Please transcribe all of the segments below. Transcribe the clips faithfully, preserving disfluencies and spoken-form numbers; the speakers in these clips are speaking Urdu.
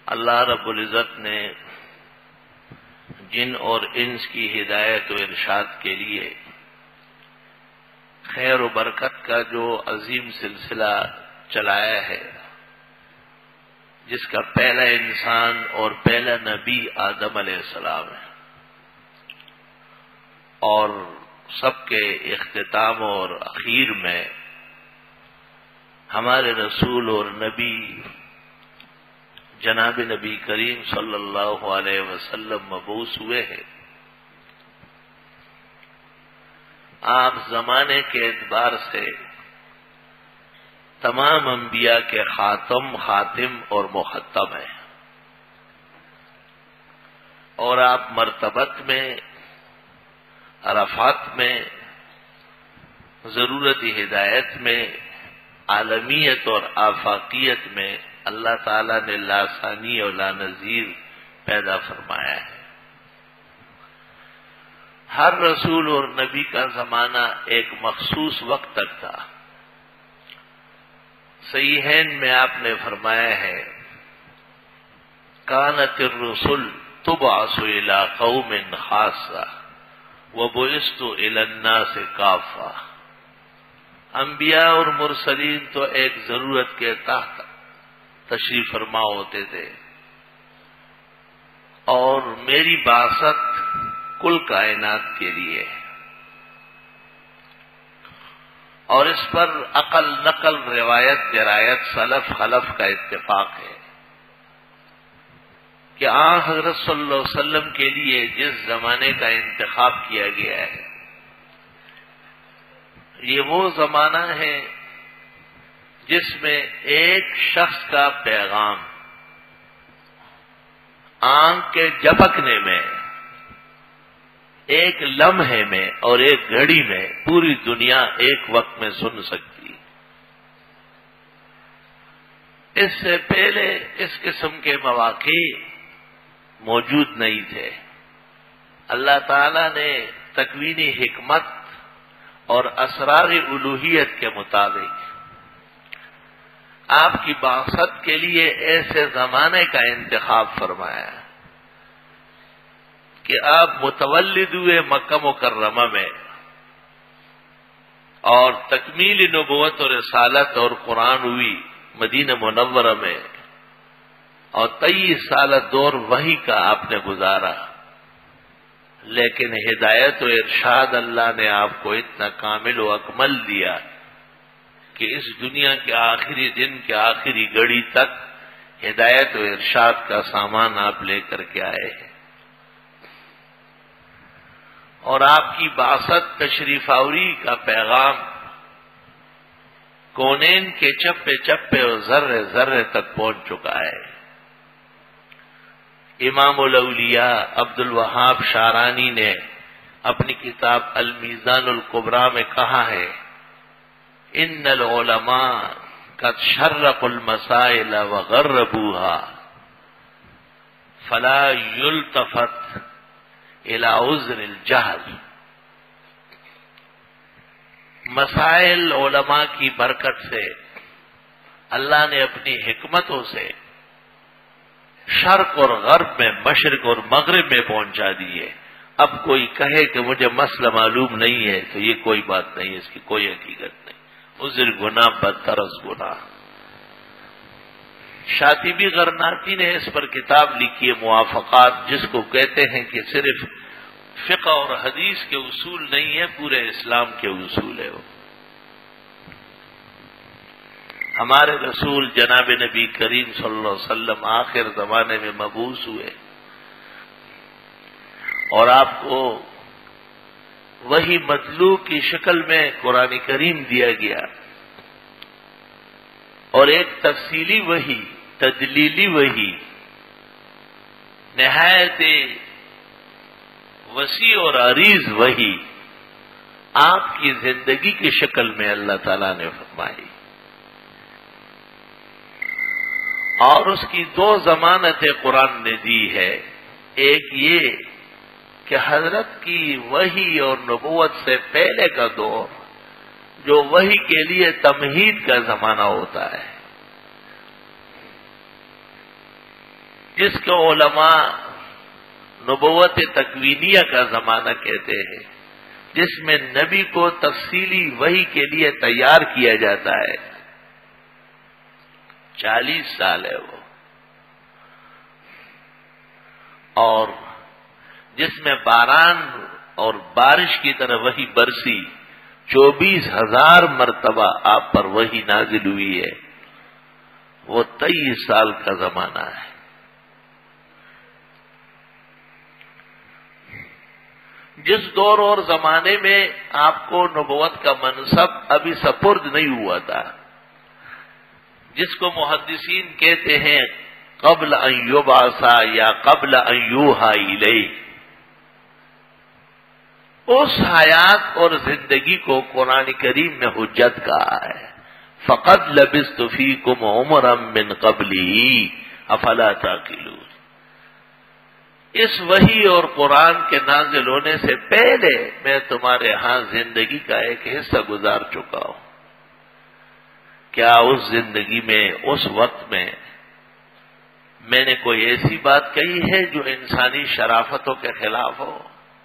اللہ رب العزت نے جن اور انس کی ہدایت و ارشاد کے لیے خیر و برکت کا جو عظیم سلسلہ چلایا ہے، جس کا پہلا انسان اور پہلا نبی آدم علیہ السلام ہے، اور سب کے اختتام اور اخیر میں ہمارے رسول اور نبی جناب نبی کریم صلی اللہ علیہ وسلم مبعوث ہوئے ہیں۔ آپ زمانے کے اعتبار سے تمام انبیاء کے خاتم خاتم اور مختم ہیں، اور آپ مرتبت میں، عرفات میں، ضرورت ہدایت میں، عالمیت اور آفاقیت میں اللہ تعالیٰ نے لا ثانی اور لا نظیر پیدا فرمایا ہے۔ ہر رسول اور نبی کا زمانہ ایک مخصوص وقت تک تھا۔ صحیحین میں آپ نے فرمایا ہے، کانت الرسل تبعث الی قوم خاصہ وبعثت الی الناس کافہ۔ انبیاء اور مرسلین تو ایک ضرورت کے تحت تشریف فرما ہوتے تھے، اور میری بعثت کل کائنات کے لیے، اور اس پر عقل نقل روایت درایت سلف خلف کا اتفاق ہے کہ آن حضرت صلی اللہ علیہ وسلم کے لیے جس زمانے کا انتخاب کیا گیا ہے، یہ وہ زمانہ ہے جس میں ایک شخص کا پیغام آنکھ کے جھپکنے میں، ایک لمحے میں اور ایک گھڑی میں پوری دنیا ایک وقت میں سن سکتی۔ اس سے پہلے اس قسم کے مواقع موجود نہیں تھے۔ اللہ تعالی نے تکوینی حکمت اور اسرار الوہیت کے مطابق آپ کی بعثت کے لیے ایسے زمانے کا انتخاب فرمایا کہ آپ متولد ہوئے مکہ مکرمہ میں، اور تکمیل نبوت اور رسالت اور قرآن ہوئی مدینہ منورہ میں، اور تیئیس سالہ دور وحی کا آپ نے گزارا، لیکن ہدایت و ارشاد اللہ نے آپ کو اتنا کامل و اکمل دیا کہ اس دنیا کے آخری دن کے آخری گھڑی تک ہدایت و ارشاد کا سامان آپ لے کر کے آئے ہیں، اور آپ کی بعثت تشریف آوری کا پیغام کونین کے چپے چپے اور ذرے ذرے تک پہنچ چکا ہے۔ امام الاولیاء عبد الوہاب شارانی نے اپنی کتاب المیزان الکبریٰ میں کہا ہے، ان العلماء قد شرقوا المسائل وغربوها فلا يلتفت الى عذر الجہل۔ مسائل علماء کی برکت سے اللہ نے اپنی حکمتوں سے شرق اور غرب میں، مشرق اور مغرب میں پہنچا دیے۔ اب کوئی کہے کہ مجھے مسئلہ معلوم نہیں ہے تو یہ کوئی بات نہیں ہے، اس کی کوئی حقیقت نہیں۔ عذر گناہ بدتر از گناہ۔ شاطبی غرناطی نے اس پر کتاب لکھی ہے موافقات، جس کو کہتے ہیں کہ صرف فقہ اور حدیث کے اصول نہیں ہے، پورے اسلام کے اصول ہے وہ۔ ہمارے رسول جناب نبی کریم صلی اللہ علیہ وسلم آخر زمانے میں مبعوث ہوئے، اور آپ کو وہی مطلوع کی شکل میں قرآن کریم دیا گیا، اور ایک تفصیلی وحی، تدلیلی وحی، نہایت وسیع اور عریض وحی آپ کی زندگی کی شکل میں اللہ تعالیٰ نے فرمائی، اور اس کی دو ضمانتیں قرآن نے دی ہے۔ ایک یہ کہ حضرت کی وحی اور نبوت سے پہلے کا دور جو وحی کے لیے تمہید کا زمانہ ہوتا ہے، جس کو علماء نبوت تکوینیہ کا زمانہ کہتے ہیں، جس میں نبی کو تفصیلی وحی کے لیے تیار کیا جاتا ہے، چالیس سال ہے وہ، اور جس میں باران اور بارش کی طرح وحی برسی، چوبیس ہزار مرتبہ آپ پر وحی نازل ہوئی ہے، وہ تیئیس سال کا زمانہ ہے۔ جس دور اور زمانے میں آپ کو نبوت کا منصب ابھی سپرد نہیں ہوا تھا، جس کو محدثین کہتے ہیں قبل ان یبعث یا قبل ان یوحی الیہ، اس حیات اور زندگی کو قرآن کریم نے حجت کہا ہے۔ فقد لبثت فیکم عمرا من قبلہ افلا تعقلون۔ اس وحی اور قرآن کے نازل ہونے سے پہلے میں تمہارے ہاں زندگی کا ایک حصہ گزار چکا ہوں۔ کیا اس زندگی میں، اس وقت میں میں نے کوئی ایسی بات کہی ہے جو انسانی شرافتوں کے خلاف ہو؟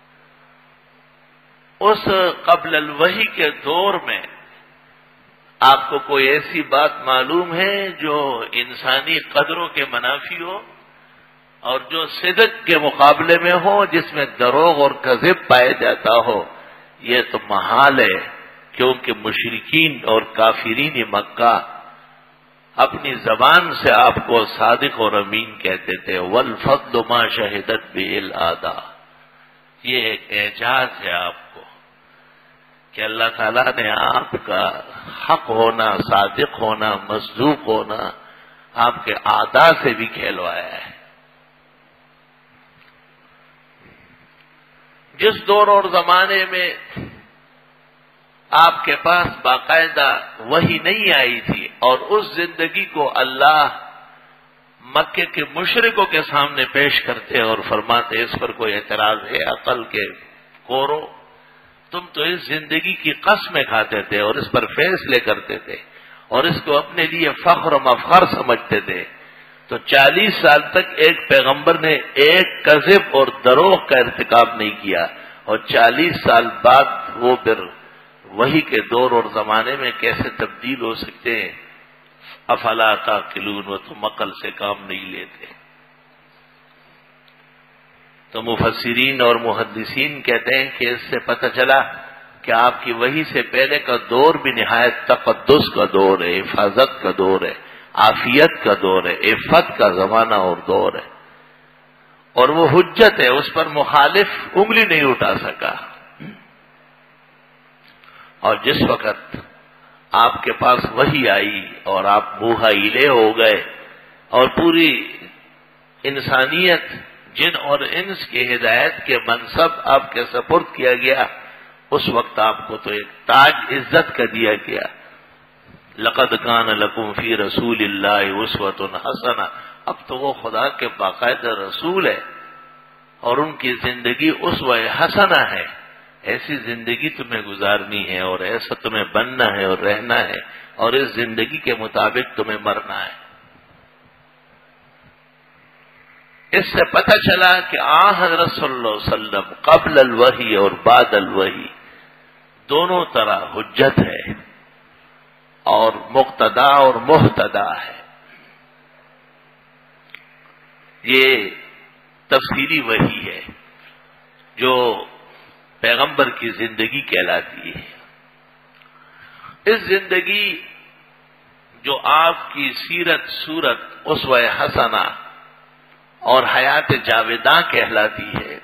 اس قبل الوحی کے دور میں آپ کو کوئی ایسی بات معلوم ہے جو انسانی قدروں کے منافی ہو اور جو صدق کے مقابلے میں ہو، جس میں دروغ اور کذب پائے جاتا ہو؟ یہ تو محال ہے، کیونکہ مشرکین اور کافرین مکہ اپنی زبان سے آپ کو صادق اور امین کہتے تھے۔ والفضل ما شہدت به الاعداء، یہ ایک اعجاز ہے آپ کو کہ اللہ تعالیٰ نے آپ کا حق ہونا، صادق ہونا، مصدوق ہونا آپ کے اعداء سے بھی کھیلوایا ہے۔ جس دور اور زمانے میں آپ کے پاس باقاعدہ وحی نہیں آئی تھی اور اس زندگی کو اللہ مکے کے مشرکوں کے سامنے پیش کرتے اور فرماتے اس پر کوئی اعتراض ہے عقل کے کورو، تم تو اس زندگی کی قسمیں کھاتے تھے اور اس پر فیصلے کرتے تھے اور اس کو اپنے لیے فخر و مفخر سمجھتے تھے، تو چالیس سال تک ایک پیغمبر نے ایک کذب اور دروغ کا ارتکاب نہیں کیا، اور چالیس سال بعد وہ پھر وحی کے دور اور زمانے میں کیسے تبدیل ہو سکتے ہیں؟ افلا تعقلون، وہ تم عقل سے کام نہیں لیتے۔ تو مفسرین اور محدثین کہتے ہیں کہ اس سے پتہ چلا کہ آپ کی وحی سے پہلے کا دور بھی نہایت تقدس کا دور ہے، حفاظت کا دور ہے، عافیت کا دور ہے، عفت کا زمانہ اور دور ہے، اور وہ حجت ہے، اس پر مخالف انگلی نہیں اٹھا سکا۔ اور جس وقت آپ کے پاس وحی آئی اور آپ موحیلے ہو گئے اور پوری انسانیت، جن اور انس کی ہدایت کے منصب آپ کے سپرد کیا گیا، اس وقت آپ کو تو ایک تاج عزت کا دیا گیا۔ لقد کان لکم فی رسول اللہ اسوۃ حسنہ، اب تو وہ خدا کے باقاعدہ رسول ہے اور ان کی زندگی اسوہ حسنہ ہے۔ ایسی زندگی تمہیں گزارنی ہے اور ایسا تمہیں بننا ہے اور رہنا ہے، اور اس زندگی کے مطابق تمہیں مرنا ہے۔ اس سے پتہ چلا کہ آن حضرت صلی اللہ علیہ وسلم قبل الوحی اور بعد الوحی دونوں طرح حجت ہے اور مقتدا اور محتدا ہے۔ یہ تفصیلی وحی ہے جو پیغمبر کی زندگی کہلاتی ہے۔ اس زندگی جو آپ کی سیرت صورت اسوہ حسنہ اور حیات جاویداں کہلاتی ہے،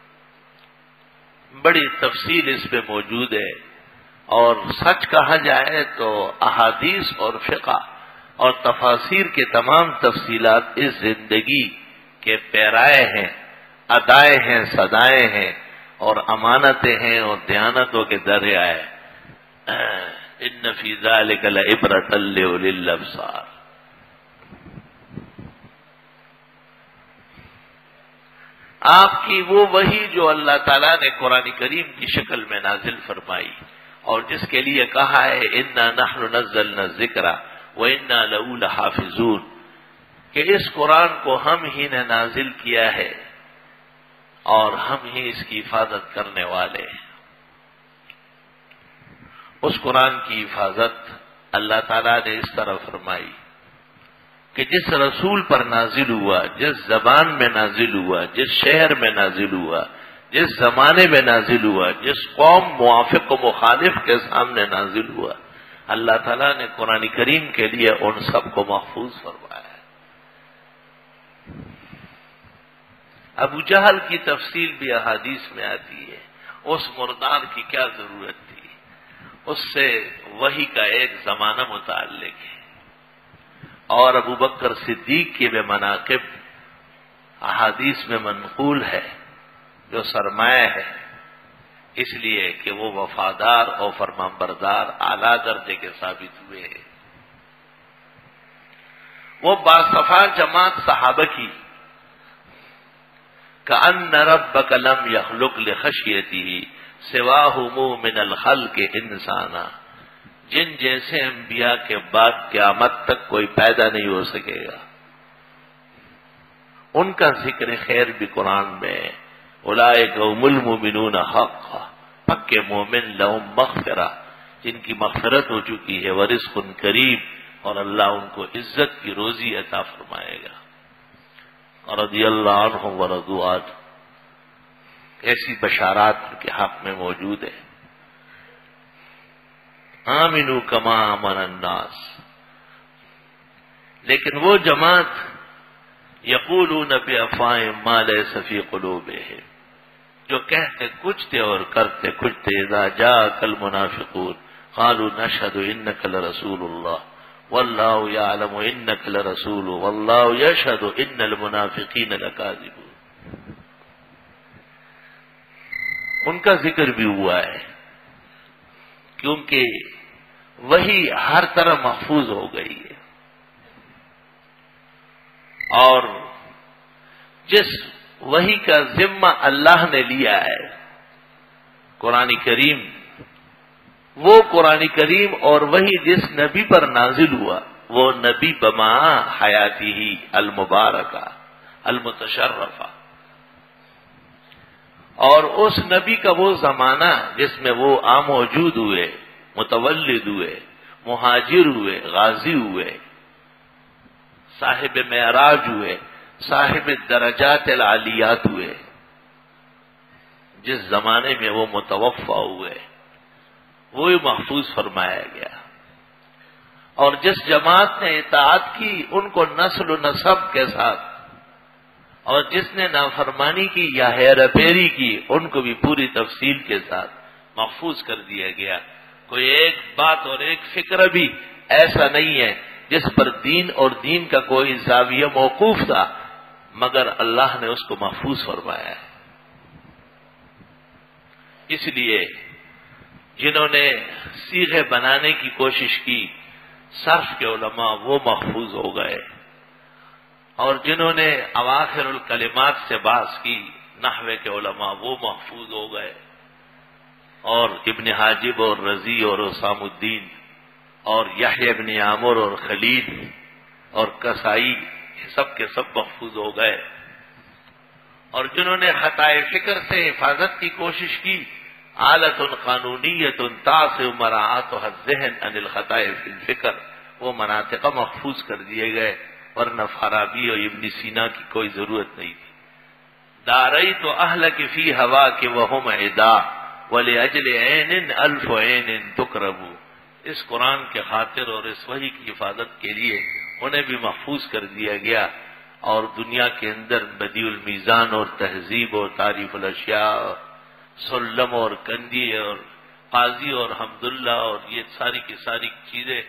بڑی تفصیل اس میں موجود ہے، اور سچ کہا جائے تو احادیث اور فقہ اور تفاسیر کے تمام تفصیلات اس زندگی کے پیرائے ہیں، ادائے ہیں، صدائے ہیں اور امانتیں ہیں اور دیانتوں کے دریائے۔ ان فی ذلک لعبرۃ لأولی الابصار۔ آپ کی وہ وحی جو اللہ تعالیٰ نے قرآن کریم کی شکل میں نازل فرمائی اور جس کے لیے کہا ہے انا نحن نزلنا الذکر وإنا لہ لحافظون، کہ اس قرآن کو ہم ہی نے نازل کیا ہے اور ہم ہی اس کی حفاظت کرنے والے ہیں۔ اس قرآن کی حفاظت اللہ تعالیٰ نے اس طرح فرمائی کہ جس رسول پر نازل ہوا، جس زبان میں نازل ہوا، جس شہر میں نازل ہوا، جس زمانے میں نازل ہوا، جس قوم موافق و مخالف کے سامنے نازل ہوا، اللہ تعالیٰ نے قرآن کریم کے لیے ان سب کو محفوظ فرمایا ہے۔ ابو جہل کی تفصیل بھی احادیث میں آتی ہے، اس مردار کی کیا ضرورت تھی، اس سے وحی کا ایک زمانہ متعلق ہے۔ اور ابو بکر صدیق کے بے مناقب احادیث میں منقول ہے، جو سرمایہ ہے، اس لیے کہ وہ وفادار اور فرمانبردار اعلیٰ درجے کے ثابت ہوئے ہیں۔ وہ باصفا جماعت صحابہ کی کأن ربک لم یخلق لخشیتہ سواہ من الخلق انسانا، جن جیسے انبیاء کے بعد قیامت تک کوئی پیدا نہیں ہو سکے گا۔ ان کا ذکر خیر بھی قرآن میں، اولئک هم المؤمنون حقا، پکے مومن لہم مغفرہ، جن کی مغفرت ہو چکی ہے، ورزق کریم، اور اللہ ان کو عزت کی روزی عطا فرمائے گا۔ رضی اللہ عنہم ورضوا عنہ، ایسی بشارات ان کے حق میں موجود ہے۔ آمنو کما آمن الناس، لیکن وہ جماعت یقولون بافواہہم ما لیس فی قلوبہم، جو کہتے کچھ تھے اور کرتے کچھ تھے۔ اذا جاءک المنافقون قالوا نشہد انک لرسول اللہ واللہ یعلم انک لرسول واللہ یشہد ان المنافقین لکاذبون۔ ان کا ذکر بھی ہوا ہے، کیونکہ وہی ہر طرح محفوظ ہو گئی ہے، اور جس وہی کا ذمہ اللہ نے لیا ہے قرآن کریم، وہ قرآن کریم اور وہی جس نبی پر نازل ہوا، وہ نبی بما حیاتی ہی المبارکہ المتشرفہ، اور اس نبی کا وہ زمانہ جس میں وہ آ موجود ہوئے، متولد ہوئے، مہاجر ہوئے، غازی ہوئے، صاحب معراج ہوئے، صاحب درجات العالیات ہوئے، جس زمانے میں وہ متوفا ہوئے، وہی محفوظ فرمایا گیا۔ اور جس جماعت نے اطاعت کی، ان کو نسل و نسب کے ساتھ، اور جس نے نافرمانی کی یا ہیرا پھیری کی، ان کو بھی پوری تفصیل کے ساتھ محفوظ کر دیا گیا۔ کوئی ایک بات اور ایک فکر بھی ایسا نہیں ہے جس پر دین اور دین کا کوئی زاویہ موقوف تھا، مگر اللہ نے اس کو محفوظ فرمایا ہے۔ اس لیے جنہوں نے صیغے بنانے کی کوشش کی، صرف کے علماء، وہ محفوظ ہو گئے، اور جنہوں نے اواخر الکلمات سے بحث کی، نحوے کے علماء، وہ محفوظ ہو گئے، اور ابن حاجب اور رضی اور اسام الدین اور یحییٰ ابن عامر اور خلیل اور کسائی، سب کے سب محفوظ ہو گئے۔ اور جنہوں نے خطائے فکر سے حفاظت کی کوشش کی، آلۃ قانونیۃ تعصم مراعاتها الذہن عن الخطاء فی الفکر، وہ مناطق محفوظ کر دیے گئے، ورنہ فارابی اور ابن سینا کی کوئی ضرورت نہیں تھی۔ داريت اهلك في هواك وهم عدا ولاجل عين الف عين تكرب، اس قرآن کے خاطر اور اس وحی کی حفاظت کے لیے انہیں بھی محفوظ کر دیا گیا، اور دنیا کے اندر بدیع المیزان اور تہذیب اور تعریف الاشیاء اور سلم اور کندی اور قاضی اور حمداللہ اور یہ ساری کی ساری چیزیں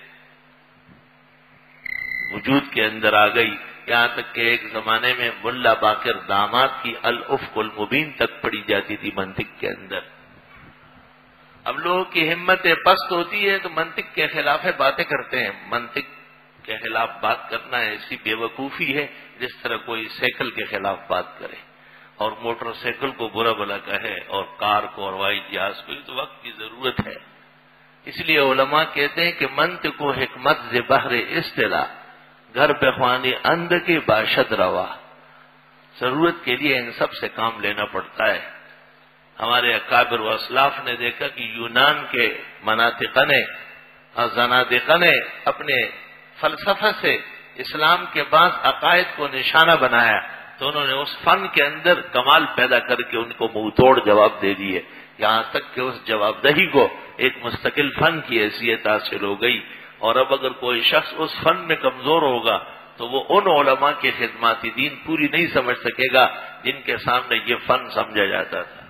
وجود کے اندر آ گئی، یہاں تک کہ ایک زمانے میں ملا باقر داماد کی الافق المبین تک پڑھی جاتی تھی منطق کے اندر۔ اب لوگوں کی ہمت پست ہوتی ہے تو منطق کے خلاف باتیں کرتے ہیں۔ منطق کے خلاف بات کرنا ایسی بے وقوفی ہے جس طرح کوئی سائیکل کے خلاف بات کرے اور موٹر سائیکل کو برا بلا کہے اور کار کو اور ہوائی جہاز کو، تو وقت کی ضرورت ہے۔ اس لیے علماء کہتے ہیں کہ منطق و حکمت ز بحر اصطلاح گھر پہ خوانی اند کی باشد روا، ضرورت کے لیے ان سب سے کام لینا پڑتا ہے۔ ہمارے اکابر و اسلاف نے دیکھا کہ یونان کے مناطق نے اور زنادقہ نے اپنے فلسفہ سے اسلام کے بعض عقائد کو نشانہ بنایا، تو انہوں نے اس فن کے اندر کمال پیدا کر کے ان کو منہ توڑ جواب دے دیے، یہاں تک کہ اس جواب دہی کو ایک مستقل فن کی حیثیت حاصل ہو گئی۔ اور اب اگر کوئی شخص اس فن میں کمزور ہوگا تو وہ ان علماء کے خدمات دین پوری نہیں سمجھ سکے گا جن کے سامنے یہ فن سمجھا جاتا تھا۔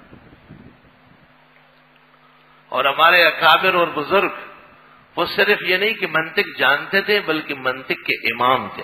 اور ہمارے اکابر اور بزرگ وہ صرف یہ نہیں کہ منطق جانتے تھے بلکہ منطق کے امام تھے۔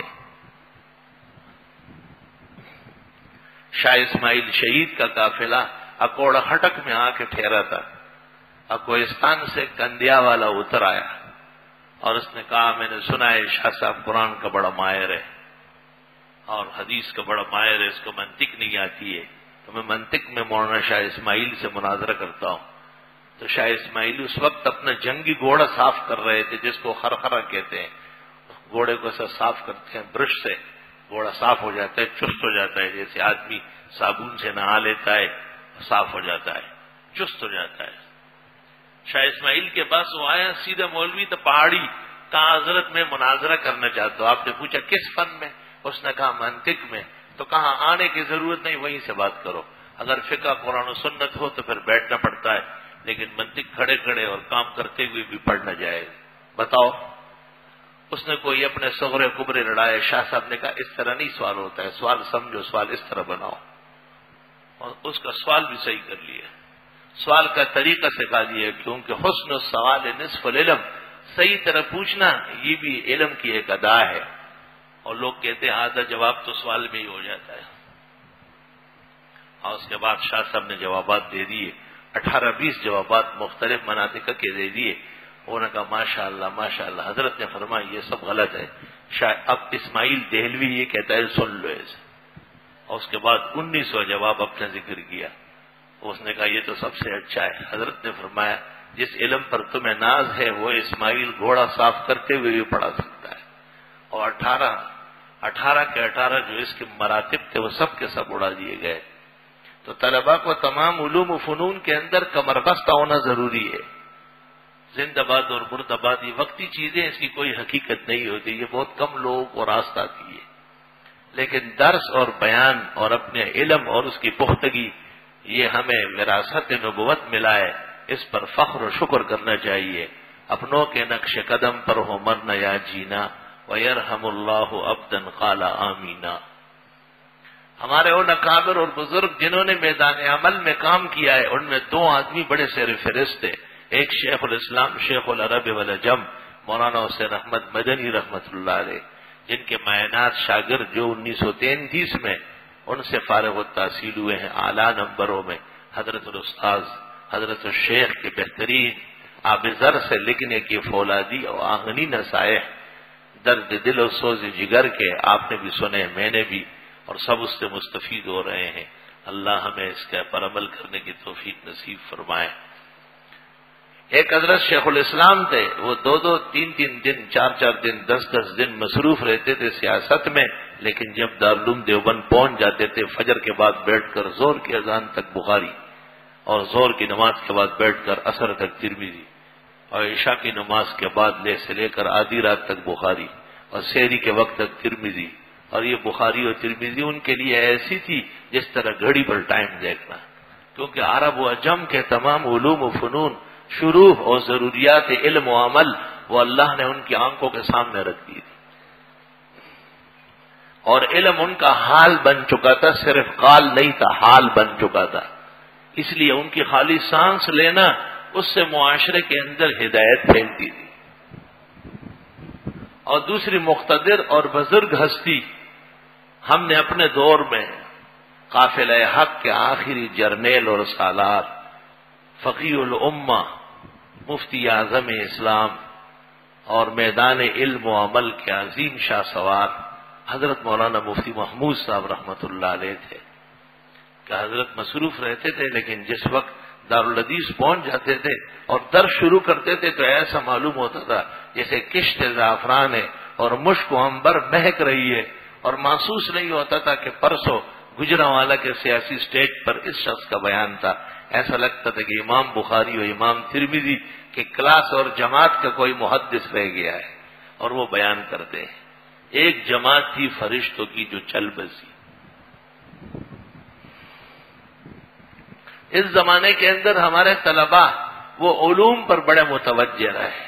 شاہ اسماعیل شہید کا قافلہ اکوڑا ہٹک میں آ کے ٹھہرا تھا، اکوئستان سے کندیا والا اتر آیا اور اس نے کہا میں نے سنا ہے شاہ صاحب قرآن کا بڑا ماہر ہے اور حدیث کا بڑا ماہر ہے، اس کو منطق نہیں آتی ہے، تو میں منطق میں مولانا شاہ اسماعیل سے مناظرہ کرتا ہوں۔ تو شاہ اسماعیل اس وقت اپنا جنگی گھوڑا صاف کر رہے تھے جس کو خرخرہ کہتے ہیں، گھوڑے کو ایسا صاف کرتے ہیں برش سے، گھوڑا صاف ہو جاتا ہے، چست ہو جاتا ہے، جیسے آدمی صابن سے نہا لیتا ہے صاف ہو جاتا ہے، چست ہو جاتا ہے۔ شاہ اسماعیل کے پاس وہ آیا، سیدھا مولوی تو پہاڑی، کہا حضرت میں مناظرہ کرنا چاہتا ہوں۔ آپ نے پوچھا کس فن میں؟ اس نے کہا منطق میں۔ تو کہا آنے کی ضرورت نہیں، وہیں سے بات کرو، اگر فقہ قرآن و سنت ہو تو پھر بیٹھنا پڑتا ہے، لیکن منطق کھڑے کھڑے اور کام کرتے ہوئے بھی پڑھنا جائے، بتاؤ۔ اس نے کوئی اپنے صغرے کبرے لڑائے، شاہ صاحب نے کہا اس طرح نہیں سوال ہوتا ہے، سوال سمجھو، سوال اس طرح بناؤ، اور اس کا سوال بھی صحیح کر لیا، سوال کا طریقہ سکھا دیا، کیونکہ حسن السوال نصف العلم، صحیح طرح پوچھنا یہ بھی علم کی ایک ادا ہے، اور لوگ کہتے ہیں آدھا جواب تو سوال میں ہی ہو جاتا ہے۔ اور اس کے بعد شاہ صاحب نے جوابات دے دیے، اٹھارہ بیس جوابات مختلف مناطق کے دے دیے۔ انہوں نے کہا ماشاء اللہ ماشاء اللہ۔ حضرت نے فرمایا یہ سب غلط ہے، شاید اب اسماعیل دہلوی یہ کہتا ہے سن لو اسے۔ اور اس کے بعد انیسواں جواب اپنا ذکر کیا، اس نے کہا یہ تو سب سے اچھا ہے۔ حضرت نے فرمایا جس علم پر تمہیں ناز ہے وہ اسماعیل گھوڑا صاف کرتے ہوئے بھی پڑھا سکتا ہے، اور اٹھارہ اٹھارہ کے اٹھارہ جو اس کے مراتب تھے وہ سب کے سب اڑا دیے گئے۔ تو طلباء کو تمام علوم و فنون کے اندر کمربستہ ہونا ضروری ہے۔ زندہ باد اور مرد آباد یہ وقتی چیزیں، اس کی کوئی حقیقت نہیں ہوتی، یہ بہت کم لوگوں کو راست آتی ہے، لیکن درس اور بیان اور اپنے علم اور اس کی پختگی یہ ہمیں وراثت نبوت ملا ہے، اس پر فخر و شکر کرنا چاہیے۔ اپنوں کے نقش قدم پر ہو مرنا یا جینا، وَيَرْحَمُ اللَّهُ عَبْدًا قَالَ آمِينَ۔ ہمارے ان اکابر اور بزرگ جنہوں نے میدان عمل میں کام کیا ہے، ان میں دو آدمی بڑے سیر فہرست تھے، ایک شیخ الاسلام شیخ العرب والعجم مولانا حسین احمد مدنی رحمت اللہ علیہ، جن کے معینات شاگرد جو انیس سو تینتیس میں ان سے فارغ التحصیل ہوئے ہیں اعلیٰ نمبروں میں، حضرت الاستاذ حضرت الشیخ کے بہترین آبزر سے لکھنے کی فولادی اور آہنی نصائح، درد دل و سوز جگر کے آپ نے بھی سنے، میں نے بھی، اور سب اس سے مستفید ہو رہے ہیں۔ اللہ ہمیں اس کے پر عمل کرنے کی توفیق نصیب فرمائے۔ ایک حضرت شیخ الاسلام تھے، وہ دو دو تین تین دن چار چار دن دس دس دن مصروف رہتے تھے سیاست میں، لیکن جب دارالعلوم دیوبند پہنچ جاتے تھے فجر کے بعد بیٹھ کر زور کی اذان تک بخاری، اور زور کی نماز کے بعد بیٹھ کر عصر تک ترمذی، اور عشاء کی نماز کے بعد لے سے لے کر آدھی رات تک بخاری، اور سحری کے وقت تک ترمذی۔ اور یہ بخاری اور ترمذی ان کے لیے ایسی تھی جس طرح گھڑی پر ٹائم دیکھنا، کیونکہ عرب و عجم کے تمام علوم و فنون، شروع اور ضروریات علم و عمل وہ اللہ نے ان کی آنکھوں کے سامنے رکھ دی تھی، اور علم ان کا حال بن چکا تھا، صرف قال نہیں تھا، حال بن چکا تھا۔ اس لیے ان کی خالی سانس لینا اس سے معاشرے کے اندر ہدایت پھیلتی تھی۔ اور دوسری مقتدر اور بزرگ ہستی ہم نے اپنے دور میں قافلہ حق کے آخری جرنیل اور سالار، فقیہ الامہ، مفتی اعظم اسلام اور میدان علم و عمل کے عظیم شاہ سوار حضرت مولانا مفتی محمود صاحب رحمت اللہ علیہ تھے، کہ حضرت مصروف رہتے تھے، لیکن جس وقت دارالحدیث پہنچ جاتے تھے اور درس شروع کرتے تھے تو ایسا معلوم ہوتا تھا جیسے کشت زعفران ہے اور مشک و عنبر مہک رہی ہے، اور محسوس نہیں ہوتا تھا کہ پرسوں گجرانوالہ کے سیاسی سٹیج پر اس شخص کا بیان تھا. ایسا لگتا تھا کہ امام بخاری اور امام ترمذی کے کلاس اور جماعت کا کوئی محدث رہ گیا ہے اور وہ بیان کرتے ہیں. ایک جماعت تھی فرشتوں کی جو چل بسی. اس زمانے کے اندر ہمارے طلباء وہ علوم پر بڑے متوجہ رہے،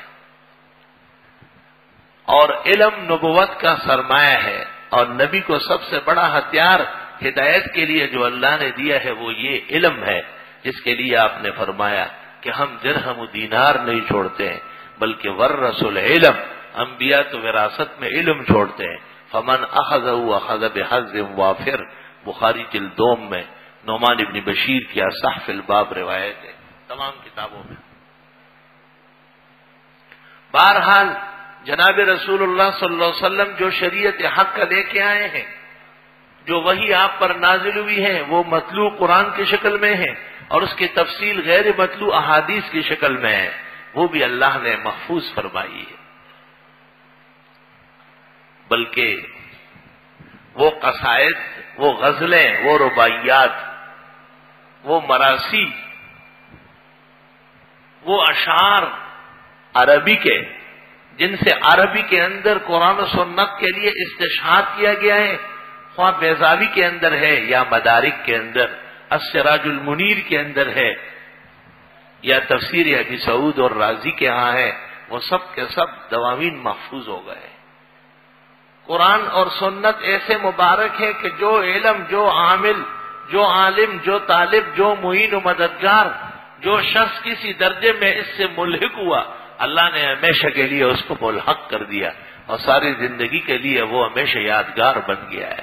اور علم نبوت کا سرمایہ ہے، اور نبی کو سب سے بڑا ہتھیار ہدایت کے لیے جو اللہ نے دیا ہے وہ یہ علم ہے، جس کے لیے آپ نے فرمایا کہ ہم درہم و دینار نہیں چھوڑتے ہیں بلکہ ورث العلم، انبیاء تو وراثت میں علم چھوڑتے ہیں. فمن اخذہ اخذ بحظ وافر، بخاری جلد دوم میں نعمان ابن بشیر کی اصح فی الباب روایت ہے تمام کتابوں میں. بہرحال جناب رسول اللہ صلی اللہ علیہ وسلم جو شریعت حق کا لے کے آئے ہیں، جو وحی آپ پر نازل ہوئی ہے، وہ مطلوع قرآن کی شکل میں ہے، اور اس کی تفصیل غیر مطلوع احادیث کی شکل میں ہے، وہ بھی اللہ نے محفوظ فرمائی ہے. بلکہ وہ قصائد، وہ غزلیں، وہ رباعیات، وہ مراثی، وہ اشعار عربی کے جن سے عربی کے اندر قرآن و سنت کے لیے استشہاد کیا گیا ہے، خواہ بیضاوی کے اندر ہے یا مدارک کے اندر، السراج المنیر کے اندر ہے، یا تفسیر ابی سعود اور رازی کے ہاں ہے، وہ سب کے سب دواوین محفوظ ہو گئے. قرآن اور سنت ایسے مبارک ہے کہ جو علم، جو عامل، جو عالم، جو طالب، جو معین و مددگار، جو شخص کسی درجے میں اس سے ملحق ہوا، اللہ نے ہمیشہ کے لیے اس کو ملحق کر دیا، اور ساری زندگی کے لیے وہ ہمیشہ یادگار بن گیا ہے.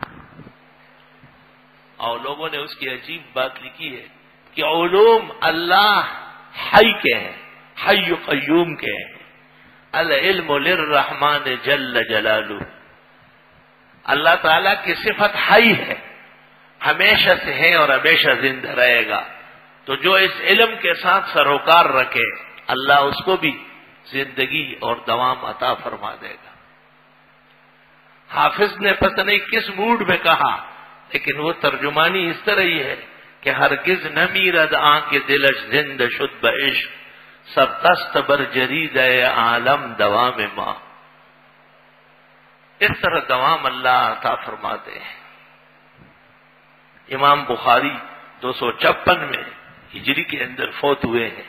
اور لوگوں نے اس کی عجیب بات لکھی ہے کہ علوم اللہ حی کے ہیں، حی و قیوم کے ہیں. العلم للرحمن جل جلالہ، اللہ تعالیٰ کی صفت حی ہے، ہمیشہ سے ہے اور ہمیشہ زندہ رہے گا. تو جو اس علم کے ساتھ سروکار رکھے، اللہ اس کو بھی زندگی اور دوام عطا فرما دے گا. حافظ نے پتہ نہیں کس موڈ میں کہا، لیکن وہ ترجمانی اس طرح ہی ہے کہ ہرگز نہ میرد آنکھ دلش زند شد بعشق، سب دست بر جرید عالم دوام ماں. اس طرح دوام اللہ عطا فرماتے ہیں. امام بخاری دو سو چھپن میں ہجری کے اندر فوت ہوئے ہیں،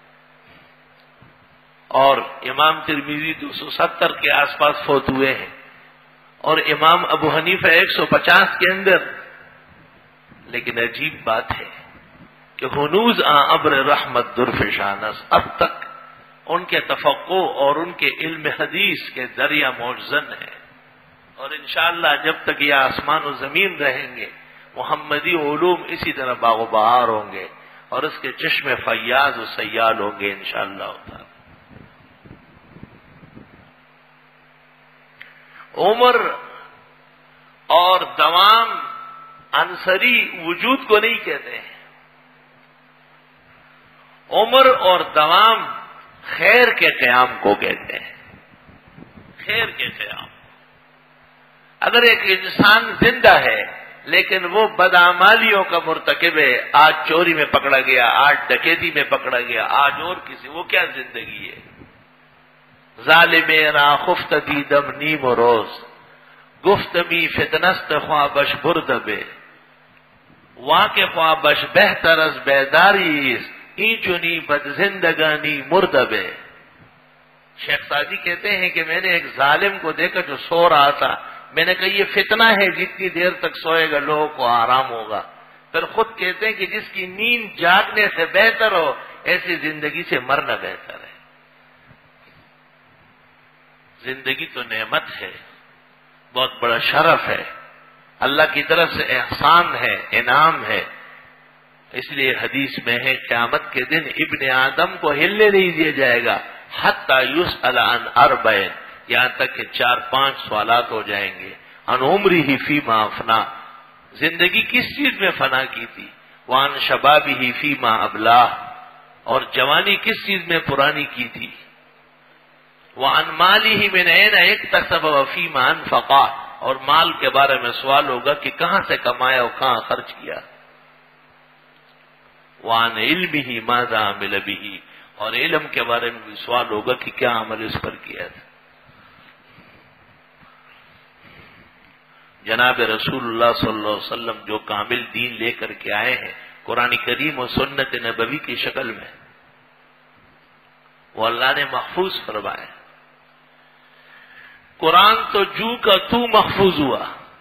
اور امام ترمذی دو سو ستر کے آس پاس فوت ہوئے ہیں، اور امام ابو حنیفہ ایک سو پچاس کے اندر. لیکن عجیب بات ہے کہ ہنوز آ ابر رحمت درفشانس، اب تک ان کے تفقع اور ان کے علم حدیث کے دریا موجزن ہے، اور انشاءاللہ جب تک یہ آسمان و زمین رہیں گے محمدی علوم اسی طرح باغ و بہار ہوں گے، اور اس کے چشم فیاض و سیال ہوں گے انشاءاللہ تعالی. عمر اور دوام عنصری وجود کو نہیں کہتے ہیں، عمر اور دوام خیر کے قیام کو کہتے ہیں. خیر کے قیام. اگر ایک انسان زندہ ہے لیکن وہ بدعمالیوں کا مرتکب ہے، آج چوری میں پکڑا گیا، آج ڈکیتی میں پکڑا گیا، آج اور کسی، وہ کیا زندگی ہے؟ ظالم را خفت دیدم نیم و روز، گفتمی فتنست خوابش بردبے، وہاں کے خوابش بہتر از بیداری این چنی بد زندگانی مردبے. شیخ سعدی کہتے ہیں کہ میں نے ایک ظالم کو دیکھا جو سو رہا تھا، میں نے کہا یہ فتنہ ہے، جتنی دیر تک سوئے گا لوگوں کو آرام ہوگا. پھر خود کہتے ہیں کہ جس کی نیند جاگنے سے بہتر ہو، ایسی زندگی سے مرنا بہتر ہے. زندگی تو نعمت ہے، بہت بڑا شرف ہے، اللہ کی طرف سے احسان ہے، انعام ہے. اس لیے حدیث میں ہے قیامت کے دن ابن آدم کو ہلنے نہیں دیا جائے گا حتی یسأل عن اربعین، یہاں تک کہ چار پانچ سوالات ہو جائیں گے. عن عمرہ فیما افنا، زندگی کس چیز میں فنا کی تھی، وعن شبابہ فیما ابلاہ، اور جوانی کس چیز میں پرانی کی تھی، وَعَنْ مَالِهِ مِنْ أَيْنَ اكْتَسَبَ وَفِيمَ أَنْفَقَ، اور مال کے بارے میں سوال ہوگا کہ کہاں سے کمایا اور کہاں خرچ کیا. وَعَنْ عِلْمِهِ مَاذَا عَمِلَ بِهِ، اور علم کے بارے میں بھی سوال ہوگا کہ کیا عمل اس پر کیا تھا. جناب رسول اللہ صلی اللہ علیہ وسلم جو کامل دین لے کر کے آئے ہیں قرآن کریم اور سنت نبوی کی شکل میں، وہ اللہ نے محفوظ فرمائے. قرآن تو جو کا تو محفوظ ہوا،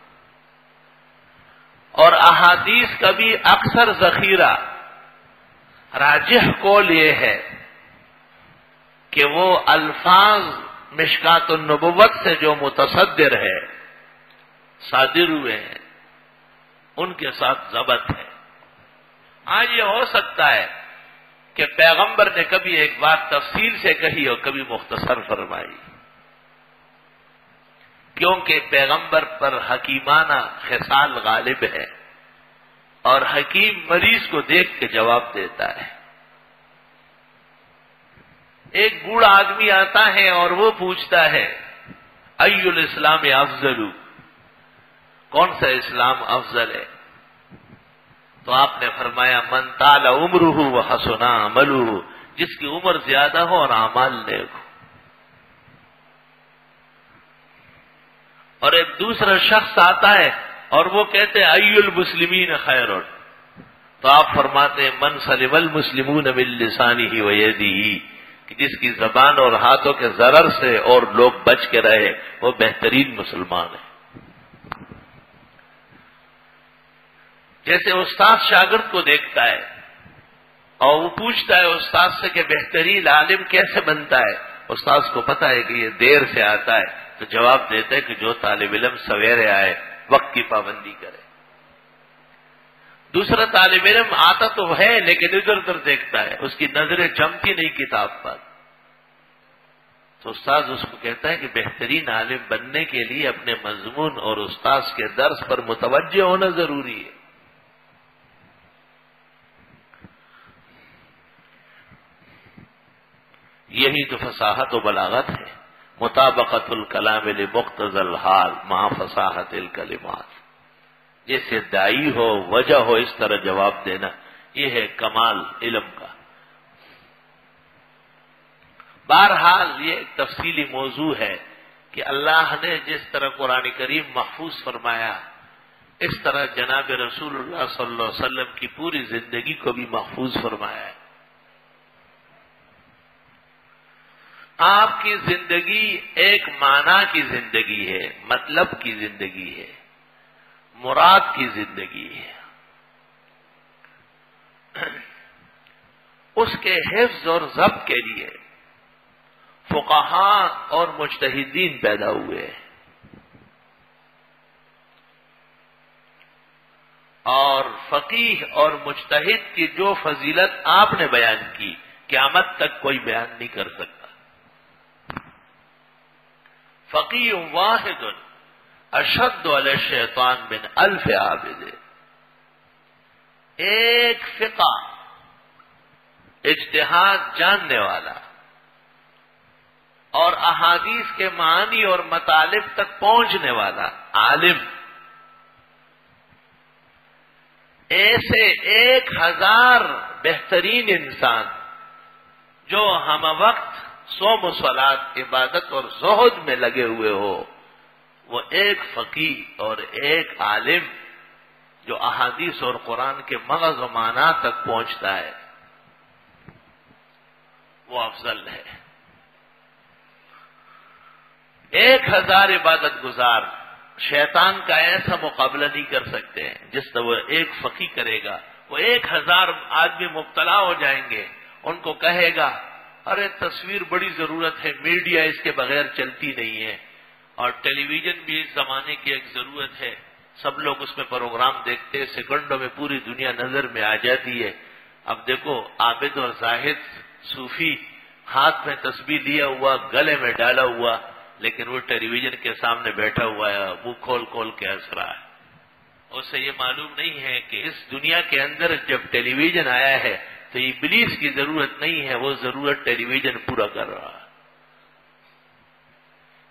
اور احادیث کا بھی اکثر ذخیرہ راجح قول یہ ہے کہ وہ الفاظ مشکات النبوت سے جو متصدر ہے، صادر ہوئے ہیں، ان کے ساتھ ضبط ہے. آج یہ ہو سکتا ہے کہ پیغمبر نے کبھی ایک بات تفصیل سے کہی اور کبھی مختصر فرمائی، کیونکہ پیغمبر پر حکیمانہ خصال غالب ہے، اور حکیم مریض کو دیکھ کے جواب دیتا ہے. ایک بوڑھا آدمی آتا ہے اور وہ پوچھتا ہے ای الاسلام افضل، کون سا اسلام افضل ہے؟ تو آپ نے فرمایا من طال عمرہ وحسن عملہ، جس کی عمر زیادہ ہو اور اعمال نیک ہو. اور ایک دوسرا شخص آتا ہے اور وہ کہتے ہیں ای المسلمین خیر، تو آپ فرماتے ہیں من سلم المسلمون من لسانہ ویدہ، کہ جس کی زبان اور ہاتھوں کے ضرر سے اور لوگ بچ کے رہے وہ بہترین مسلمان ہے. جیسے استاد شاگرد کو دیکھتا ہے اور وہ پوچھتا ہے استاد سے کہ بہترین عالم کیسے بنتا ہے، استاد کو پتا ہے کہ یہ دیر سے آتا ہے، تو جواب دیتا ہے کہ جو طالب علم سویرے آئے، وقت کی پابندی کرے. دوسرا طالب علم آتا تو ہے لیکن ادھر ادھر دیکھتا ہے، اس کی نظریں جمتی نہیں کتاب پر. تو استاد اس کو کہتا ہے کہ بہترین عالم بننے کے لیے اپنے مضمون اور استاد کے درس پر متوجہ ہونا ضروری ہے. یہی تو فصاحت و بلاغت ہے، مطابقت الکلام لمقتضى الحال مع فصاحت الکلمات. جیسے دائی ہو، وجہ ہو، اس طرح جواب دینا، یہ ہے کمال علم کا. بہرحال یہ ایک تفصیلی موضوع ہے کہ اللہ نے جس طرح قرآن کریم محفوظ فرمایا، اس طرح جناب رسول اللہ صلی اللہ علیہ وسلم کی پوری زندگی کو بھی محفوظ فرمایا ہے. آپ کی زندگی ایک معنی کی زندگی ہے، مطلب کی زندگی ہے، مراد کی زندگی ہے. اس کے حفظ اور ضبط کے لیے فقہاء اور مجتہدین پیدا ہوئے، اور فقیہ اور مجتہد کی جو فضیلت آپ نے بیان کی قیامت تک کوئی بیان نہیں کر سکتا. فقیہ واحد اشد علی الشیطان من الف عابد، ایک فقہ اجتہاد جاننے والا اور احادیث کے معنی اور مطالب تک پہنچنے والا عالم، ایسے ایک ہزار بہترین انسان جو ہم وقت صوم و صلاۃ، عبادت اور زہد میں لگے ہوئے ہو، وہ ایک فقیہ اور ایک عالم جو احادیث اور قرآن کے مغز و معنی تک پہنچتا ہے، وہ افضل ہے. ایک ہزار عبادت گزار شیطان کا ایسا مقابلہ نہیں کر سکتے ہیں جس طرح وہ ایک فقیہ کرے گا. وہ ایک ہزار آدمی مبتلا ہو جائیں گے، ان کو کہے گا ارے تصویر بڑی ضرورت ہے، میڈیا اس کے بغیر چلتی نہیں ہے، اور ٹیلی ویژن بھی اس زمانے کی ایک ضرورت ہے، سب لوگ اس میں پروگرام دیکھتے ہیں، سیکنڈوں میں پوری دنیا نظر میں آ جاتی ہے. اب دیکھو عابد اور زاہد صوفی ہاتھ میں تسبیح لیا ہوا، گلے میں ڈالا ہوا، لیکن وہ ٹیلی ویژن کے سامنے بیٹھا ہوا ہے، منہ کھول کھول کے ہنس رہا ہے. اسے یہ معلوم نہیں ہے کہ اس دنیا کے اندر جب ٹیلی ویژن آیا ہے تو ابلیس کی ضرورت نہیں ہے، وہ ضرورت ٹیلی ویژن پورا کر رہا ہے.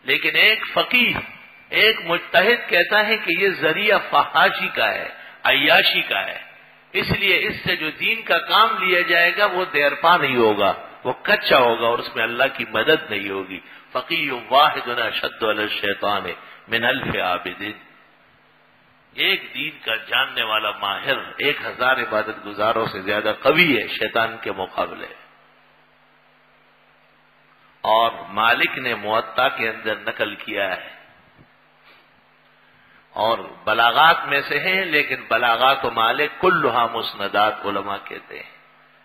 لیکن ایک فقیہ، ایک مجتہد کہتا ہے کہ یہ ذریعہ فحاشی کا ہے، عیاشی کا ہے، اس لیے اس سے جو دین کا کام لیا جائے گا وہ دیرپا نہیں ہوگا، وہ کچا ہوگا اور اس میں اللہ کی مدد نہیں ہوگی۔ فقیہ واحد اشد علی الشیطان من الف عابد، ایک دین کا جاننے والا ماہر ایک ہزار عبادت گزاروں سے زیادہ قوی ہے شیطان کے مقابلے۔ اور مالک نے موطا کے اندر نقل کیا ہے، اور بلاغات میں سے ہیں، لیکن بلاغات و مالک کلھا مسندات علماء کہتے ہیں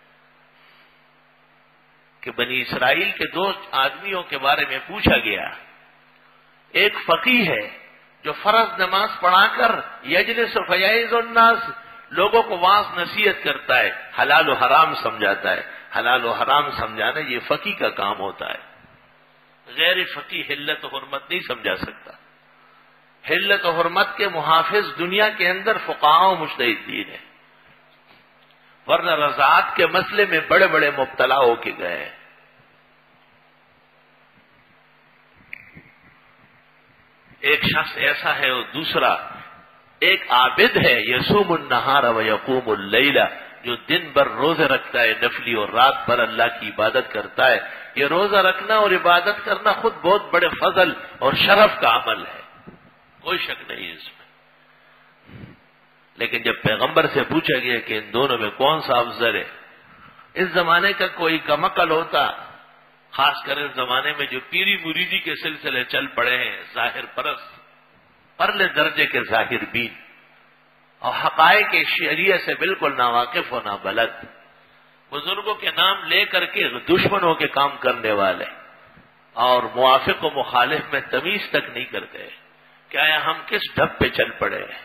کہ بنی اسرائیل کے دو آدمیوں کے بارے میں پوچھا گیا، ایک فقیہ ہے جو فرض نماز پڑھا کر یجلس فیعظ الناس، لوگوں کو واعظ نصیحت کرتا ہے، حلال و حرام سمجھاتا ہے، حلال و حرام سمجھانا یہ فقیہ کا کام ہوتا ہے، غیر فقیہ حلت و حرمت نہیں سمجھا سکتا۔ حلت و حرمت کے محافظ دنیا کے اندر فقہاء و مجتہدین ہیں، ورنہ رضاعت کے مسئلے میں بڑے بڑے مبتلا ہو کے گئے ہیں۔ ایک شخص ایسا ہے اور دوسرا ایک عابد ہے، یصوم النہار و یقوم اللیل، جو دن بھر روزے رکھتا ہے نفلی اور رات بھر اللہ کی عبادت کرتا ہے۔ یہ روزہ رکھنا اور عبادت کرنا خود بہت بڑے فضل اور شرف کا عمل ہے، کوئی شک نہیں اس میں۔ لیکن جب پیغمبر سے پوچھا گیا کہ ان دونوں میں کون سا افضل ہے، اس زمانے کا کوئی کمعقل ہوتا، خاص کر اس زمانے میں جو پیری مریدی کے سلسلے چل پڑے ہیں، ظاہر پرست، پرلے درجے کے ظاہر بین، اور حقائق شریعت سے بالکل ناواقف و نابلد، بزرگوں کے نام لے کر کے دشمنوں کے کام کرنے والے، اور موافق و مخالف میں تمیز تک نہیں کرتے، کیا ہم کس ڈھب پہ چل پڑے ہیں۔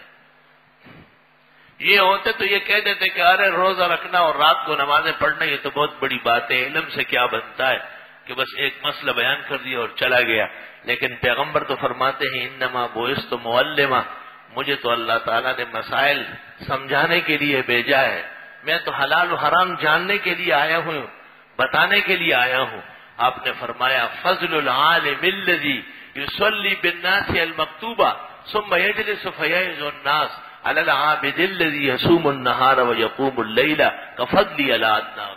یہ ہوتے تو یہ کہہ دیتے کہ ارے روزہ رکھنا اور رات کو نمازیں پڑھنا یہ تو بہت بڑی بات ہے، علم سے کیا بنتا ہے کہ بس ایک مسئلہ بیان کر دیا اور چلا گیا۔ لیکن پیغمبر تو فرماتے ہیں انما بعثت معلما، مجھے تو اللہ تعالیٰ نے مسائل سمجھانے کے لیے بھیجا ہے، میں تو حلال و حرام جاننے کے لیے آیا ہوں، بتانے کے لیے آیا ہوں۔ آپ نے فرمایا فضل العالم الذی یصلی بالناس المکتوبہ ثم یجلس فیعظ الناس علی العابد الذی یصوم النہار و یقوم اللیل کفضلی علی ادناکم۔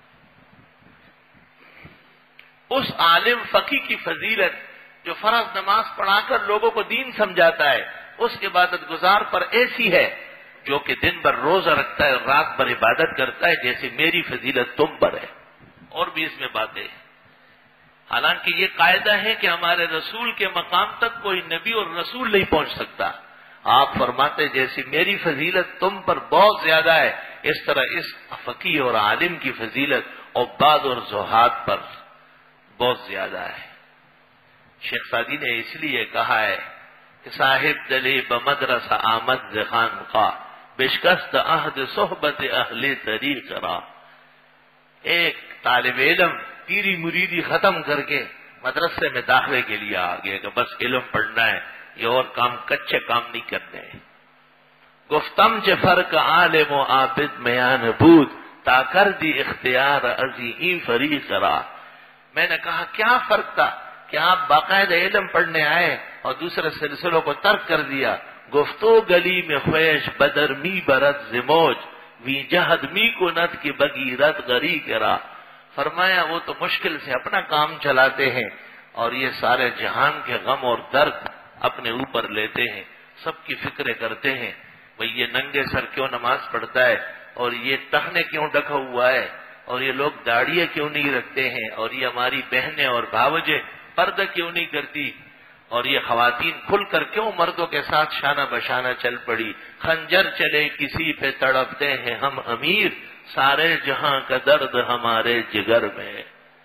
اس عالم فقیہ کی فضیلت جو فرض نماز پڑھا کر لوگوں کو دین سمجھاتا ہے، اس عبادت گزار پر ایسی ہے جو کہ دن بھر روزہ رکھتا ہے، رات بھر عبادت کرتا ہے، جیسے میری فضیلت تم پر ہے۔ اور بھی اس میں باتیں ہیں، حالانکہ یہ قاعدہ ہے کہ ہمارے رسول کے مقام تک کوئی نبی اور رسول نہیں پہنچ سکتا۔ آپ فرماتے جیسی میری فضیلت تم پر بہت زیادہ ہے، اس طرح اس فقیہ اور عالم کی فضیلت عباد اور زہاد پر بہت زیادہ ہے۔ شیخ سعدی نے اس لیے کہا ہے کہ صاحب دلی بمدرسہ آمد زخان خواہ بشکست عہد صحبت اہل طریق را، ایک طالب علم پیری مریدی ختم کر کے مدرسے میں داخلے کے لیے آ گیا کہ بس علم پڑھنا ہے، یہ اور کام کچے کام نہیں کرنے ہیں۔ گفتم چے فرق عالم و عابد میان بود تا کر دی اختیار ازی این فریق را، میں نے کہا کیا فرق تھا کہ آپ باقاعدہ علم پڑھنے آئے اور دوسرے سلسلوں کو ترک کر دیا۔ گفتو گلی میں خویش بدر می برد زموج وی جہد می کنت کی بگیرت غری کرا، فرمایا وہ تو مشکل سے اپنا کام چلاتے ہیں اور یہ سارے جہان کے غم اور درد اپنے اوپر لیتے ہیں، سب کی فکریں کرتے ہیں، بھئی یہ ننگے سر کیوں نماز پڑھتا ہے، اور یہ ٹخنے کیوں ڈکا ہوا ہے، اور یہ لوگ داڑیاں کیوں نہیں رکھتے ہیں، اور یہ ہماری بہنیں اور بھاوجیں پردہ کیوں نہیں کرتی، اور یہ خواتین کھل کر کیوں مردوں کے ساتھ شانہ بشانہ چل پڑی، خنجر چلے کسی پہ تڑپتے ہیں ہم امیر، سارے جہاں کا درد ہمارے جگر میں۔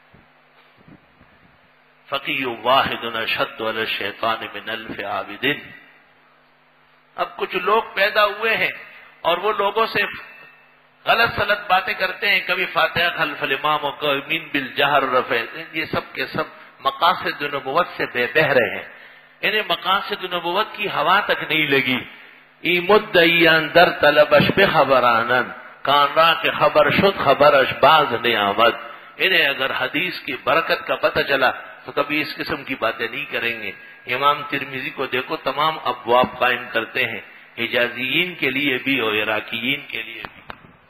فقیہ واحد اشد علی الشیطان من الف عابد۔ اب کچھ لوگ پیدا ہوئے ہیں اور وہ لوگوں سے غلط سلط باتیں کرتے ہیں، کبھی فاتحہ خلف الامام و قائمین بالجہر رفع، یہ سب کے سب مقاصد نبوت سے بے بہرے ہیں، انہیں مقاصد نبوت کی ہوا تک نہیں لگی۔ ای مدعیان در طلبش بے خبرانن کان را کے خبر شد خبرش باز نے آمد، انہیں اگر حدیث کی برکت کا پتہ چلا تو کبھی اس قسم کی باتیں نہیں کریں گے. امام ترمذی کو دیکھو تمام ابواب قائم کرتے ہیں، حجازیین کے لیے بھی اور عراقیین کے لیے بھی.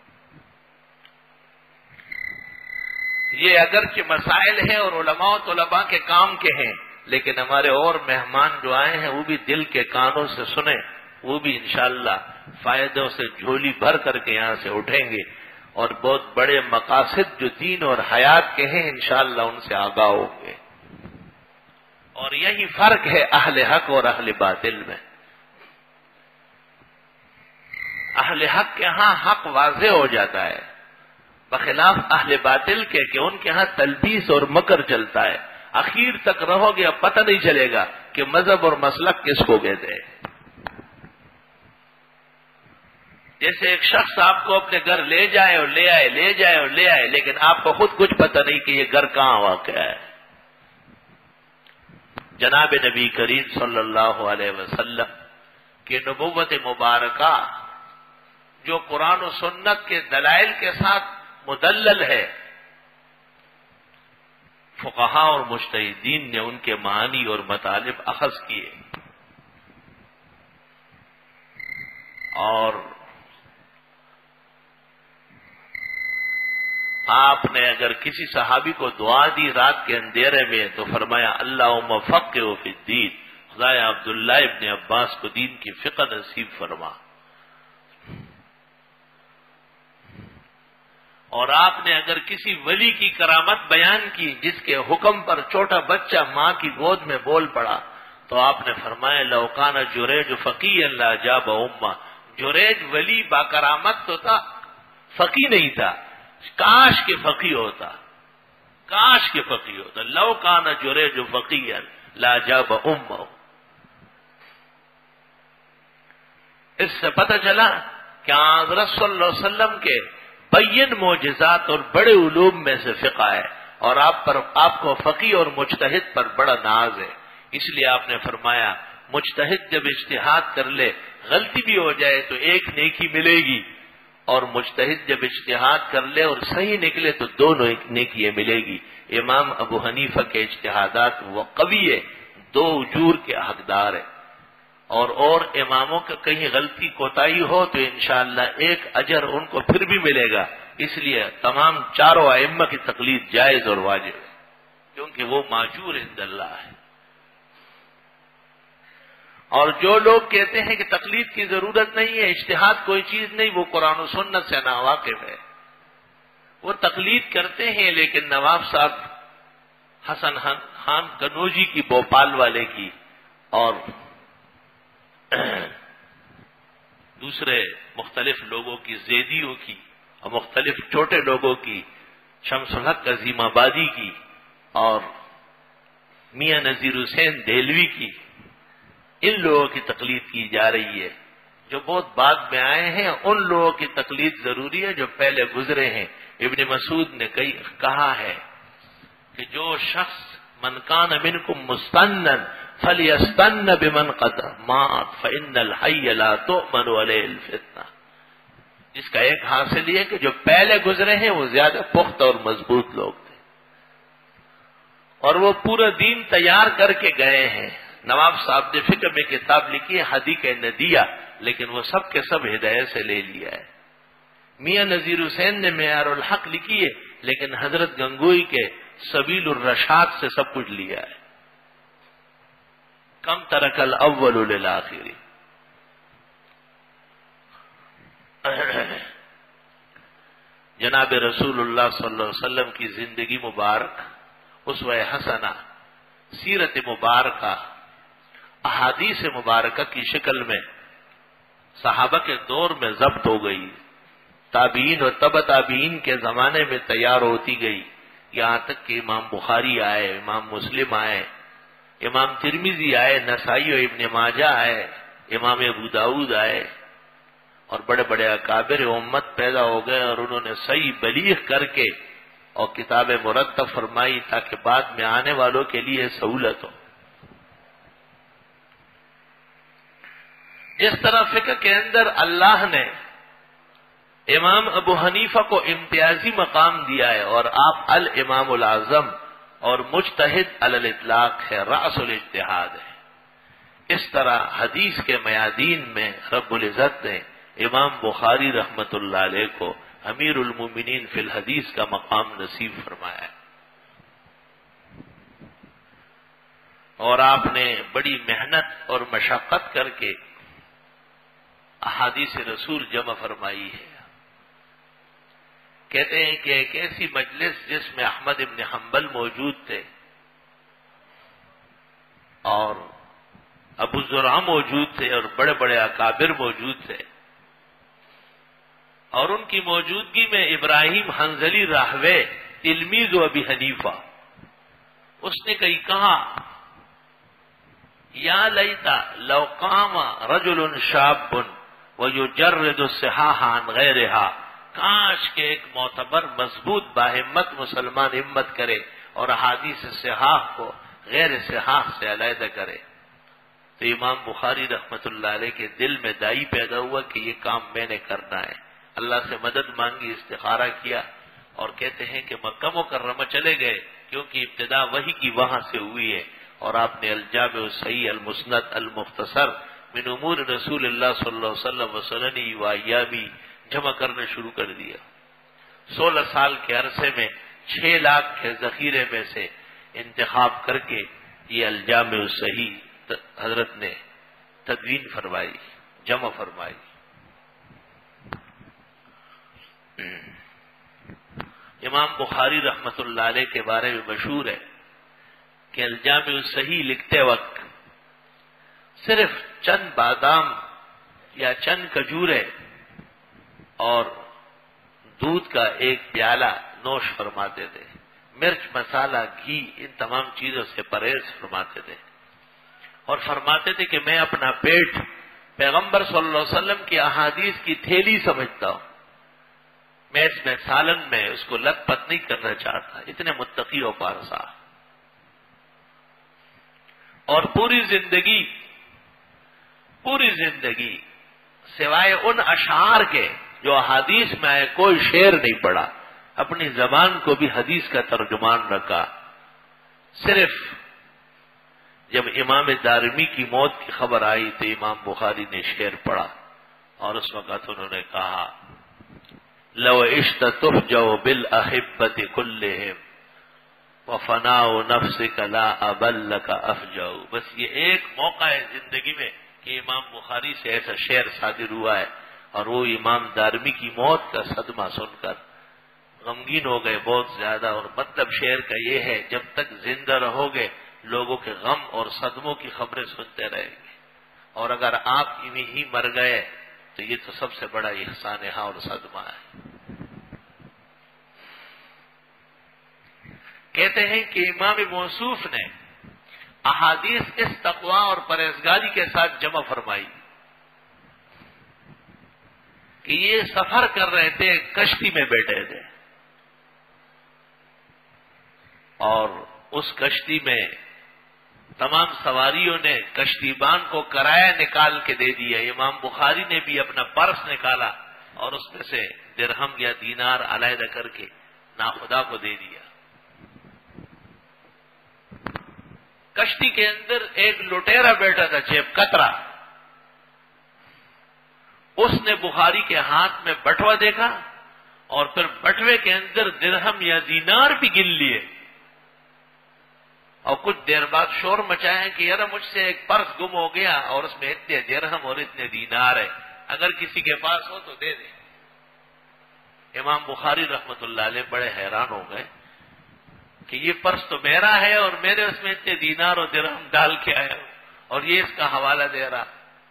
یہ اگرچہ مسائل ہیں اور علماء و طلباء کے کام کے ہیں، لیکن ہمارے اور مہمان جو آئے ہیں وہ بھی دل کے کانوں سے سنیں، وہ بھی انشاءاللہ فائدوں سے جھولی بھر کر کے یہاں سے اٹھیں گے اور بہت بڑے مقاصد جو دین اور حیات کے ہیں انشاءاللہ ان سے آگاہ ہوں گے. اور یہی فرق ہے اہل حق اور اہل باطل میں. اہل حق کے ہاں حق واضح ہو جاتا ہے، بخلاف اہل باطل کے کہ ان کے ہاں تلبیس اور مکر چلتا ہے. اخیر تک رہو گے اب پتہ نہیں چلے گا کہ مذہب اور مسلک کس کو کہتے ہیں. جیسے ایک شخص آپ کو اپنے گھر لے جائے اور لے آئے لے جائے اور لے آئے لیکن آپ کو خود کچھ پتہ نہیں کہ یہ گھر کہاں واقع ہے. جناب نبی کریم صلی اللہ علیہ وسلم کی نبوت مبارکہ جو قرآن و سنت کے دلائل کے ساتھ مدلل ہے، فقہاء اور مجتہدین نے ان کے معانی اور مطالب اخذ کیے. اور آپ نے اگر کسی صحابی کو دعا دی رات کے اندھیرے میں تو فرمایا اللہم فقہہ فی الدین، خدایا عبداللہ ابن عباس کو دین کی فقہ نصیب فرما. اور آپ نے اگر کسی ولی کی کرامت بیان کی جس کے حکم پر چھوٹا بچہ ماں کی گود میں بول پڑا تو آپ نے فرمایا لو کان جریج فقیھا لاجاب امہ، جریج ولی با کرامت تو تھا، فقی نہیں تھا. کاش کے فقی ہوتا، کاش کے فقی ہوتا. لو کان جریج فقیھا لاجاب امہ. اس سے پتہ چلا کہ حضرت صلی اللہ علیہ وسلم کے بین معجزات اور بڑے علوم میں سے فقہ ہے، اور آپ پر آپ کو فقی اور مجتہد پر بڑا ناز ہے. اس لیے آپ نے فرمایا مجتہد جب اجتہاد کر لے غلطی بھی ہو جائے تو ایک نیکی ملے گی، اور مجتہد جب اجتہاد کر لے اور صحیح نکلے تو دونوں نیکیاں ملے گی. امام ابو حنیفہ کے اجتہادات وہ قوی ہے، دو اجور کے حقدار ہے. اور اور اماموں کا کہیں غلطی کوتاہی ہو تو انشاءاللہ ایک اجر ان کو پھر بھی ملے گا. اس لیے تمام چاروں ائمہ کی تقلید جائز اور واجب ہے کیونکہ وہ ماجور عند اللہ ہے. اور جو لوگ کہتے ہیں کہ تقلید کی ضرورت نہیں ہے، اجتہاد کوئی چیز نہیں، وہ قرآن و سنت سے ناواقف ہے، وہ تقلید کرتے ہیں. لیکن نواب صاحب حسن خان کنوجی کی بھوپال والے کی اور دوسرے مختلف لوگوں کی، زیدیوں کی اور مختلف چھوٹے لوگوں کی، شمس الحق عظیم آبادی کی اور میاں نذیر حسین دہلوی کی، ان لوگوں کی تقلید کی جا رہی ہے. جو بہت بعد میں آئے ہیں ان لوگوں کی تقلید ضروری ہے جو پہلے گزرے ہیں. ابن مسعود نے کئی کہا ہے کہ جو شخص من کان منکم مستنن فلیستن بمن قد مات فإن الحی لا تؤمن علیہ الفتنہ. جس کا ایک حاصل یہ کہ جو پہلے گزرے ہیں وہ زیادہ پختہ اور مضبوط لوگ تھے اور وہ پورا دین تیار کر کے گئے ہیں. نواب صاحب نے فکر میں کتاب لکھی ہے حدیقہ ندیہ، لیکن وہ سب کے سب ہدایت سے لے لیا ہے. میاں نذیر حسین نے معیار الحق لکھی ہے لیکن حضرت گنگوئی کے سبیل الرشاد سے سب کچھ لیا ہے. کم ترک الاول للآخر. جناب رسول اللہ صلی اللہ علیہ وسلم کی زندگی مبارک، اسوہ حسنہ، سیرت مبارکہ احادیث مبارکہ کی شکل میں صحابہ کے دور میں ضبط ہو گئی، تابعین اور تبع تابعین کے زمانے میں تیار ہوتی گئی، یہاں تک کہ امام بخاری آئے، امام مسلم آئے، امام ترمذی آئے، نسائی و ابن ماجہ آئے، امام ابو داؤد آئے، اور بڑے بڑے اکابر امت پیدا ہو گئے اور انہوں نے صحیح بلیغ کر کے اور کتابیں مرتب فرمائی تاکہ بعد میں آنے والوں کے لیے سہولت ہو. اس طرح فقہ کے اندر اللہ نے امام ابو حنیفہ کو امتیازی مقام دیا ہے اور آپ الامام الاعظم اور مجتہد علی الاطلاق ہے، رأس الاجتہاد ہے۔ اس طرح حدیث کے میادین میں رب العزت نے امام بخاری رحمت اللہ علیہ کو امیر المومنین فی الحدیث کا مقام نصیب فرمایا ہے، اور آپ نے بڑی محنت اور مشقت کر کے احادیث رسول جمع فرمائی ہے۔ کہتے ہیں کہ ایک ایسی مجلس جس میں احمد ابن حنبل موجود تھے اور ابو زرع موجود تھے اور بڑے بڑے اکابر موجود تھے، اور ان کی موجودگی میں ابراہیم حنظلی راہوے تلمیذ و ابی حنیفہ، اس نے کئی کہا یا لیتا لو قام رجل شاب ویجرد الصحاح عن غیرہا، کاش کہ ایک معتبر مضبوط باہمت مسلمان ہمت کرے اور احادیث صحاح کو غیر صحاح سے علیحدہ کرے۔ تو امام بخاری رحمت اللہ علیہ کے دل میں دائی پیدا ہوا کہ یہ کام میں نے کرنا ہے، اللہ سے مدد مانگی، استخارہ کیا، اور کہتے ہیں کہ مکہ مکرمہ چلے گئے کیونکہ ابتدا وحی کی وہاں سے ہوئی ہے، اور آپ نے الجامع الصحیح المسند المختصر من امور رسول اللہ صلی اللہ علیہ وسلم وسننی و ایامی جمع کرنا شروع کر دیا۔ سولہ سال کے عرصے میں چھ لاکھ کے ذخیرے میں سے انتخاب کر کے یہ الجامع الصحیح حضرت نے تدوین فرمائی، جمع فرمائی۔ امام بخاری رحمت اللہ علیہ کے بارے میں مشہور ہے کہ الجامع الصحیح لکھتے وقت صرف چند بادام یا چند کھجورے اور دودھ کا ایک پیالہ نوش فرماتے تھے، مرچ مسالہ گھی ان تمام چیزوں سے پرہیز فرماتے تھے، اور فرماتے تھے کہ میں اپنا پیٹ پیغمبر صلی اللہ علیہ وسلم کی احادیث کی تھیلی سمجھتا ہوں، میں اس میں سالن میں اس کو لت پت نہیں کرنا چاہتا، اتنے متقی و پارسا، اور پوری زندگی پوری زندگی سوائے ان اشعار کے جو احادیث میں آئے کوئی شعر نہیں پڑا، اپنی زبان کو بھی حدیث کا ترجمان رکھا۔ صرف جب امام دارمی کی موت کی خبر آئی تو امام بخاری نے شعر پڑھا، اور اس وقت انہوں نے کہا لو عشت تفجع بالاحبۃ کلہم وفناء نفسک لا ابلک افجع۔ بس یہ ایک موقع ہے زندگی میں کہ امام بخاری سے ایسا شعر صادر ہوا ہے، اور وہ امام دارمی کی موت کا صدمہ سن کر غمگین ہو گئے بہت زیادہ۔ اور مطلب شعر کا یہ ہے جب تک زندہ رہو گے لوگوں کے غم اور صدموں کی خبریں سنتے رہیں گے، اور اگر آپ میں ہی مر گئے تو یہ تو سب سے بڑا احسان ہاں اور صدمہ ہے۔ کہتے ہیں کہ امام موصوف نے احادیث اس تقوی اور پرہیزگاری کے ساتھ جمع فرمائی کہ یہ سفر کر رہے تھے، کشتی میں بیٹھے تھے، اور اس کشتی میں تمام سواریوں نے کشتی بان کو کرایہ نکال کے دے دیا۔ امام بخاری نے بھی اپنا پرس نکالا اور اس میں سے درہم یا دینار علیحدہ کر کے ناخدا کو دے دیا۔ کشتی کے اندر ایک لٹیرا بیٹھا تھا جیب کترا، اس نے بخاری کے ہاتھ میں بٹوا دیکھا اور پھر بٹوے کے اندر درہم یا دینار بھی گن لیے، اور کچھ دیر بعد شور مچایا کہ یار مجھ سے ایک پرس گم ہو گیا اور اس میں اتنے درہم اور اتنے دینار ہے، اگر کسی کے پاس ہو تو دے دے۔ امام بخاری رحمت اللہ علیہ بڑے حیران ہو گئے کہ یہ پرس تو میرا ہے اور میرے اس میں اتنے دینار اور درہم ڈال کے آیا ہوں، اور یہ اس کا حوالہ دے رہا۔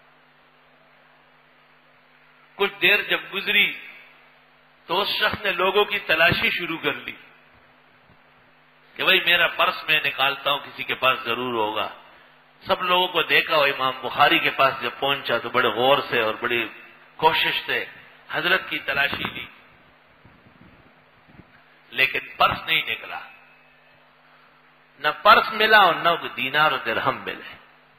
کچھ دیر جب گزری تو اس شخص نے لوگوں کی تلاشی شروع کر لی کہ بھئی میرا پرس میں نکالتا ہوں، کسی کے پاس ضرور ہوگا۔ سب لوگوں کو دیکھا، اور امام بخاری کے پاس جب پہنچا تو بڑے غور سے اور بڑی کوشش سے حضرت کی تلاشی لی، لیکن پرس نہیں نکلا، نہ پرس ملا اور نہ دینار اور درہم ملے۔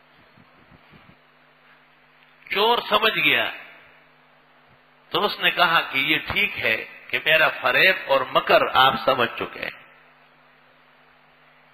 چور سمجھ گیا تو اس نے کہا کہ یہ ٹھیک ہے کہ میرا فریب اور مکر آپ سمجھ چکے ہیں،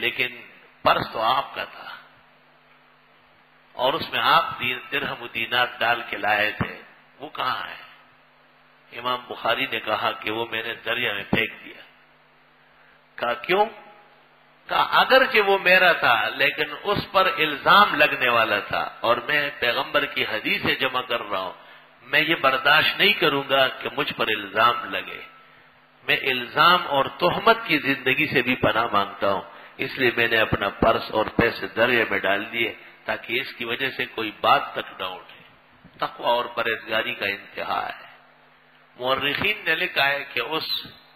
لیکن پرس تو آپ کا تھا اور اس میں آپ درہم و دینار ڈال کے لائے تھے، وہ کہاں ہے؟ امام بخاری نے کہا کہ وہ میں نے دریا میں پھینک دیا۔ کہا کیوں؟ کہا اگرچہ وہ میرا تھا لیکن اس پر الزام لگنے والا تھا اور میں پیغمبر کی حدیثیں جمع کر رہا ہوں، میں یہ برداشت نہیں کروں گا کہ مجھ پر الزام لگے، میں الزام اور تہمت کی زندگی سے بھی پناہ مانگتا ہوں، اس لیے میں نے اپنا پرس اور پیسے دریا میں ڈال دیے تاکہ اس کی وجہ سے کوئی بات تک نہ اٹھے۔ تقوی اور پرہیزگاری کا انتہا ہے۔ مورخین نے لکھا ہے کہ اس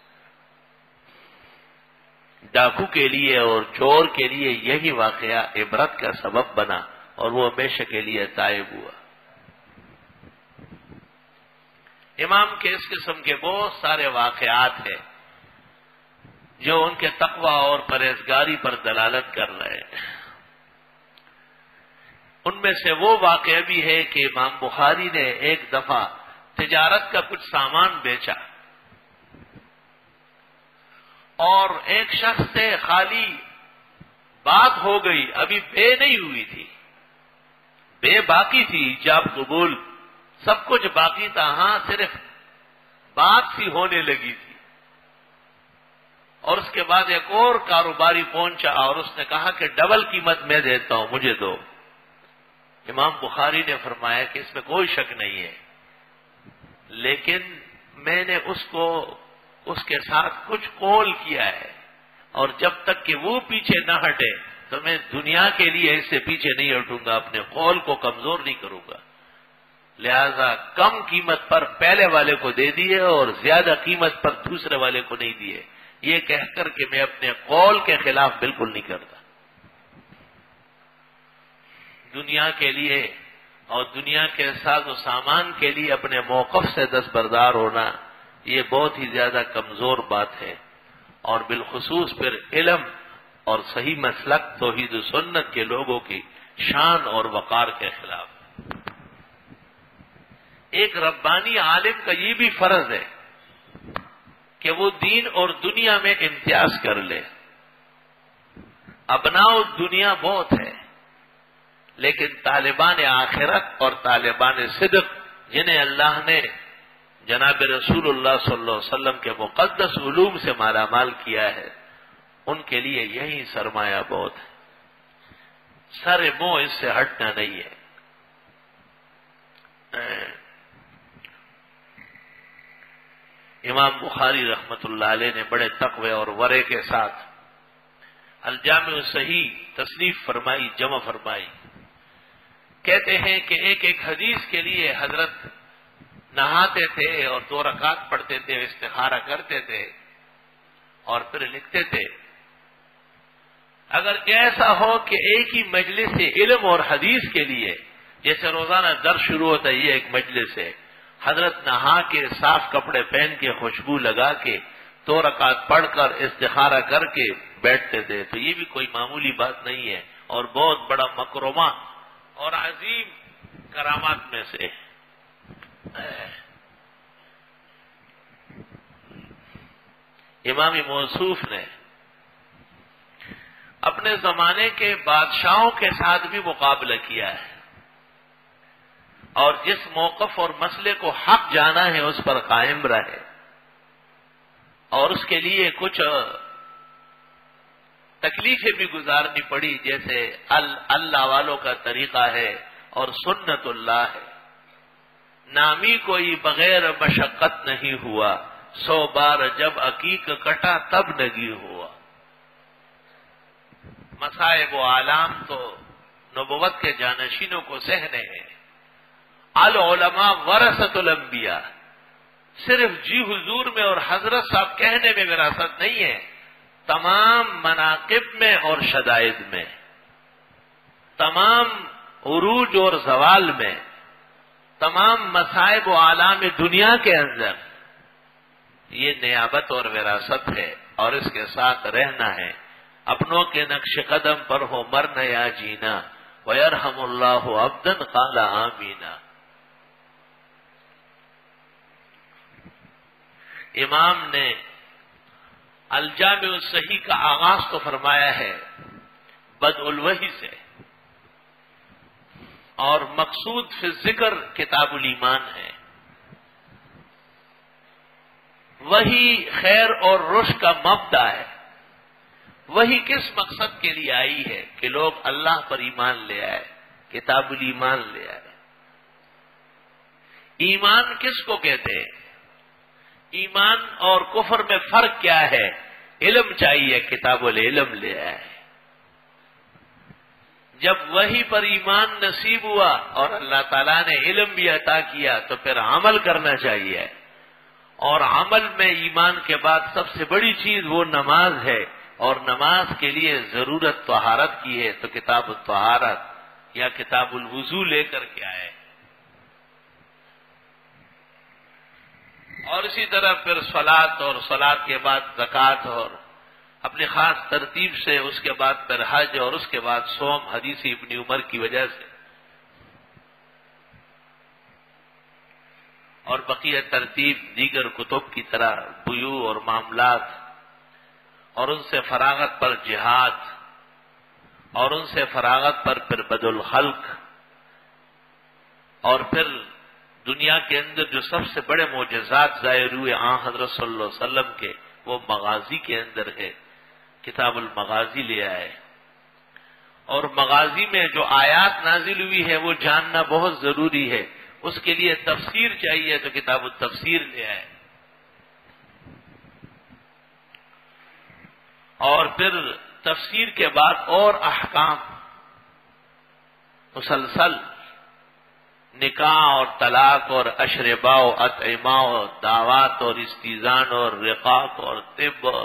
ڈاکو کے لیے اور چور کے لیے یہی واقعہ عبرت کا سبب بنا اور وہ ہمیشہ کے لیے تائب ہوا۔ امام کے اس قسم کے بہت سارے واقعات ہیں جو ان کے تقوی اور پرہیزگاری پر دلالت کر رہے ہیں۔ ان میں سے وہ واقعہ بھی ہے کہ امام بخاری نے ایک دفعہ تجارت کا کچھ سامان بیچا اور ایک شخص سے خالی بات ہو گئی، ابھی بے نہیں ہوئی تھی، بے باقی تھی، ایجاب قبول سب کچھ باقی تھا، ہاں صرف بات سی ہونے لگی تھی، اور اس کے بعد ایک اور کاروباری پہنچا اور اس نے کہا کہ ڈبل قیمت میں دیتا ہوں، مجھے دو۔ امام بخاری نے فرمایا کہ اس میں کوئی شک نہیں ہے، لیکن میں نے اس کو اس کے ساتھ کچھ قول کیا ہے اور جب تک کہ وہ پیچھے نہ ہٹے تو میں دنیا کے لیے اس سے پیچھے نہیں ہٹوں گا، اپنے قول کو کمزور نہیں کروں گا، لہذا کم قیمت پر پہلے والے کو دے دیے اور زیادہ قیمت پر دوسرے والے کو نہیں دیے، یہ کہہ کر کہ میں اپنے قول کے خلاف بالکل نہیں کرتا۔ دنیا کے لیے اور دنیا کے ساز و سامان کے لیے اپنے موقف سے دستبردار ہونا یہ بہت ہی زیادہ کمزور بات ہے، اور بالخصوص پھر علم اور صحیح مسلک توحید و سنت کے لوگوں کی شان اور وقار کے خلاف۔ ایک ربانی عالم کا یہ بھی فرض ہے کہ وہ دین اور دنیا میں امتیاز کر لے۔ ابناء دنیا بہت ہے لیکن طالبان آخرت اور طالبان صدق جنہیں اللہ نے جناب رسول اللہ صلی اللہ علیہ وسلم کے مقدس علوم سے مالا مال کیا ہے، ان کے لیے یہی سرمایہ بہت ہے، سر منہ اس سے ہٹنا نہیں ہے۔ امام بخاری رحمت اللہ علیہ نے بڑے تقوی اور ورع کے ساتھ الجامع الصحیح تصنیف فرمائی، جمع فرمائی۔ کہتے ہیں کہ ایک ایک حدیث کے لیے حضرت نہاتے تھے اور دو رکعت پڑھتے تھے، استخارہ کرتے تھے اور پھر لکھتے تھے۔ اگر ایسا ہو کہ ایک ہی مجلس سے علم اور حدیث کے لیے، جیسے روزانہ درس شروع ہوتا ہے یہ ایک مجلس ہے، حضرت نہا کے صاف کپڑے پہن کے خوشبو لگا کے دو رکعت پڑھ کر استخارہ کر کے بیٹھتے تھے، تو یہ بھی کوئی معمولی بات نہیں ہے اور بہت بڑا مکرمہ اور عظیم کرامات میں سے۔ امام موصوف نے اپنے زمانے کے بادشاہوں کے ساتھ بھی مقابلہ کیا ہے اور جس موقف اور مسئلے کو حق جانا ہے اس پر قائم رہے، اور اس کے لیے کچھ تکلیفیں بھی گزارنی پڑی، جیسے اللہ والوں کا طریقہ ہے اور سنت اللہ ہے، نامی کوئی بغیر مشقت نہیں ہوا، سو بار جب عقیق کٹا تب نگی ہوا۔ مصائب و آلام تو نبوت کے جانشینوں کو سہنے ہیں۔ العلماء ورثۃ الانبیاء، صرف جی حضور میں اور حضرت صاحب کہنے میں وراثت نہیں ہے، تمام مناقب میں اور شدائد میں، تمام عروج اور زوال میں، تمام مصائب و آلام دنیا کے اندر یہ نیابت اور وراثت ہے اور اس کے ساتھ رہنا ہے۔ اپنوں کے نقش قدم پر ہو مرنا یا جینا، وَيَرْحَمُ اللَّهُ عَبْدًا قَالَ آمِينَ۔ امام نے الجامع الصحیح کا آغاز تو فرمایا ہے بدء الوحی سے، اور مقصود فی ذکر کتاب الایمان ہے۔ وہی خیر اور رشد کا مبدا ہے۔ وہی کس مقصد کے لیے آئی ہے کہ لوگ اللہ پر ایمان لے آئے، کتاب الایمان لے آئے۔ ایمان کس کو کہتے ہیں؟ ایمان اور کفر میں فرق کیا ہے؟ علم چاہیے، کتاب العلم لے آئے۔ جب وحی پر ایمان نصیب ہوا اور اللہ تعالیٰ نے علم بھی عطا کیا تو پھر عمل کرنا چاہیے، اور عمل میں ایمان کے بعد سب سے بڑی چیز وہ نماز ہے، اور نماز کے لیے ضرورت طہارت کی ہے، تو کتاب الطہارت یا کتاب الوضو لے کر کے آئے۔ اور اسی طرح پھر صلاۃ، اور صلاۃ کے بعد زکوٰۃ، اور اپنی خاص ترتیب سے اس کے بعد پھر حج، اور اس کے بعد صوم، حدیث ابن عمر کی وجہ سے، اور بقیہ ترتیب دیگر کتب کی طرح بیوع اور معاملات، اور ان سے فراغت پر جہاد، اور ان سے فراغت پر پھر بدء الخلق، اور پھر دنیا کے اندر جو سب سے بڑے معجزات ظاہر ہوئے آن حضرت صلی اللہ علیہ وسلم کے، وہ مغازی کے اندر ہے، کتاب المغازی لے آئے۔ اور مغازی میں جو آیات نازل ہوئی ہے وہ جاننا بہت ضروری ہے، اس کے لیے تفسیر چاہیے تو کتاب التفسیر لے آئے۔ اور پھر تفسیر کے بعد اور احکام مسلسل، نکاح اور طلاق اور اشربا و اطعمہ اور دعوات اور استیزان اور رقاق اور طب اور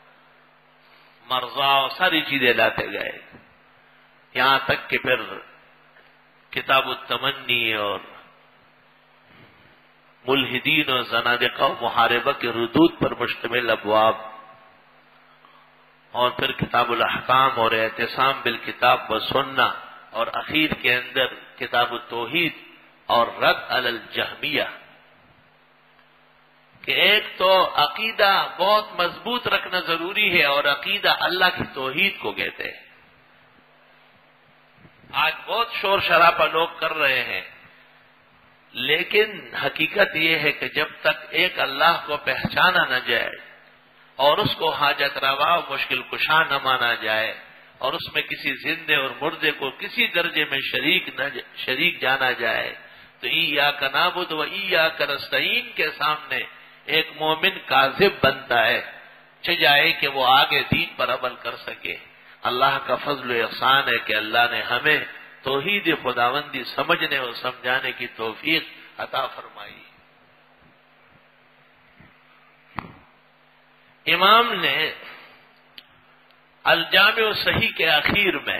مرضا اور ساری چیزیں لاتے گئے، یہاں تک کہ پھر کتاب التمنی اور ملحدین اور زنادقہ و محاربہ کے ردود پر مشتمل ابواب، اور پھر کتاب الاحکام اور اعتصام بالکتاب و سنہ، اور اخیر کے اندر کتاب التوحید اور رد علی الجہمیہ، کہ ایک تو عقیدہ بہت مضبوط رکھنا ضروری ہے، اور عقیدہ اللہ کی توحید کو کہتے ہیں۔ آج بہت شور شرابہ لوگ کر رہے ہیں، لیکن حقیقت یہ ہے کہ جب تک ایک اللہ کو پہچانا نہ جائے، اور اس کو حاجت روا و مشکل کشا نہ مانا جائے، اور اس میں کسی زندے اور مردے کو کسی درجے میں شریک نہ شریک جانا جائے، تو ایاک نعبد و ایاک نستعین کے سامنے ایک مومن کاذب بنتا ہے، چاہے کہ وہ آگے دین پر عمل کر سکے۔ اللہ کا فضل و احسان ہے کہ اللہ نے ہمیں توحید خداوندی سمجھنے اور سمجھانے کی توفیق عطا فرمائی۔ امام نے الجامع الصحیح کے اخیر میں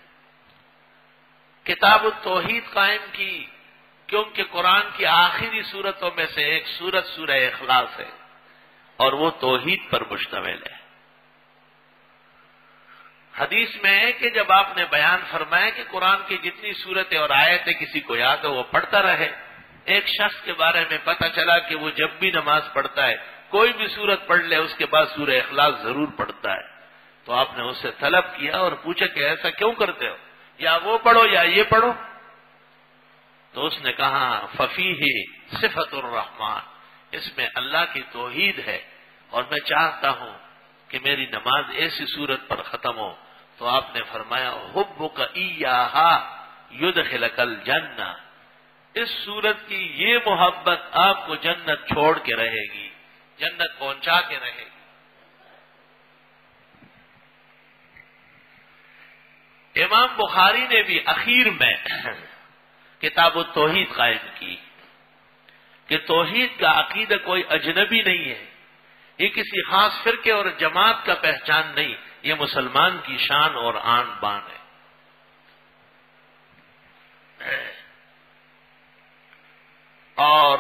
کتاب التوحید قائم کی، کیونکہ قرآن کی آخری سورتوں میں سے ایک سورت سورہ اخلاص ہے، اور وہ توحید پر مشتمل ہے۔ حدیث میں ہے کہ جب آپ نے بیان فرمایا کہ قرآن کی جتنی سورتیں اور آیتیں کسی کو یاد ہو وہ پڑھتا رہے، ایک شخص کے بارے میں پتہ چلا کہ وہ جب بھی نماز پڑھتا ہے کوئی بھی سورت پڑھ لے اس کے بعد سورہ اخلاص ضرور پڑھتا ہے، تو آپ نے اس سے طلب کیا اور پوچھا کہ ایسا کیوں کرتے ہو، یا وہ پڑھو یا یہ پڑھو؟ تو اس نے کہا ففیہ صفت الرحمن، اس میں اللہ کی توحید ہے، اور میں چاہتا ہوں کہ میری نماز ایسی صورت پر ختم ہو۔ تو آپ نے فرمایا حبک ایہا یدخلک الجنہ، اس صورت کی یہ محبت آپ کو جنت چھوڑ کے رہے گی، جنت پہنچا کے رہے گی۔ امام بخاری نے بھی اخیر میں کتاب التوحید قائم کی کہ توحید کا عقیدہ کوئی اجنبی نہیں ہے، یہ کسی خاص فرقے اور جماعت کا پہچان نہیں، یہ مسلمان کی شان اور آن بان ہے۔ اور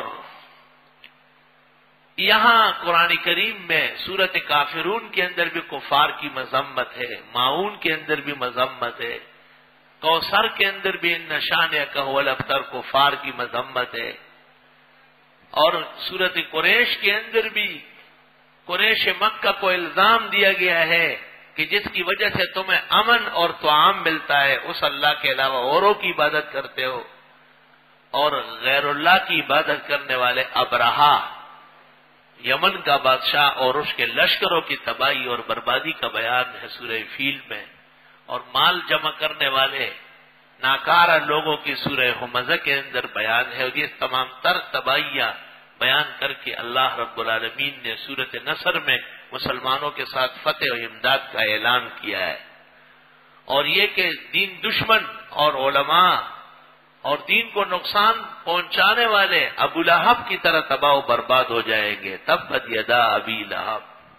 یہاں قرآن کریم میں سورت کافرون کے اندر بھی کفار کی مذمت ہے، معون کے اندر بھی مذمت ہے، کوثر کے اندر بھی ان شانک هو الابتر کفار کی مذمت ہے، اور سورت قریش کے اندر بھی قریش مکہ کو الزام دیا گیا ہے کہ جس کی وجہ سے تمہیں امن اور طعام ملتا ہے اس اللہ کے علاوہ اوروں کی عبادت کرتے ہو، اور غیر اللہ کی عبادت کرنے والے ابرہا یمن کا بادشاہ اور اس کے لشکروں کی تباہی اور بربادی کا بیان ہے سورہ فیل میں، اور مال جمع کرنے والے ناکارہ لوگوں کی سورہ ہمزہ کے اندر بیان ہے، اور یہ تمام تر تباہیاں بیان کر کے اللہ رب العالمین نے سورۃ نصر میں مسلمانوں کے ساتھ فتح و امداد کا اعلان کیا ہے، اور یہ کہ دین دشمن اور علماء اور دین کو نقصان پہنچانے والے ابو لہب کی طرح تباہ و برباد ہو جائیں گے۔ تبت یدا ابی لہب،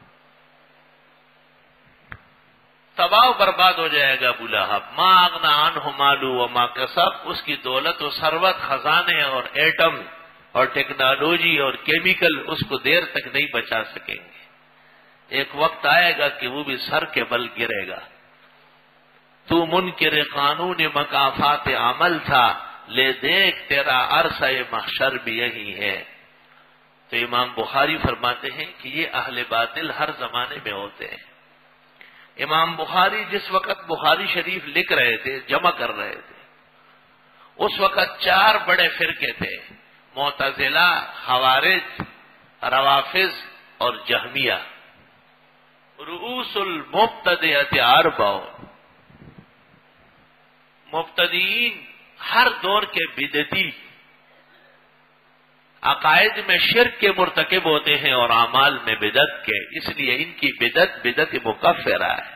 تباہ و برباد ہو جائے گا ابو لہب۔ ما اغنی عنہ مالہ وما کسب، اس کی دولت و ثروت، خزانے اور ایٹم اور ٹیکنالوجی اور کیمیکل اس کو دیر تک نہیں بچا سکیں گے۔ ایک وقت آئے گا کہ وہ بھی سر کے بل گرے گا۔ تو منکر قانون مکافات عمل تھا، لے دیکھ تیرا عرصہ محشر بھی یہی ہے۔ تو امام بخاری فرماتے ہیں کہ یہ اہل باطل ہر زمانے میں ہوتے ہیں۔ امام بخاری جس وقت بخاری شریف لکھ رہے تھے، جمع کر رہے تھے، اس وقت چار بڑے فرقے تھے: معتزلہ، خوارج، روافض اور جہمیہ۔ رؤوس المبتدعۃ اربع، مبتدئین ہر دور کے بدعتی عقائد میں شرک کے مرتکب ہوتے ہیں اور اعمال میں بدعت کے، اس لیے ان کی بدعت بدعت مکفرہ ہے۔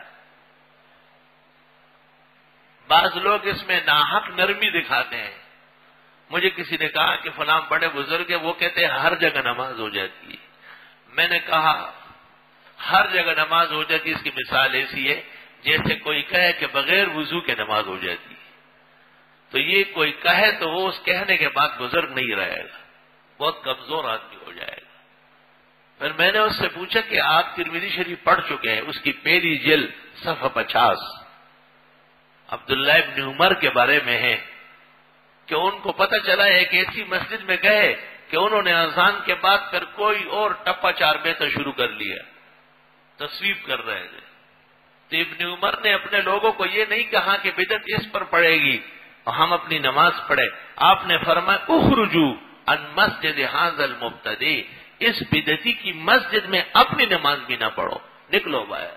بعض لوگ اس میں ناحق نرمی دکھاتے ہیں۔ مجھے کسی نے کہا کہ فلاں بڑے بزرگ ہیں، وہ کہتے ہیں ہر جگہ نماز ہو جاتی ہے۔ میں نے کہا ہر جگہ نماز ہو جاتی، اس کی مثال ایسی ہے جیسے کوئی کہے کہ بغیر وضو کے نماز ہو جاتی ہے۔ تو یہ کوئی کہے تو وہ اس کہنے کے بعد بزرگ نہیں رہے گا، بہت کمزور آدمی ہو جائے گا۔ پھر میں نے اس سے پوچھا کہ آپ ترمذی شریف پڑھ چکے ہیں، اس کی پہلی جلد صفحہ پچاس عبداللہ ابن عمر کے بارے میں ہے کہ ان کو پتہ چلا ہے کہ ایسی مسجد میں گئے کہ انہوں نے اذان کے بعد پھر کوئی اور ٹپا چار بیتا شروع کر لیا، تصویب کر رہے تھے۔ تو ابن عمر نے اپنے لوگوں کو یہ نہیں کہا کہ بدعت اس پر پڑے گی اور ہم اپنی نماز پڑھے، آپ نے فرمایا اخرجو ان مسجد ھذا المبتدی، اس بدعتی کی مسجد میں اپنی نماز بھی نہ پڑھو، نکلو باہر۔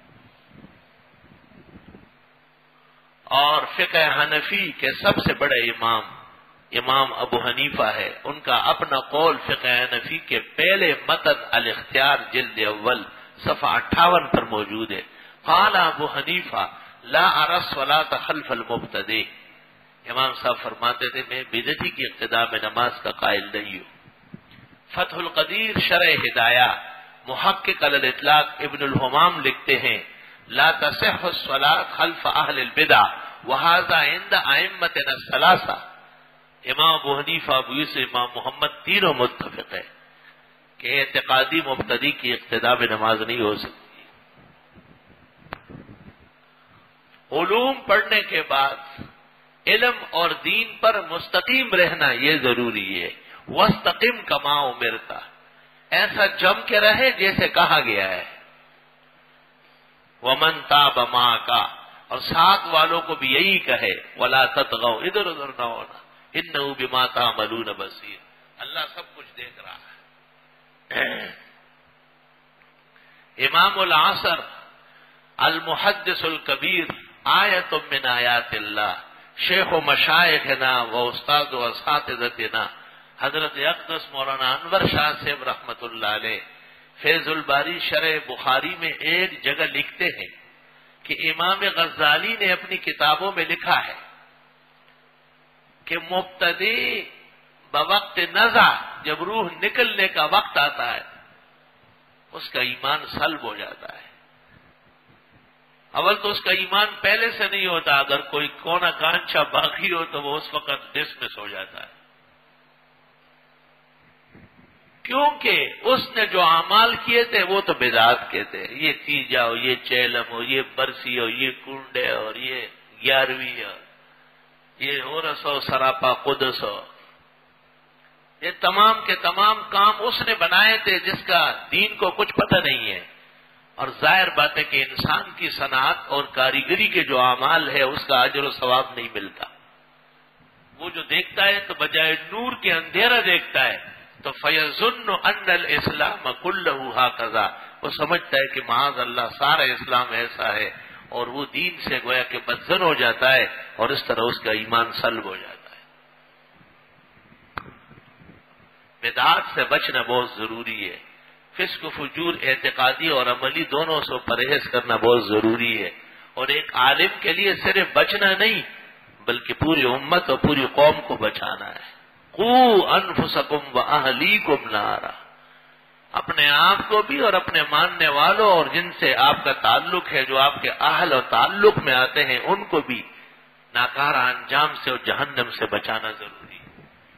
اور فقہ حنفی کے سب سے بڑے امام امام ابو حنیفہ ہے، ان کا اپنا قول فقہ حنفی کے پہلے متن الاختیار جلد اول صفحہ اٹھاون پر موجود ہے۔ قال ابو حنیفہ لا ارى الصلاة خلف المبتدی، امام صاحب فرماتے تھے میں بدعتی کی اقتداء میں نماز کا قائل نہیں ہوں۔ فتح القدیر شرح ہدایہ محقق علی الاطلاق ابن الحمام لکھتے ہیں لا تصح الصلاة خلف اہل البدع وهذا عند ائمتنا الثلاثہ، امام ابو حنیفہ، ابو یوسف، امام محمد تینوں متفق ہے کہ اعتقادی مبتدی کی اقتداء میں نماز نہیں ہو سکتی۔ علوم پڑھنے کے بعد علم اور دین پر مستقیم رہنا یہ ضروری ہے۔ وَاسْتَقِمْ كَمَا أُمِرْتَ، ایسا جم کے رہے جیسے کہا گیا ہے۔ وَمَنْ تَابَ مَعَكَ، اور ساتھ والوں کو بھی یہی کہے وَلَا تَطْغَوْا، ادھر ادھر نہ ہونا، إِنَّهُ بِمَا تَعْمَلُونَ بَصِيرٌ، اللہ سب کچھ دیکھ رہا ہے۔ امام العصر المحدث الکبیر آیت من آیات اللہ، شیخ و مشائخنا و استاد و اساتذتنا حضرت اقدس مولانا انور شاہ صاحب رحمت اللہ علیہ فیض الباری شرح بخاری میں ایک جگہ لکھتے ہیں کہ امام غزالی نے اپنی کتابوں میں لکھا ہے کہ مبتدی بوقت نزع، جب روح نکلنے کا وقت آتا ہے اس کا ایمان سلب ہو جاتا ہے۔ اول تو اس کا ایمان پہلے سے نہیں ہوتا، اگر کوئی کونا کانچا باقی ہو تو وہ اس وقت ڈسمس ہو جاتا ہے، کیونکہ اس نے جو اعمال کیے تھے وہ تو بدعات کے تھے، یہ تیجا ہو، یہ چیلم ہو، یہ برسی ہو، یہ کنڈے اور یہ گیارہویں ہو، یہ عرس ہو، سراپا قدس ہو، یہ تمام کے تمام کام اس نے بنائے تھے جس کا دین کو کچھ پتہ نہیں ہے، اور ظاہر بات ہے کہ انسان کی صنعت اور کاریگری کے جو اعمال ہے اس کا اجر و ثواب نہیں ملتا۔ وہ جو دیکھتا ہے تو بجائے نور کے اندھیرا دیکھتا ہے، تو فیظن ان الاسلام کلہ ھکذا، وہ سمجھتا ہے کہ معاذ اللہ سارا اسلام ایسا ہے، اور وہ دین سے گویا کہ بدظن ہو جاتا ہے، اور اس طرح اس کا ایمان سلب ہو جاتا ہے۔ بدعات سے بچنا بہت ضروری ہے، فسق و فجور اعتقادی اور عملی دونوں سے پرہیز کرنا بہت ضروری ہے، اور ایک عالم کے لیے صرف بچنا نہیں بلکہ پوری امت اور پوری قوم کو بچانا ہے۔ قوا انفسکم واہلیکم نارا، اپنے آپ کو بھی اور اپنے ماننے والوں اور جن سے آپ کا تعلق ہے، جو آپ کے اہل اور تعلق میں آتے ہیں، ان کو بھی ناکارہ انجام سے اور جہنم سے بچانا ضروری ہے۔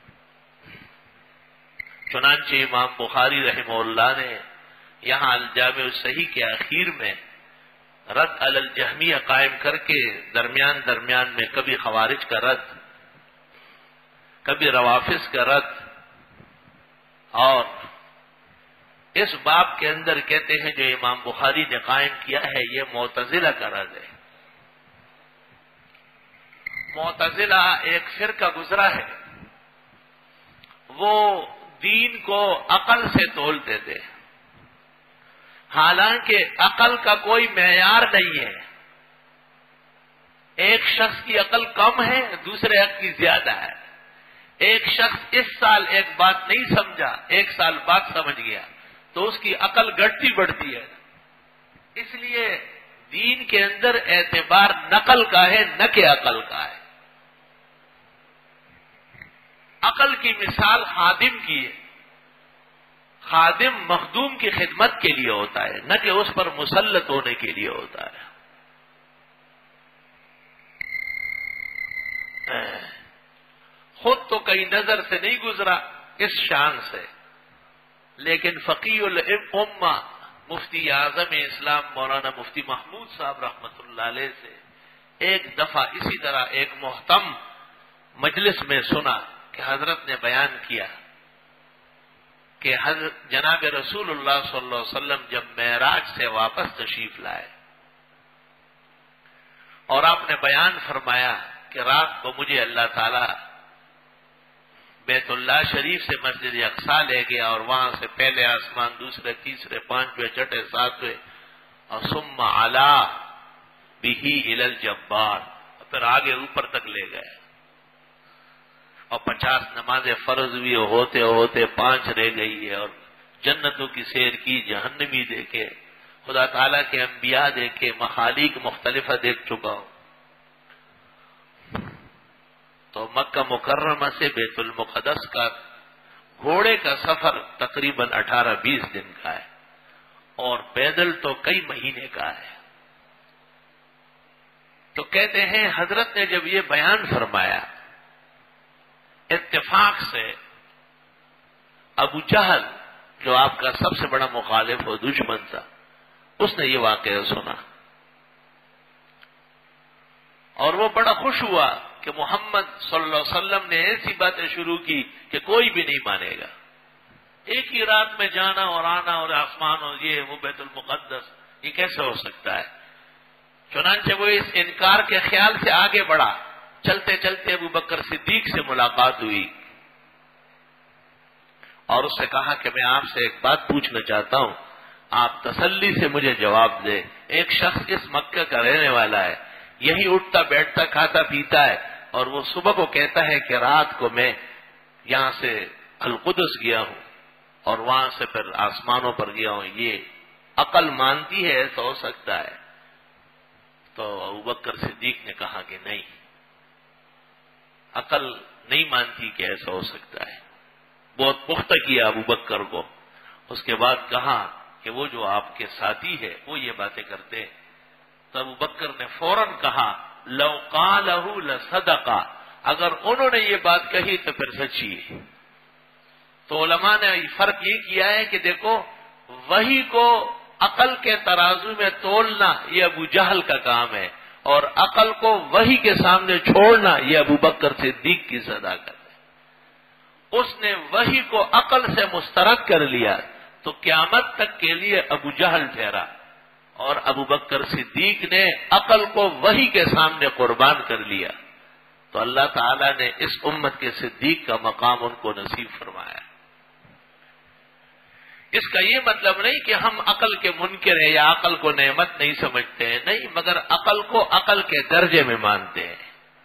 چنانچہ امام بخاری رحمہ اللہ نے یہاں الجامع الصحیح کے اخیر میں رد علی الجہمیہ قائم کر کے درمیان درمیان میں کبھی خوارج کا رد، کبھی روافض کا رد، اور اس باب کے اندر کہتے ہیں جو امام بخاری نے قائم کیا ہے یہ معتزلہ کا رد ہے۔ معتزلہ ایک فرقہ گزرا ہے، وہ دین کو عقل سے تولتے تھے، حالانکہ عقل کا کوئی معیار نہیں ہے۔ ایک شخص کی عقل کم ہے، دوسرے کی زیادہ ہے۔ ایک شخص اس سال ایک بات نہیں سمجھا، ایک سال بعد سمجھ گیا، تو اس کی عقل گھٹتی بڑھتی ہے۔ اس لیے دین کے اندر اعتبار نقل کا ہے، نہ کہ عقل کا ہے۔ عقل کی مثال خادم کی ہے، خادم مخدوم کی خدمت کے لیے ہوتا ہے، نہ کہ اس پر مسلط ہونے کے لیے ہوتا ہے۔ خود تو کئی نظر سے نہیں گزرا اس شان سے، لیکن فقیہ الامہ مفتی اعظم اسلام مولانا مفتی محمود صاحب رحمت اللہ علیہ سے ایک دفعہ اسی طرح ایک محتم مجلس میں سنا کہ حضرت نے بیان کیا کہ حضرت جناب رسول اللہ صلی اللہ علیہ وسلم جب معراج سے واپس تشریف لائے اور آپ نے بیان فرمایا کہ رات کو مجھے اللہ تعالی بیت اللہ شریف سے مسجد اقصی لے گیا، اور وہاں سے پہلے آسمان، دوسرے، تیسرے، پانچویں، چھٹے، ساتویں، اور ثم علا بہ الی الجبار، پھر آگے اوپر تک لے گئے، اور پچاس نمازیں فرض ہوئی ہوتے ہوتے پانچ رہ گئی ہے، اور جنتوں کی سیر کی، جہنمی دیکھے، خدا تعالیٰ کے انبیاء دیکھے، مخالق مختلفہ دیکھ چکا ہوں۔ تو مکہ مکرمہ سے بیت المقدس کا گھوڑے کا سفر تقریباً اٹھارہ بیس دن کا ہے، اور پیدل تو کئی مہینے کا ہے۔ تو کہتے ہیں حضرت نے جب یہ بیان فرمایا، اتفاق سے ابو جہل جو آپ کا سب سے بڑا مخالف و دشمن تھا، اس نے یہ واقعہ سنا، اور وہ بڑا خوش ہوا کہ محمد صلی اللہ علیہ وسلم نے ایسی باتیں شروع کی کہ کوئی بھی نہیں مانے گا۔ ایک ہی رات میں جانا اور آنا اور آسمان اور یہ وہ بیت المقدس، یہ کیسے ہو سکتا ہے؟ چنانچہ وہ اس انکار کے خیال سے آگے بڑھا، چلتے چلتے ابو بکر صدیق سے ملاقات ہوئی اور اس سے کہا کہ میں آپ سے ایک بات پوچھنا چاہتا ہوں، آپ تسلی سے مجھے جواب دیں۔ ایک شخص اس مکہ کا رہنے والا ہے، یہی اٹھتا بیٹھتا کھاتا پیتا ہے، اور وہ صبح کو کہتا ہے کہ رات کو میں یہاں سے القدس گیا ہوں اور وہاں سے پھر آسمانوں پر گیا ہوں، یہ عقل مانتی ہے ایسا ہو سکتا ہے؟ تو ابو بکر صدیق نے کہا کہ نہیں، عقل نہیں مانتی کہ ایسا ہو سکتا ہے۔ بہت پختہ کیا ابو بکر کو۔ اس کے بعد کہا کہ وہ جو آپ کے ساتھی ہے وہ یہ باتیں کرتے ہیں۔ تو ابو بکر نے فوراً کہا لو قالہ لصدقا، اگر انہوں نے یہ بات کہی تو پھر سچی ہے۔ تو علماء نے فرق یہ کیا ہے کہ دیکھو، وحی کو عقل کے ترازو میں تولنا یہ ابو جہل کا کام ہے، اور عقل کو وحی کے سامنے چھوڑنا یہ ابو بکر صدیق کی صداقت ہے۔ اس نے وحی کو عقل سے مسترد کر لیا تو قیامت تک کے لیے ابو جہل ٹھہرا، اور ابو بکر صدیق نے عقل کو وحی کے سامنے قربان کر لیا، تو اللہ تعالیٰ نے اس امت کے صدیق کا مقام ان کو نصیب فرمایا۔ اس کا یہ مطلب نہیں کہ ہم عقل کے منکر ہیں یا عقل کو نعمت نہیں سمجھتے ہیں، نہیں، مگر عقل کو عقل کے درجے میں مانتے ہیں۔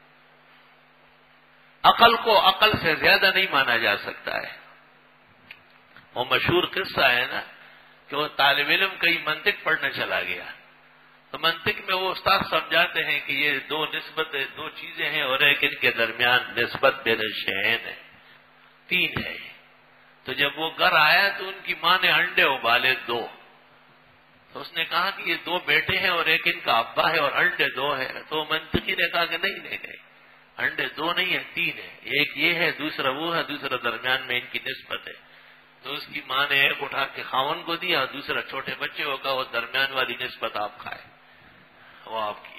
عقل کو عقل سے زیادہ نہیں مانا جا سکتا ہے۔ وہ مشہور قصہ ہے نا کہ وہ طالب علم کئی منطق پڑھنے چلا گیا، تو منطق میں وہ استاد سمجھاتے ہیں کہ یہ دو نسبت دو چیزیں ہیں اور ایک ان کے درمیان نسبت بین الشیئین ہے، تین ہے۔ تو جب وہ گھر آیا تو ان کی ماں نے انڈے ابالے دو، تو اس نے کہا کہ یہ دو بیٹے ہیں اور ایک ان کا ابا ہے اور انڈے دو ہے، تو منطقی نے کہا کہ نہیں نہیں نہیں، انڈے دو نہیں ہے، تین ہے، ایک یہ ہے، دوسرا وہ ہے، دوسرا درمیان میں ان کی نسبت ہے۔ تو اس کی ماں نے ایک اٹھا کے خاون کو دیا اور دوسرا چھوٹے بچے کو کہا وہ درمیان والی نسبت آپ کھائے، وہ آپ کی۔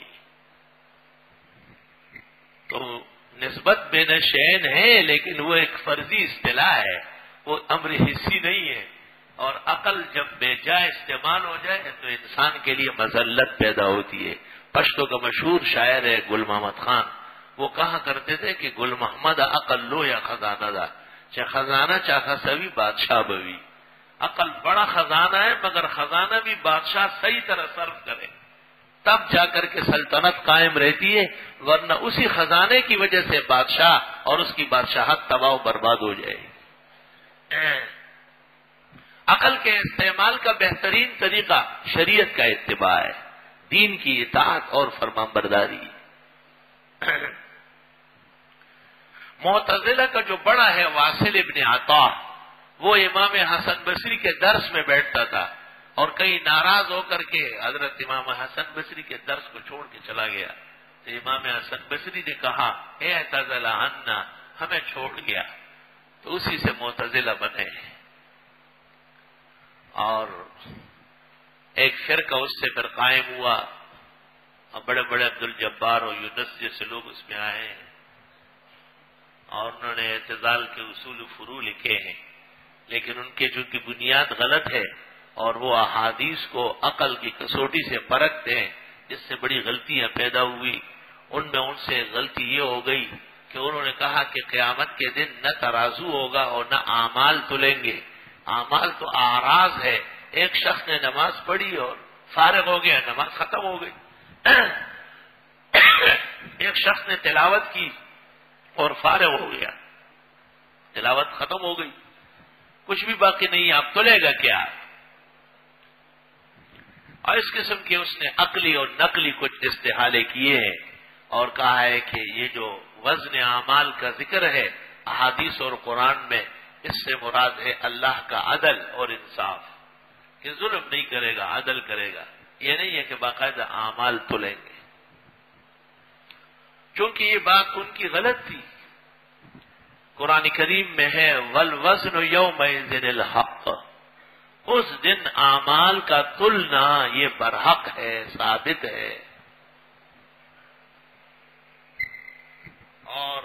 تو نسبت بین الشیئین ہے، لیکن وہ ایک فرضی اصطلاح ہے، وہ امر حصی نہیں ہے، اور عقل جب بے جا استعمال ہو جائے تو انسان کے لیے مذلت پیدا ہوتی ہے۔ پشتو کا مشہور شاعر ہے گل محمد خان، وہ کہا کرتے تھے کہ گل محمد عقل لو یا خزانہ دا، چاہے خزانہ چاہا سبھی بادشاہ بوی۔ عقل بڑا خزانہ ہے، مگر خزانہ بھی بادشاہ صحیح طرح صرف کرے تب جا کر کے سلطنت قائم رہتی ہے، ورنہ اسی خزانے کی وجہ سے بادشاہ اور اس کی بادشاہت تباہ و برباد ہو جائے۔ عقل کے استعمال کا بہترین طریقہ شریعت کا اتباع ہے، دین کی اطاعت اور فرمانبرداری۔ معتزلہ کا جو بڑا ہے واصل ابن عطا، وہ امام حسن بصری کے درس میں بیٹھتا تھا اور کئی ناراض ہو کر کے حضرت امام حسن بصری کے درس کو چھوڑ کے چلا گیا، تو امام حسن بصری نے کہا اے اعتزل عنا، ہمیں چھوڑ گیا، تو اسی سے معتزلہ بنے، اور ایک فرقہ اس سے پھر قائم ہوا، اور بڑے بڑے عبد الجبار اور یونس جیسے لوگ اس میں آئے ہیں، اور انہوں نے اعتزال کے اصول و فروع لکھے ہیں، لیکن ان کے جو کی بنیاد غلط ہے، اور وہ احادیث کو عقل کی کسوٹی سے پرکھتے ہیں، جس سے بڑی غلطیاں پیدا ہوئی۔ ان میں ان سے غلطی یہ ہو گئی کہ انہوں نے کہا کہ قیامت کے دن نہ ترازو ہوگا اور نہ اعمال تلیں گے، اعمال تو اعراض ہے، ایک شخص نے نماز پڑھی اور فارغ ہو گیا، نماز ختم ہو گئی، ایک شخص نے تلاوت کی اور فارغ ہو گیا، تلاوت ختم ہو گئی، کچھ بھی باقی نہیں، آپ تلے گا کیا؟ اور اس قسم کے اس نے عقلی اور نقلی کچھ استحالے کیے ہیں، اور کہا ہے کہ یہ جو وزن اعمال کا ذکر ہے احادیث اور قرآن میں، اس سے مراد ہے اللہ کا عدل اور انصاف، کہ ظلم نہیں کرے گا، عدل کرے گا، یہ نہیں ہے کہ باقاعدہ اعمال تلیں گے، چونکہ یہ بات ان کی غلط تھی۔ قرآن کریم میں ہے والوزن یومئذ الحق، اس دن اعمال کا تلنا یہ برحق ہے، ثابت ہے۔ اور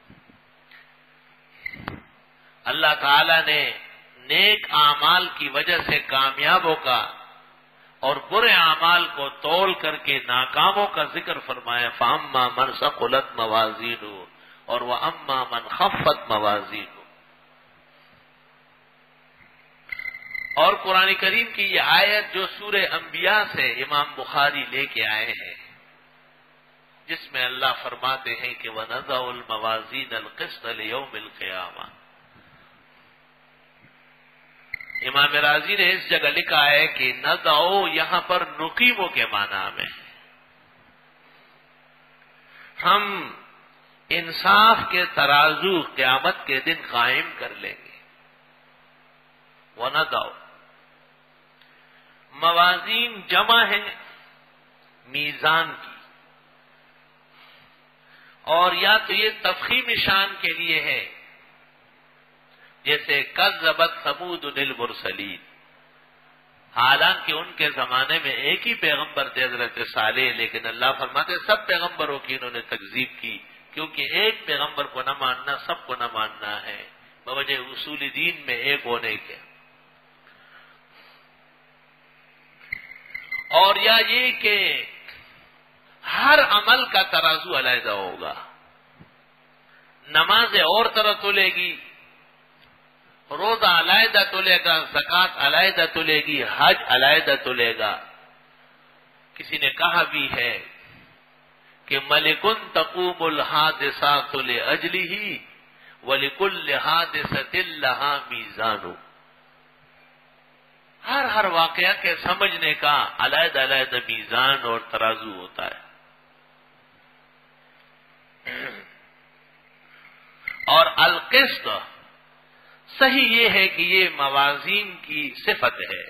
اللہ تعالی نے نیک اعمال کی وجہ سے کامیابوں کا اور برے اعمال کو تول کر کے ناکاموں کا ذکر فرمایا، فَأَمَّا مَنْ ثَقُلَتْ مَوَازِينُهُ اور وَأَمَّا مَنْ خَفَّتْ مَوَازِينُهُ۔ اور قرآن کریم کی یہ آیت جو سورہ انبیاء سے امام بخاری لے کے آئے ہیں، جس میں اللہ فرماتے ہیں کہ وَنَضَعُ الْمَوَازِينَ الْقِسْطَ لِيَوْمِ الْقِيَامَةِ، امام راضی نے اس جگہ لکھا ہے کہ نضعو یہاں پر نقیمو کے معنی میں ہے، ہم انصاف کے ترازو قیامت کے دن قائم کر لیں گے۔ وَنَضَعُ موازین جمع ہے میزان کی، اور یا تو یہ تفخیم شان کے لیے ہے، جیسے کذبت ثمود المرسلین، حالانکہ ان کے زمانے میں ایک ہی پیغمبر تھے حضرت صالح، لیکن اللہ فرماتے سب پیغمبروں کی انہوں نے تکذیب کی، کیونکہ ایک پیغمبر کو نہ ماننا سب کو نہ ماننا ہے۔ بوجہ اصول دین میں ایک ہونے کے، اور یا یہ کہ ہر عمل کا ترازو علیحدہ ہوگا، نماز اور طرح تلے گی، روزہ علیحدہ تلے گا، زکوٰۃ علیحدہ تلے گی، حج علیحدہ تلے گا۔ کسی نے کہا بھی ہے کہ ملکن تقوم الحادثات لاجلہ ولکل حادثۃ لہا میزان، ہر ہر واقعہ کے سمجھنے کا علیحدہ علیحدہ میزان اور ترازو ہوتا ہے۔ اور القسط صحیح یہ ہے کہ یہ موازین کی صفت ہے،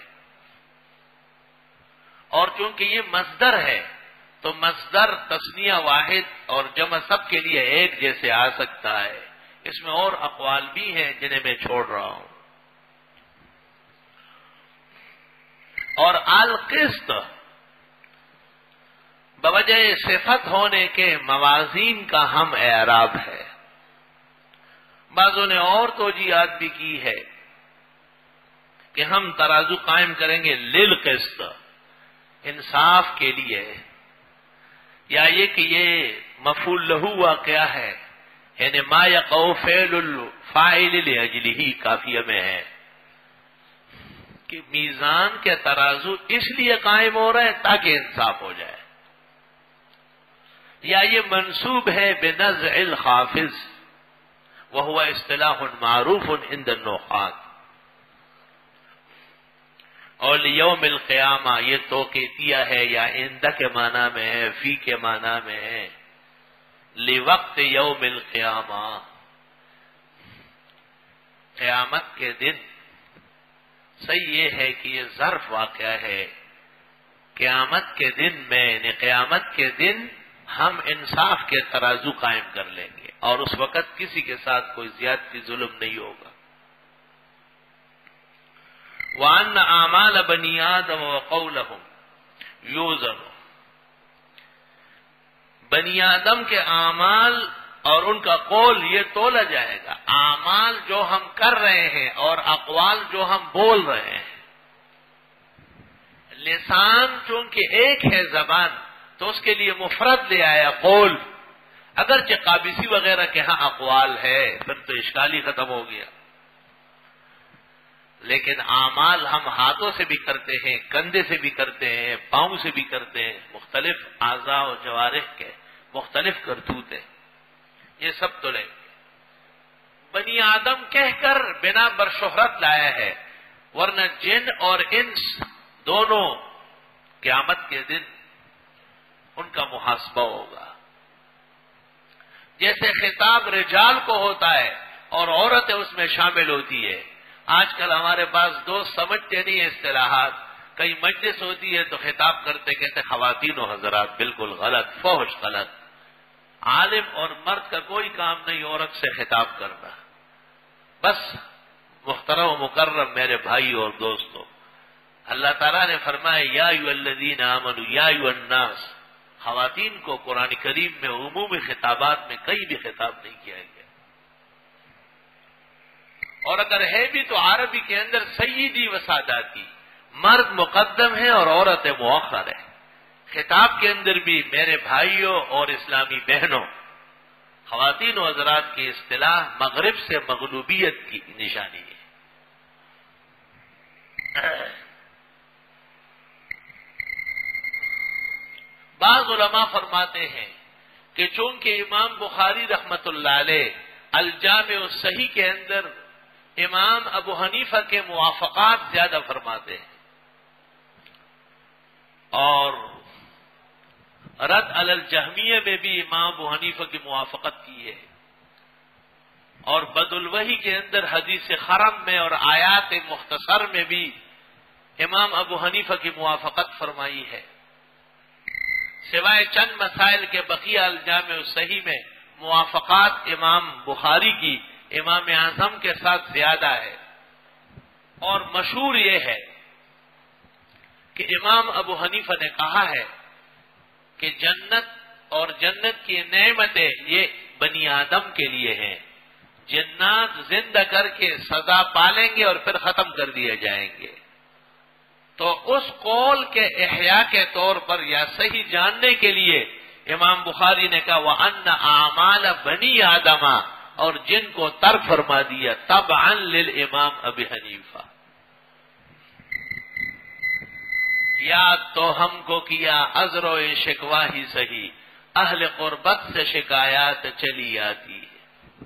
اور کیونکہ یہ مصدر ہے تو مصدر تثنیہ واحد اور جمع سب کے لیے ایک جیسے آ سکتا ہے۔ اس میں اور اقوال بھی ہیں جنہیں میں چھوڑ رہا ہوں۔ اور القسط بوجہ صفت ہونے کے موازین کا ہم اعراب ہے۔ بعضوں نے اور توجیہات بھی کی ہے کہ ہم ترازو قائم کریں گے للقسط، انصاف کے لیے، یا یہ کہ یہ مفعول لہو واقعہ ہے، یعنی ما یقع فعل الفاعل لاجلہ کافیہ میں ہے کہ میزان کے ترازو اس لیے قائم ہو رہے ہیں تاکہ انصاف ہو جائے، یا یہ منسوب ہے بنزع الخافض وہو اصطلاح معروف عند النحات، اور لیوم القیامہ یہ توقیتیہ ہے، یا عند کے معنی میں ہے، فی کے معنی میں ہے، لوقت یوم القیامہ، قیامت کے دن۔ صحیح یہ ہے کہ یہ ظرف واقعہ ہے، قیامت کے دن میں، یعنی قیامت کے دن ہم انصاف کے ترازو قائم کر لیں گے، اور اس وقت کسی کے ساتھ کوئی زیادتی ظلم نہیں ہوگا۔ وَأَنَّ أَعْمَالَ بَنِي آدَمَ وَقَوْلَهُمْ يُوزَنُ، بنی آدم کے اعمال اور ان کا قول یہ تولا جائے گا، اعمال جو ہم کر رہے ہیں اور اقوال جو ہم بول رہے ہیں۔ لسان چونکہ ایک ہے زبان تو اس کے لیے مفرد لے آیا قول، اگرچہ قابسی وغیرہ کے ہاں اقوال ہے، پھر تو اشکال ہی ختم ہو گیا۔ لیکن اعمال ہم ہاتھوں سے بھی کرتے ہیں، کندھے سے بھی کرتے ہیں، پاؤں سے بھی کرتے ہیں، مختلف اعضاء و جوارح کے مختلف کرتوت ہیں، یہ سب تو لیں گے۔ بنی آدم کہہ کر بنا بر شہرت لایا ہے، ورنہ جن اور انس دونوں قیامت کے دن ان کا محاسبہ ہوگا۔ جیسے خطاب رجال کو ہوتا ہے اور عورتیں اس میں شامل ہوتی ہے۔ آج کل ہمارے پاس دوست سمجھتے نہیں اصطلاحات، کئی مجلس ہوتی ہے تو خطاب کرتے کہتے خواتین و حضرات، بالکل غلط، فحش غلط۔ عالم اور مرد کا کوئی کام نہیں عورت سے خطاب کرنا، بس محترم و مکرم میرے بھائی اور دوستو، اللہ تعالیٰ نے فرمایا یا ایھا الذین آمنوا یا ایھا الناس، خواتین کو قرآن کریم میں عمومی خطابات میں کہیں بھی خطاب نہیں کیا گیا، اور اگر ہے بھی تو عربی کے اندر سیدی و ساداتی، مرد مقدم ہے اور عورت مؤخر ہے۔ خطاب کے اندر بھی میرے بھائیوں اور اسلامی بہنوں، خواتین و حضرات کی اصطلاح مغرب سے مغلوبیت کی نشانی ہے۔ بعض علماء فرماتے ہیں کہ چونکہ امام بخاری رحمت اللہ علیہ الجامع الصحیح کے اندر امام ابو حنیفہ کے موافقات زیادہ فرماتے ہیں، اور رد علی الجہمیہ میں بھی امام ابو حنیفہ کی موافقت کی ہے، اور بد الوحی کے اندر حدیث خرم میں اور آیات مختصر میں بھی امام ابو حنیفہ کی موافقت فرمائی ہے، سوائے چند مسائل کے بقیہ الجامع الصحیح میں موافقات امام بخاری کی امام اعظم کے ساتھ زیادہ ہے۔ اور مشہور یہ ہے کہ امام ابو حنیفہ نے کہا ہے کہ جنت اور جنت کی نعمتیں یہ بنی آدم کے لیے ہیں، جنات زندہ کر کے سزا پالیں گے اور پھر ختم کر دیے جائیں گے. تو اس قول کے احیاء کے طور پر یا صحیح جاننے کے لیے امام بخاری نے کہا وَأَنَّ أَعْمَالَ بَنِي آدَمَ، اور جن کو ترک فرما دیا تبعا للامام ابی حنیفہ. یاد تو ہم کو کیا عذر و شکوہ ہی سہی، اہل قربت سے شکایات چلی آتی ہے.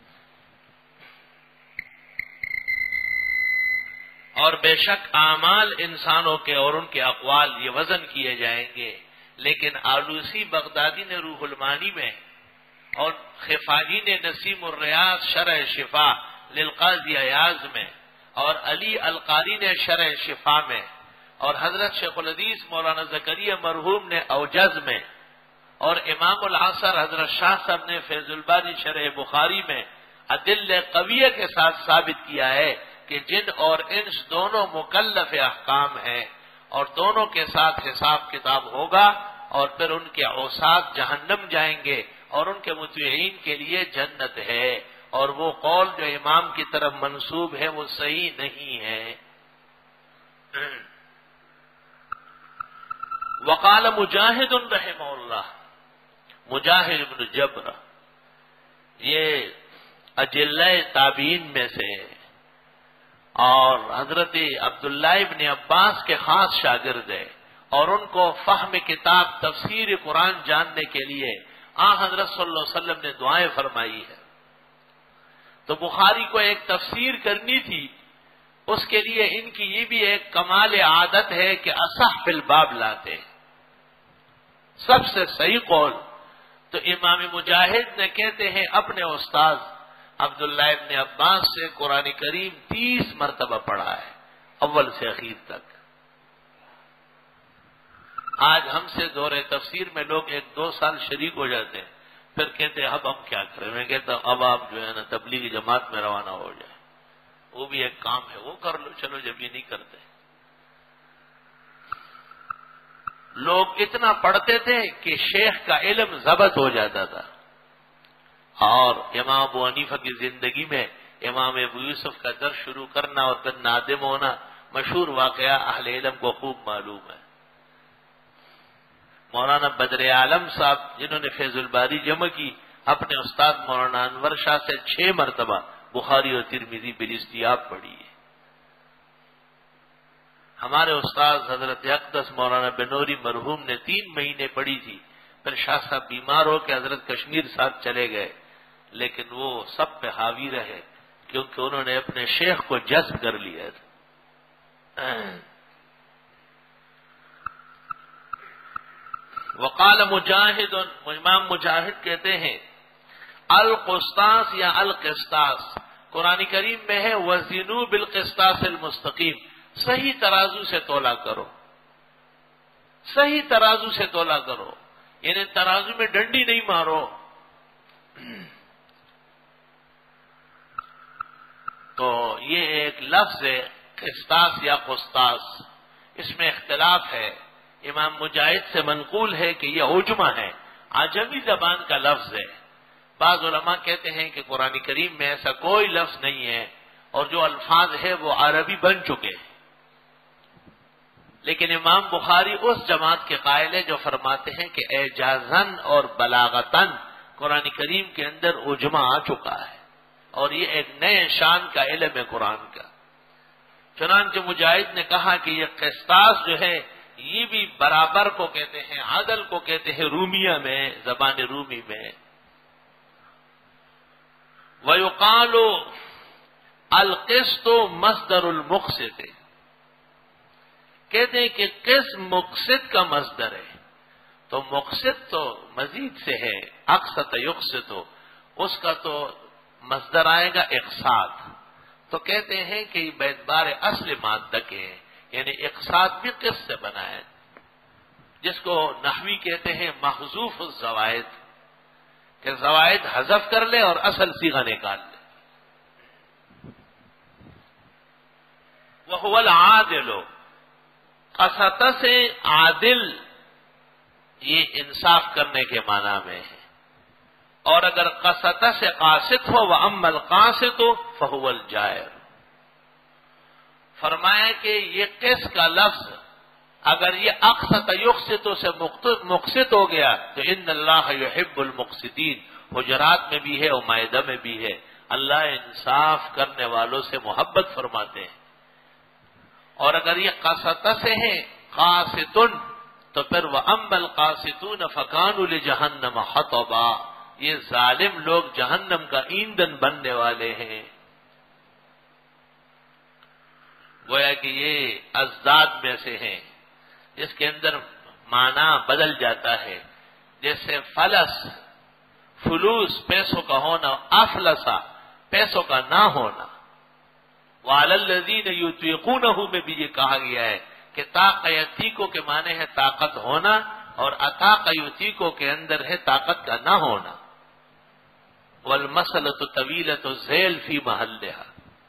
اور بے شک اعمال انسانوں کے اور ان کے اقوال یہ وزن کیے جائیں گے، لیکن آلوسی بغدادی نے روح المعانی میں اور خفاجی نے نسیم الریاض شرح شفا للقاضی ایاز میں اور علی القاری نے شرح شفا میں اور حضرت شیخ الحدیث مولانا زکریا مرحوم نے اوجز میں اور امام العصر حضرت شاہ صاحب نے فیض الباری شرح بخاری میں ادلہ قویہ کے ساتھ ثابت کیا ہے کہ جن اور انس دونوں مکلف احکام ہیں اور دونوں کے ساتھ حساب کتاب ہوگا، اور پھر ان کے اوساط جہنم جائیں گے اور ان کے مطیعین کے لیے جنت ہے. اور وہ قول جو امام کی طرف منسوب ہے وہ صحیح نہیں ہے. وقال مجاہد رحمہ اللہ، مجاہد بن جبر یہ اجلہ تابعین میں سے اور حضرت عبداللہ ابن عباس کے خاص شاگرد ہے، اور ان کو فہم کتاب تفسیر قرآن جاننے کے لیے آن حضرت صلی اللہ علیہ وسلم نے دعائیں فرمائی ہے. تو بخاری کو ایک تفسیر کرنی تھی، اس کے لیے ان کی یہ بھی ایک کمال عادت ہے کہ اصح فی الباب لاتے ہیں سب سے صحیح قول. تو امام مجاہد نے کہتے ہیں اپنے استاذ عبداللہ ابن عباس سے قرآن کریم تیس مرتبہ پڑھا ہے اول سے اخیر تک. آج ہم سے دور تفسیر میں لوگ ایک دو سال شریک ہو جاتے ہیں، پھر کہتے ہیں اب ہم کیا کریں. میں کہتا ہوں اب آپ جو ہے نا تبلیغی جماعت میں روانہ ہو جائے، وہ بھی ایک کام ہے، وہ کر لو. چلو جب یہ نہیں کرتے. لوگ اتنا پڑھتے تھے کہ شیخ کا علم ضبط ہو جاتا تھا. اور امام ابو حنیفہ کی زندگی میں امام ابو یوسف کا درس شروع کرنا اور پھر نادم ہونا مشہور واقعہ اہل علم کو خوب معلوم ہے. مولانا بدر عالم صاحب جنہوں نے فیض الباری جمع کی، اپنے استاد مولانا انور شاہ سے چھ مرتبہ بخاری اور ترمذی بالاستیاب پڑھی ہے. ہمارے استاد حضرت اقدس مولانا بنوری مرحوم نے تین مہینے پڑھی تھی، پھر شاہ صاحب بیمار ہو کے حضرت کشمیر صاحب چلے گئے، لیکن وہ سب پہ حاوی رہے کیونکہ انہوں نے اپنے شیخ کو جذب کر لیا تھا. وقال مجاہد، امام مجاہد کہتے ہیں القسطاس یا القسطاس قرآن کریم میں ہے وزنوا بالقسطاس المستقیم، صحیح ترازو سے تولا کرو، صحیح ترازو سے تولا کرو، یعنی ترازو میں ڈنڈی نہیں مارو. تو یہ ایک لفظ ہے قسطاس یا قسطاس، اس میں اختلاف ہے. امام مجاہد سے منقول ہے کہ یہ عجمہ ہے، عجمی زبان کا لفظ ہے. بعض علماء کہتے ہیں کہ قرآن کریم میں ایسا کوئی لفظ نہیں ہے اور جو الفاظ ہے وہ عربی بن چکے ہیں. لیکن امام بخاری اس جماعت کے قائل ہے جو فرماتے ہیں کہ اعجازاً اور بلاغتاً قرآن کریم کے اندر عجمہ آ چکا ہے اور یہ ایک نئے شان کا علم ہے قرآن کا. چنانچہ مجاہد نے کہا کہ یہ قسطاس جو ہے یہ بھی برابر کو کہتے ہیں، عدل کو کہتے ہیں رومیہ میں، زبان رومی میں. وَيُقَالُ الْقِسْطُ مَصْدَرُ الْمُقْسِطِ، کہتے ہیں کہ قسم مقسط کا مصدر ہے. تو مقسط تو مزید سے ہے، اقسط یقسط، اس کا تو مصدر آئے گا اقساط. تو کہتے ہیں کہ باعتبار اصل مادہ کے یعنی اقساط بھی قسط سے بنا ہے، جس کو نحوی کہتے ہیں محذوف الزوائد، کہ زوائد حذف کر لے اور اصل صیغہ نکال لے. وَهُوَ الْعَادِلُ، قسط سے عادل یہ انصاف کرنے کے معنی میں ہے. اور اگر قسط سے قاسط ہو وہ اما القاسط فهو الجائر. فرمایا کہ یہ قس کا لفظ اگر یہ اقسط یقسط سے مقسط ہو گیا تو ان اللہ یحب المقسطین، حجرات میں بھی ہے اور مائدہ میں بھی ہے، اللہ انصاف کرنے والوں سے محبت فرماتے ہیں. اور اگر یہ قسط سے ہے قاسطن تو پھر وَأَمَّا الْقَاسِطُونَ فَكَانُوا لِجَهَنَّمَ حَطَبًا، یہ ظالم لوگ جہنم کا ایندھن بننے والے ہیں. گویا کہ یہ ازداد میں سے ہیں جس کے اندر معنی بدل جاتا ہے، جیسے فلس فلوس پیسوں کا ہونا، افلسا پیسوں کا نہ ہونا. وَعَلَى الَّذِينَ يُطِيقُونَهُ میں بھی یہ کہا گیا ہے کہ طاق یطیقو کے معنی ہے طاقت ہونا، اور اطاق یطیقو کے اندر ہے طاقت کا نہ ہونا. والمسألة طویلۃ الذیل فی محلها.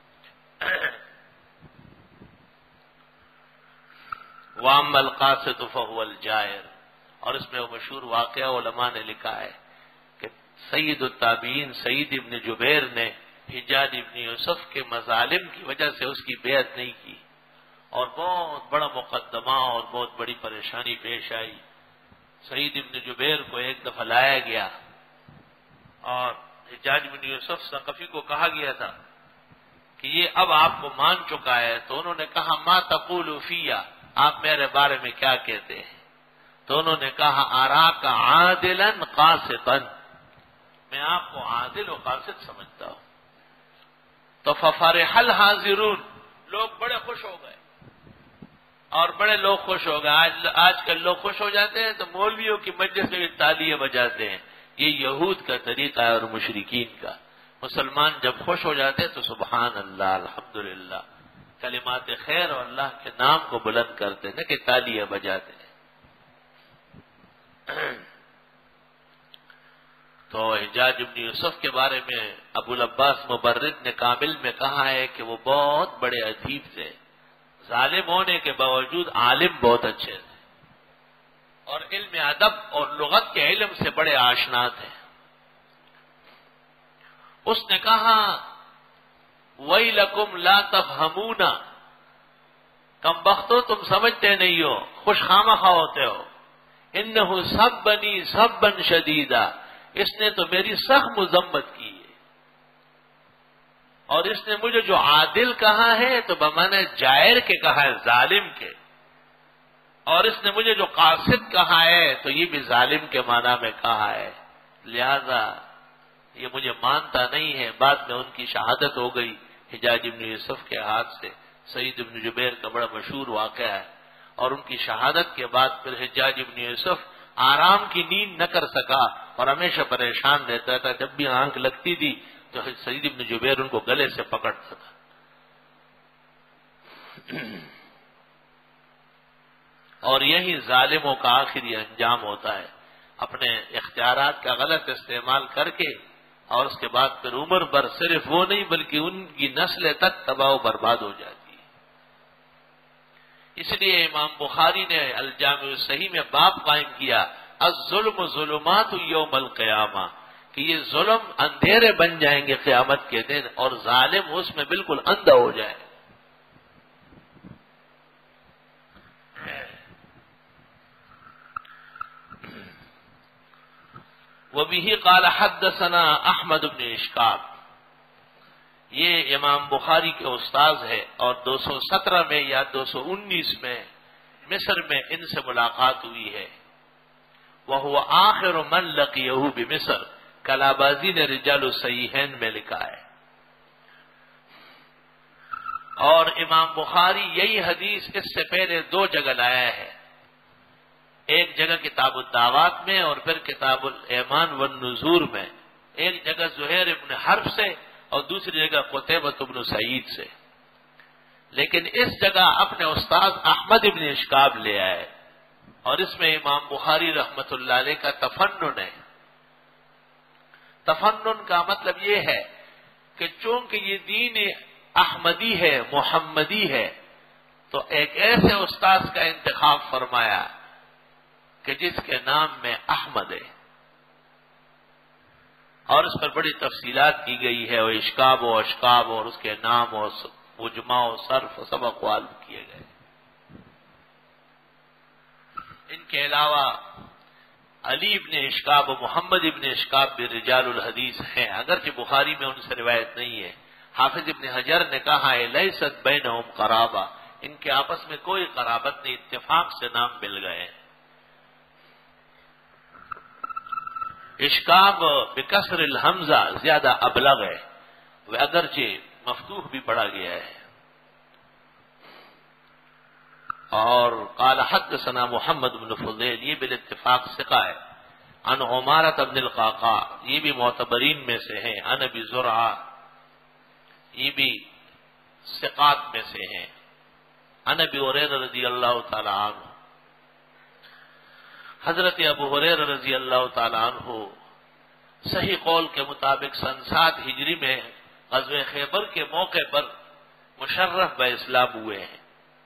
وَأَمَّا الْقَاسِطُ فَهُوَ الْجَائِرُ. اور اس میں وہ مشہور واقعہ علماء نے لکھا ہے کہ سید التابعین سعید ابن جبیر نے حجاج ابن یوسف کے مظالم کی وجہ سے اس کی بیعت نہیں کی، اور بہت بڑا مقدمہ اور بہت بڑی پریشانی پیش آئی. سعید ابن جبیر کو ایک دفعہ لایا گیا اور حجاج ابن یوسف ثقفی کو کہا گیا تھا کہ یہ اب آپ کو مان چکا ہے. تو انہوں نے کہا ما تقول فیہ، آپ میرے بارے میں کیا کہتے ہیں؟ تو انہوں نے کہا آراک عادلا قاسطا، میں آپ کو عادل و قاسط سمجھتا ہوں. تو ففرح الحاضرون، لوگ بڑے خوش ہو گئے اور بڑے لوگ خوش ہو گئے. آج آج کل لوگ خوش ہو جاتے ہیں تو مولویوں کی مجلس میں تالیاں بجاتے ہیں. یہ یہود کا طریقہ ہے اور مشرکین کا. مسلمان جب خوش ہو جاتے ہیں تو سبحان اللہ الحمدللہ کلمات خیر اور اللہ کے نام کو بلند کرتے ہیں، نہ کہ تالیاں بجاتے ہیں. تو حجاج ابن یوسف کے بارے میں ابو العباس مبرد نے کامل میں کہا ہے کہ وہ بہت بڑے ادیب تھے، ظالم ہونے کے باوجود عالم بہت اچھے تھے، اور علم ادب اور لغت کے علم سے بڑے آشنا تھے. اس نے کہا وَيْلَكُمْ لَا تَفْهَمُونَ، کم بختو تم سمجھتے نہیں ہو، خوش خامخواہ ہوتے ہو. اِنَّهُ سَبَّنِي سَبًّا شَدِيدًا، اس نے تو میری سخت مذمت کی ہے، اور اس نے مجھے جو عادل کہا ہے تو بمعنی جائر کے کہا ہے، ظالم کے، اور اس نے مجھے جو قاسط کہا ہے تو یہ بھی ظالم کے معنی میں کہا ہے. لہذا یہ مجھے مانتا نہیں ہے. بعد میں ان کی شہادت ہو گئی حجاج ابن یوسف کے ہاتھ سے. سعید ابن جبیر کا بڑا مشہور واقعہ ہے، اور ان کی شہادت کے بعد پھر حجاج ابن یوسف آرام کی نیند نہ کر سکا اور ہمیشہ پریشان رہتا تھا. جب بھی آنکھ لگتی تھی تو سعید ابن جبیر ان کو گلے سے پکڑتا تھا. اور یہی ظالموں کا آخری انجام ہوتا ہے، اپنے اختیارات کا غلط استعمال کر کے، اور اس کے بعد پھر عمر بھر صرف وہ نہیں بلکہ ان کی نسلیں تک تباہ و برباد ہو جاتی ہے. اس لیے امام بخاری نے الجامع الصحیح میں باب قائم کیا الظلم ظلمات یوم القیامہ، کہ یہ ظلم اندھیرے بن جائیں گے قیامت کے دن، اور ظالم اس میں بالکل اندھا ہو جائے. وبه قال حدثنا احمد بن اشکاب، یہ امام بخاری کے استاذ ہے، اور دو سو سترہ میں یا دو سو انیس میں مصر میں ان سے ملاقات ہوئی ہے. وهو آخر من لقيه بمصر، کلابازی نے رجال الصحیحین میں لکھا ہے. اور امام بخاری یہی حدیث اس سے پہلے دو جگہ لایا ہے، ایک جگہ کتاب الدعوات میں اور پھر کتاب الایمان والنذور میں. ایک جگہ زہیر ابن حرب سے اور دوسری جگہ قتیبہ بن سعید سے. لیکن اس جگہ اپنے استاد احمد ابن اشکاب لے آئے، اور اس میں امام بخاری رحمت اللہ علیہ کا تفنن ہے. تفنن کا مطلب یہ ہے کہ چونکہ یہ دین احمدی ہے، محمدی ہے، تو ایک ایسے استاد کا انتخاب فرمایا کہ جس کے نام میں احمد ہے. اور اس پر بڑی تفصیلات کی گئی ہے، وہ اشکاب و اشکاب اور اس کے نام اور مجمع و صرف سب اقوال کیے گئے۔ ان کے علاوہ علی ابن اشکاب و محمد ابن اشکاب بھی رجال الحدیث ہیں، اگرچہ بخاری میں ان سے روایت نہیں ہے۔ حافظ ابن حجر نے کہا ہے لیست بینہم قرابہ، ان کے آپس میں کوئی قرابت نہیں، اتفاق سے نام مل گئے۔ اشکاب بکسر الحمزہ زیادہ ابلغ ہے، وہ اگرچہ مفتوح بھی پڑھا گیا ہے۔ اور قال حدثنا محمد بن فضیل، یہ بالاتفاق ثقہ ہے۔ عن عمارۃ بن القعقاع، یہ بھی معتبرین میں سے ہیں۔ عن ابی زرعہ، یہ بھی ثقات میں سے ہیں۔ عن ابی ہریرہ رضی اللہ تعالی عنہ، حضرت ابو ہریرہ رضی اللہ تعالی عنہ صحیح قول کے مطابق سن سات ہجری میں غزوہ خیبر کے موقع پر مشرف بہ اسلام ہوئے ہیں،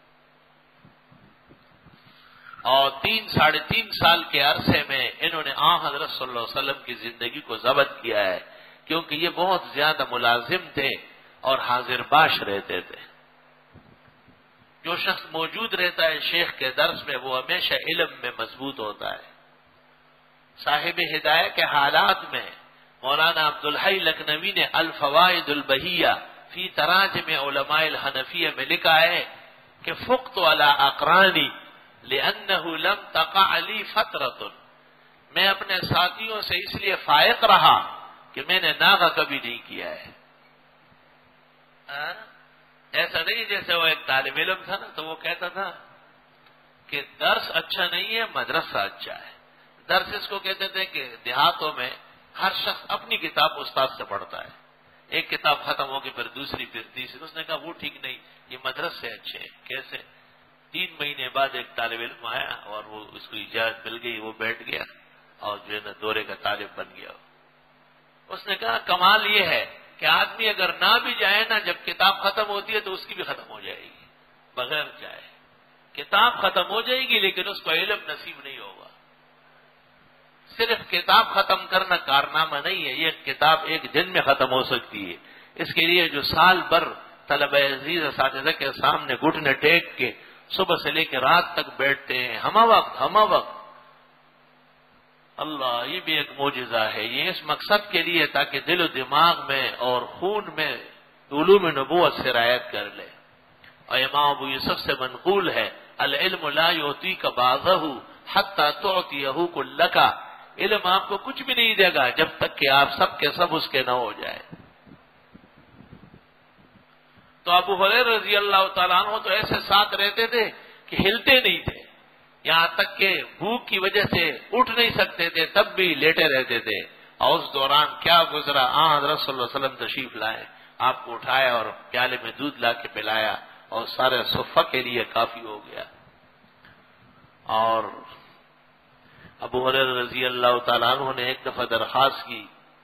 اور تین ساڑھے تین سال کے عرصے میں انہوں نے آن حضرت صلی اللہ علیہ وسلم کی زندگی کو ضبط کیا ہے، کیونکہ یہ بہت زیادہ ملازم تھے اور حاضر باش رہتے تھے۔ جو شخص موجود رہتا ہے شیخ کے درس میں وہ ہمیشہ علم میں مضبوط ہوتا ہے۔ صاحب ہدایہ کے حالات میں مولانا عبدالحی لکھنوی نے الفوائد البہیہ فی تراجم علماء الحنفیہ میں لکھا ہے کہ فقت علی اقرانی لأنه لم تقع لی فترۃ، میں اپنے ساتھیوں سے اس لیے فائق رہا کہ میں نے ناغہ کبھی نہیں کیا ہے۔ ایسا نہیں جیسے وہ ایک طالب علم تھا نا تو وہ کہتا تھا کہ درس اچھا نہیں ہے، مدرسہ اچھا ہے۔ درس اس کو کہتے تھے کہ دیہاتوں میں ہر شخص اپنی کتاب استاد سے پڑھتا ہے، ایک کتاب ختم ہو کے پھر دوسری پھر تیسری۔ اس نے کہا وہ ٹھیک نہیں، یہ مدرسے اچھے ہیں۔ کیسے؟ تین مہینے بعد ایک طالب علم آیا اور وہ اس کو اجازت مل گئی، وہ بیٹھ گیا اور جو ہے نا دورے کا طالب بن گیا۔ اس نے کہا کمال یہ ہے کہ آدمی اگر نہ بھی جائے نا، جب کتاب ختم ہوتی ہے تو اس کی بھی ختم ہو جائے گی بغیر جائے۔ کتاب ختم ہو جائے گی لیکن اس کو علم نصیب نہیں ہوگا۔ صرف کتاب ختم کرنا کارنامہ نہیں ہے، یہ کتاب ایک دن میں ختم ہو سکتی ہے۔ اس کے لیے جو سال بھر طلبہ عزیز اساتذہ کے سامنے گھٹنے ٹیک کے صبح سے لے کے رات تک بیٹھتے ہیں، ہمہ وقت ہمہ وقت، اللہ، یہ بھی ایک معجزہ ہے۔ یہ اس مقصد کے لیے تاکہ دل و دماغ میں اور خون میں علوم نبوت سے رعایت کر لے۔ اور امام ابو یوسف سے منقول ہے العلم لا یعطیک بعضہ حتی تعطیہ کلک، علم آپ کو کچھ بھی نہیں دے گا جب تک کہ آپ سب کے سب اس کے نہ ہو جائے۔ تو ابو ہریرہ رضی اللہ تعالیٰ عنہ تو ایسے ساتھ رہتے تھے کہ ہلتے نہیں تھے، یہاں تک کہ بھوک کی وجہ سے اٹھ نہیں سکتے تھے تب بھی لیٹے رہتے تھے۔ اور اس دوران کیا گزرا، آن حضرت صلی اللہ علیہ وسلم تشریف لائے، آپ کو اٹھایا اور پیالے میں دودھ لا کے پلایا اور سارے صفہ کے لیے کافی ہو گیا۔ اور ابو ہریرہ رضی اللہ تعالیٰ عنہ نے ایک دفعہ درخواست کی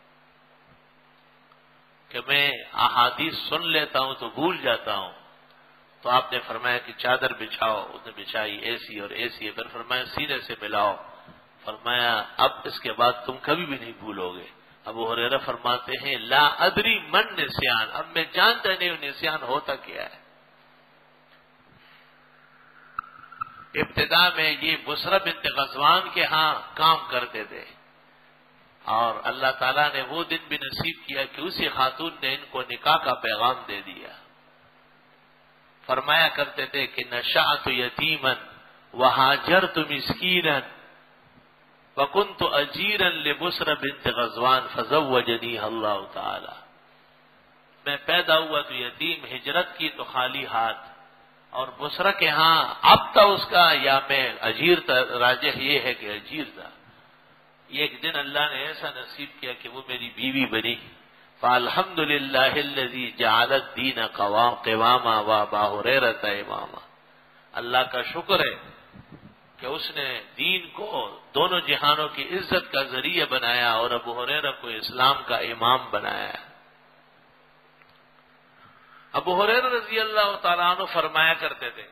کہ میں احادیث سن لیتا ہوں تو بھول جاتا ہوں، تو آپ نے فرمایا کہ چادر بچھاؤ، اس نے بچھائی، ایسی اور ایسی ہے، پھر فرمایا سینے سے ملاؤ، فرمایا اب اس کے بعد تم کبھی بھی نہیں بھولو گے۔ ابو ہریرہ فرماتے ہیں لا ادری من نسیان، اب میں جانتا نہیں ہوں نسیان ہوتا کیا ہے۔ ابتدا میں یہ بصرہ بنت غزوان کے ہاں کام کرتے تھے، اور اللہ تعالیٰ نے وہ دن بھی نصیب کیا کہ اسی خاتون نے ان کو نکاح کا پیغام دے دیا۔ فرمایا کرتے تھے کہ نشأت یتیما وہاجرت مسکینا وکنت اجیرا لبصرہ بنت غزوان فزوجنی اللہ تعالی، میں پیدا ہوا تو یتیم، ہجرت کی تو خالی ہاتھ، اور بصرہ کے ہاں اب تھا اس کا یا میں اجیر تھا، راجح یہ ہے کہ اجیر تھا۔ ایک دن اللہ نے ایسا نصیب کیا کہ وہ میری بیوی بنی۔ فالحمد للہ الذی جعل الدین قواما وابا ہریرہ اماما، اللہ کا شکر ہے کہ اس نے دین کو دونوں جہانوں کی عزت کا ذریعہ بنایا اور ابو ہریرہ کو اسلام کا امام بنایا۔ ابو ہریرہ رضی اللہ تعالیٰ عنہ فرمایا کرتے تھے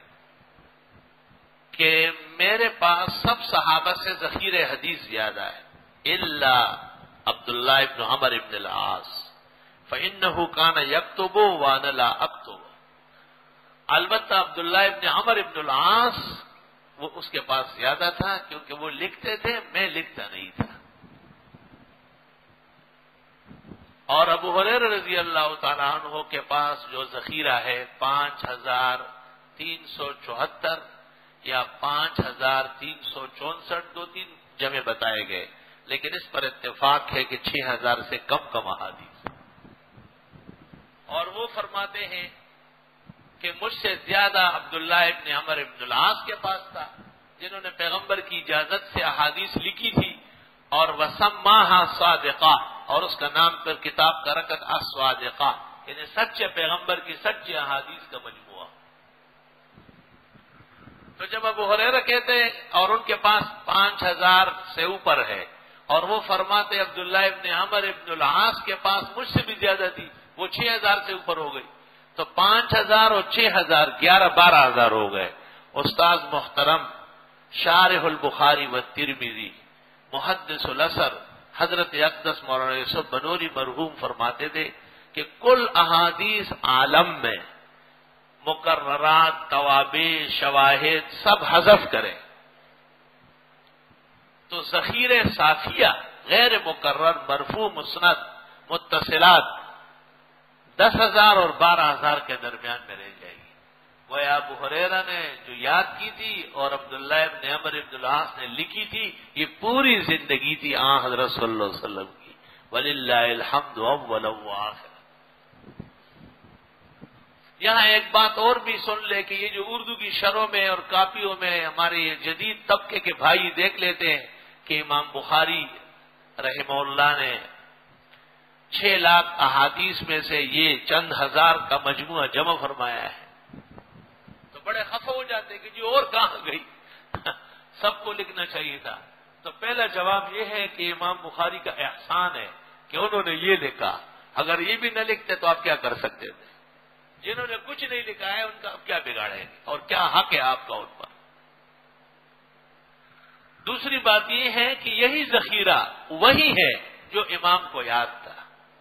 کہ میرے پاس سب صحابہ سے ذخیرہ حدیث زیادہ ہے الا عبداللہ ابن عمر ابن العاص فإنه كان يكتب وأنا لا أكتب. البتہ عبداللہ ابن عمر ابن العاص وہ اس کے پاس زیادہ تھا کیونکہ وہ لکھتے تھے، میں لکھتا نہیں تھا. اور ابو ہریرہ رضی اللہ تعالیٰ عنہ کے پاس جو ذخیرہ ہے پانچ ہزار تین سو چوہتر یا پانچ ہزار تین سو چونسٹھ، دو تین جمع بتائے گئے، لیکن اس پر اتفاق ہے کہ چھ ہزار سے کم کم احادیث. اور وہ فرماتے ہیں کہ مجھ سے زیادہ عبداللہ ابن عمر ابن العاص کے پاس تھا، جنہوں نے پیغمبر کی اجازت سے احادیث لکھی تھی. اور وسماہا صادقہ، اور اس کا نام پر کتاب کا رکھا الصادقہ، یعنی سچے پیغمبر کی سچے احادیث کا مجموعہ. تو جب ابو ہریرہ کہتے ہیں اور ان کے پاس پانچ ہزار سے اوپر ہے، اور وہ فرماتے عبداللہ ابن عمر ابن العاص کے پاس مجھ سے بھی زیادہ تھی، وہ چھ ہزار سے اوپر ہو گئی، تو پانچ ہزار اور چھ ہزار گیارہ بارہ ہزار ہو گئے. استاذ محترم شارح البخاری و ترمذی محدث الاثر حضرت اقدس مولانا یوسف بنوری مرحوم فرماتے تھے کہ کل احادیث عالم میں مقررات، توابع، شواہد سب حذف کریں تو ذخیرے صافیہ غیر مقرر مرفوع مسند متصلات دس ہزار اور بارہ ہزار کے درمیان میں رہ جائے گی. وہ ابو ہریرہ نے جو یاد کی تھی اور عبداللہ ابن عمر ابن العاص نے لکھی تھی، یہ پوری زندگی تھی آن حضرت صلی اللہ علیہ وسلم کی. وَلِلَّهِ الْحَمْدُ أَوَّلًا وَآخِرًا. یہاں ایک بات اور بھی سن لے کہ یہ جو اردو کی شرحوں میں اور کاپیوں میں ہمارے جدید طبقے کے بھائی دیکھ لیتے ہیں کہ امام بخاری رحمہ اللہ نے چھ لاکھ احادیث میں سے یہ چند ہزار کا مجموعہ جمع فرمایا ہے، تو بڑے خفا ہو جاتے کہ جی اور کہاں گئی، سب کو لکھنا چاہیے تھا. تو پہلا جواب یہ ہے کہ امام بخاری کا احسان ہے کہ انہوں نے یہ لکھا. اگر یہ بھی نہ لکھتے تو آپ کیا کر سکتے تھے؟ جنہوں نے کچھ نہیں لکھا ہے ان کا کیا بگاڑے اور کیا حق ہے آپ کا ان پر. دوسری بات یہ ہے کہ یہی ذخیرہ وہی ہے جو امام کو یاد تھا،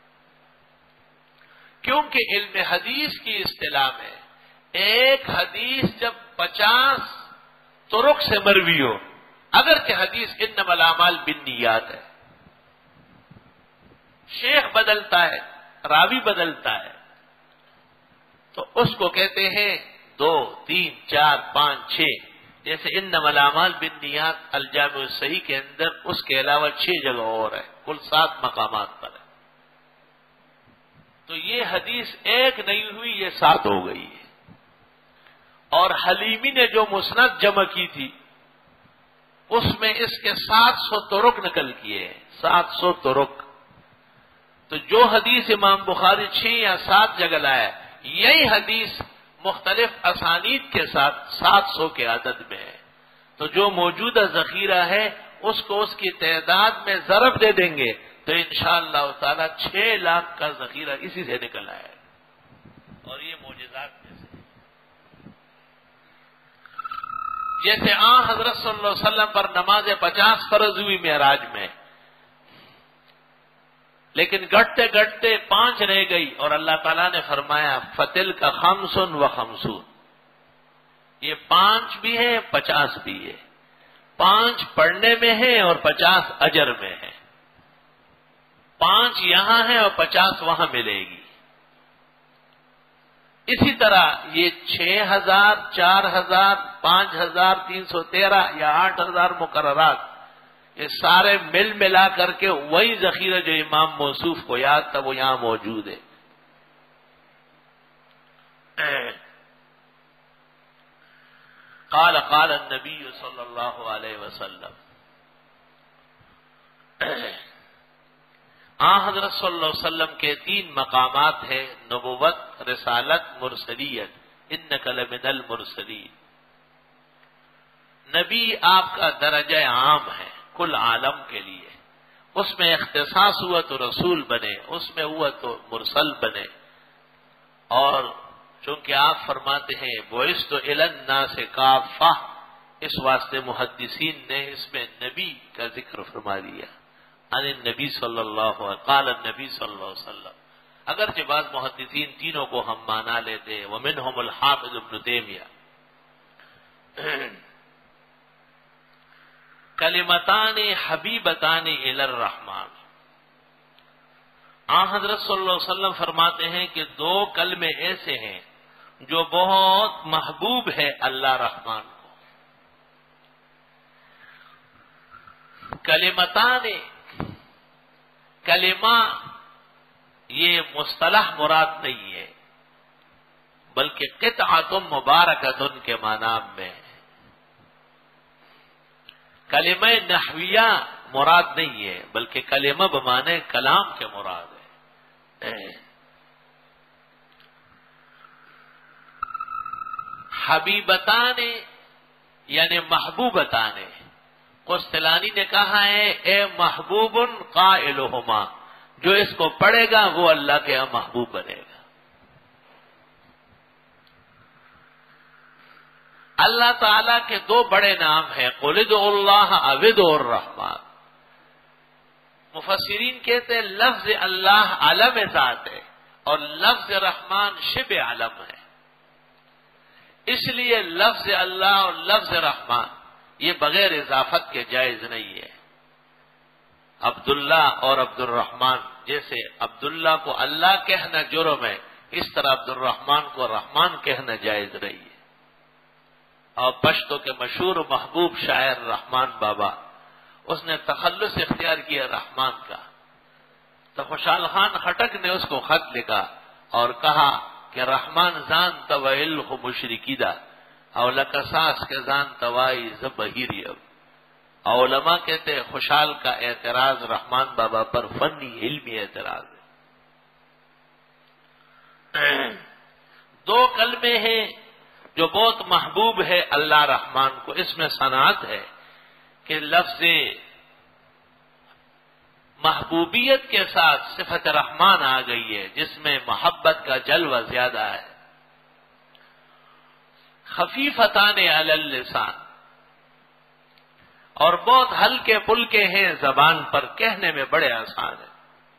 کیونکہ علم حدیث کی اصطلاح میں ایک حدیث جب پچاس طرق سے مروی ہو، اگرچہ حدیث انما الاعمال بالنیات ہے، شیخ بدلتا ہے، راوی بدلتا ہے، تو اس کو کہتے ہیں دو تین چار پانچ چھ. جیسے انما الاعمال بالنیات الجامع الصحیح کے اندر اس کے علاوہ چھ جگہ اور ہے، کل سات مقامات پر ہے. تو یہ حدیث ایک نہیں ہوئی، یہ سات ہو گئی ہے. اور حلیمی نے جو مسند جمع کی تھی اس میں اس کے سات سو طرق نقل کیے ہیں، سات سو طرق. تو جو حدیث امام بخاری چھ یا سات جگہ لایا، یہی حدیث مختلف اسانید کے ساتھ سات سو کے عدد میں ہے. تو جو موجودہ ذخیرہ ہے اس کو اس کی تعداد میں ضرب دے دیں گے تو انشاءاللہ تعالی چھ لاکھ کا ذخیرہ اسی سے نکل آیا ہے. اور یہ معجزات میں سے جیسے آن حضرت صلی اللہ علیہ وسلم پر نماز پچاس فرض ہوئی معراج میں، لیکن گھٹتے گھٹتے پانچ رہ گئی اور اللہ تعالیٰ نے فرمایا فتل کا خمسن و خمسون. یہ پانچ بھی ہے پچاس بھی ہے، پانچ پڑھنے میں ہے اور پچاس اجر میں ہے. پانچ یہاں ہے اور پچاس وہاں ملے گی. اسی طرح یہ چھ ہزار چار ہزار پانچ ہزار تین سو تیرہ یا آٹھ ہزار مقررات، یہ سارے مل ملا کر کے وہی ذخیرہ جو امام موصوف کو یاد تھا وہ یہاں موجود ہے. قال قال النبی صلی اللہ علیہ وسلم، آن حضرت صلی اللہ علیہ وسلم کے تین مقامات ہیں، نبوت، رسالت، مرسلیت. انک لمن المرسلین. نبی آپ کا درجہ عام ہے کل عالم کے لیے، اس میں اختصاص ہوا تو رسول بنے، اس میں ہوا تو مرسل بنے. اور چونکہ آپ فرماتے ہیں بعثت الی الناس کافہ، اس واسطے محدثین نے اس میں نبی کا ذکر فرما دیا. عن النبی صلی اللہ علیہ قال النبی صلی اللہ علیہ وسلم. اگرچہ بعض محدثین تینوں کو ہم مانا لیتے ومنہم الحافظ ابن تیمیہ. کلمتان حبیبتان الی الرحمن. آن حضرت صلی اللہ علیہ وسلم فرماتے ہیں کہ دو کلمے ایسے ہیں جو بہت محبوب ہے اللہ رحمان کو. کلمتان، کلمہ یہ مصطلح مراد نہیں ہے بلکہ قطعۃ مبارکۃ کے معنی میں. کلمہ نحویہ مراد نہیں ہے بلکہ کلمہ بمانے کلام کے مراد ہے. حبیبتان یعنی محبوبتان. قسطلانی نے کہا ہے اے محبوب قائلہما، جو اس کو پڑھے گا وہ اللہ کے یہاں محبوب بنے گا. اللہ تعالی کے دو بڑے نام ہیں قل ادعوا اللہ او ادعوا الرحمن. مفسرین کہتے ہیں لفظ اللہ علم ذات ہے اور لفظ رحمان شبہ علم ہے. اس لیے لفظ اللہ اور لفظ رحمان یہ بغیر اضافت کے جائز نہیں ہے. عبداللہ اور عبد الرحمن، جیسے عبداللہ کو اللہ کہنا جرم ہے اس طرح عبد الرحمن کو رحمان کہنا جائز نہیں ہے. اور پشتو کے مشہور و محبوب شاعر رحمان بابا، اس نے تخلص اختیار کیا رحمان کا. تو خوشحال خان خٹک نے اس کو خط لکھا اور کہا کہ رحمان زان توائل خو مشرکی دا او لکساس کے زان توائی زبہیری. اب علماء کہتے ہیں خوشحال کا اعتراض رحمان بابا پر فنی علمی اعتراض ہے. دو کلمے ہیں جو بہت محبوب ہے اللہ رحمان کو. اس میں صنعت ہے کہ لفظ محبوبیت کے ساتھ صفت رحمان آ گئی ہے جس میں محبت کا جلوہ زیادہ ہے. خفیفتان علی اللسان، اور بہت ہلکے پھلکے ہیں زبان پر، کہنے میں بڑے آسان ہیں.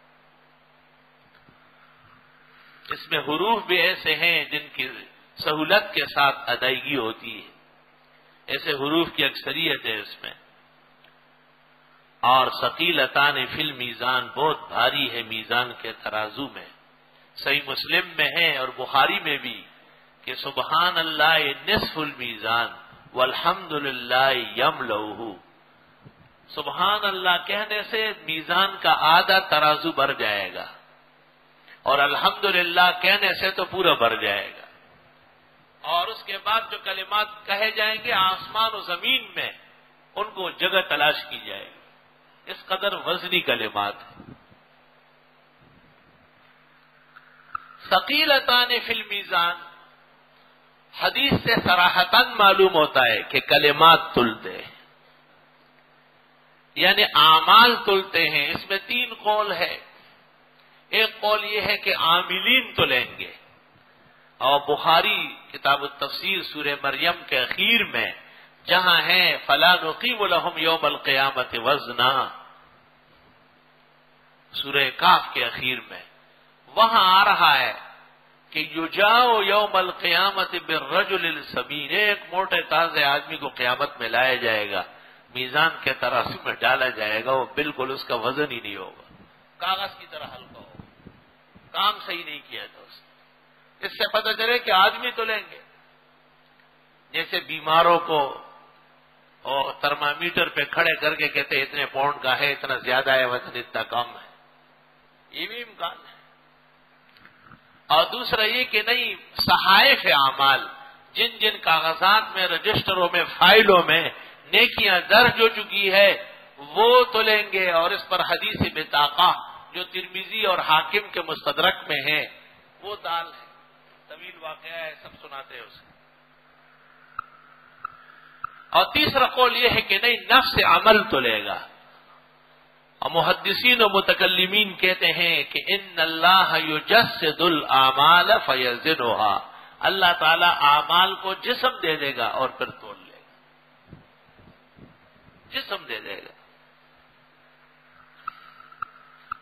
اس میں حروف بھی ایسے ہیں جن کی سہولت کے ساتھ ادائیگی ہوتی ہے، ایسے حروف کی اکثریت ہے اس میں. اور ثقیلتان فی المیزان، بہت بھاری ہے میزان کے ترازو میں. صحیح مسلم میں ہے اور بخاری میں بھی کہ سبحان اللہ نصف المیزان والحمد للہ یملؤہ. سبحان اللہ کہنے سے میزان کا آدھا ترازو بھر جائے گا اور الحمدللہ کہنے سے تو پورا بھر جائے گا. اور اس کے بعد جو کلمات کہے جائیں گے آسمان و زمین میں ان کو جگہ تلاش کی جائے گی، اس قدر وزنی کلمات ہیں. ثقیلتان فی المیزان، حدیث سے صراحتاً معلوم ہوتا ہے کہ کلمات تلتے ہیں یعنی اعمال تلتے ہیں. اس میں تین قول ہے. ایک قول یہ ہے کہ عاملین تلیں گے، اور بخاری کتاب التفسیر سورہ مریم کے اخیر میں جہاں ہے فلا نقیم لہم یوم القیامت وزنا، سورہ کاف کے اخیر میں وہاں آ رہا ہے کہ یجاؤ یوم القیامت بالرجل السمین، ایک موٹے تازے آدمی کو قیامت میں لایا جائے گا، میزان کے ترازو میں ڈالا جائے گا، وہ بالکل اس کا وزن ہی نہیں ہوگا، کاغذ کی طرح ہلکا ہوگا. کام صحیح نہیں کیا تھا اس نے. اس سے پتہ چلے کہ آدمی تو لیں گے. جیسے بیماروں کو اور ترمامیٹر پہ کھڑے کر کے کہتے اتنے پاؤنڈ کا ہے، اتنا زیادہ ہے، وزن اتنا کم ہے، یہ بھی امکان ہے. اور دوسرا یہ کہ نہیں، صحائف اعمال جن جن کاغذات میں، رجسٹروں میں، فائلوں میں نیکیاں درج ہو چکی ہے وہ تو لیں گے. اور اس پر حدیث بطاقہ جو ترمذی اور حاکم کے مستدرک میں ہے وہ دال ہے، طویل واقعہ ہے، سب سناتے ہیں اسے. اور تیسرا قول یہ ہے کہ نہیں، نفس عمل تو لے گا. اور محدثین و متکلمین کہتے ہیں کہ ان اللہ یجسد الاعمال فیزنها، اللہ تعالی اعمال کو جسم دے دے گا اور پھر تول لے گا، جسم دے دے گا.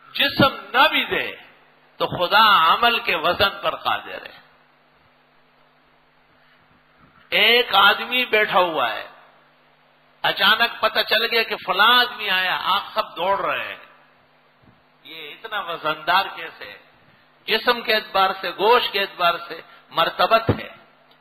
جسم نہ بھی دے تو خدا عمل کے وزن پر قادر ہے. ایک آدمی بیٹھا ہوا ہے، اچانک پتہ چل گیا کہ فلاں آدمی آیا، آپ سب دوڑ رہے ہیں. یہ اتنا وزندار کیسے ہے؟ جسم کے اعتبار سے، گوشت کے اعتبار سے مرتبت ہے.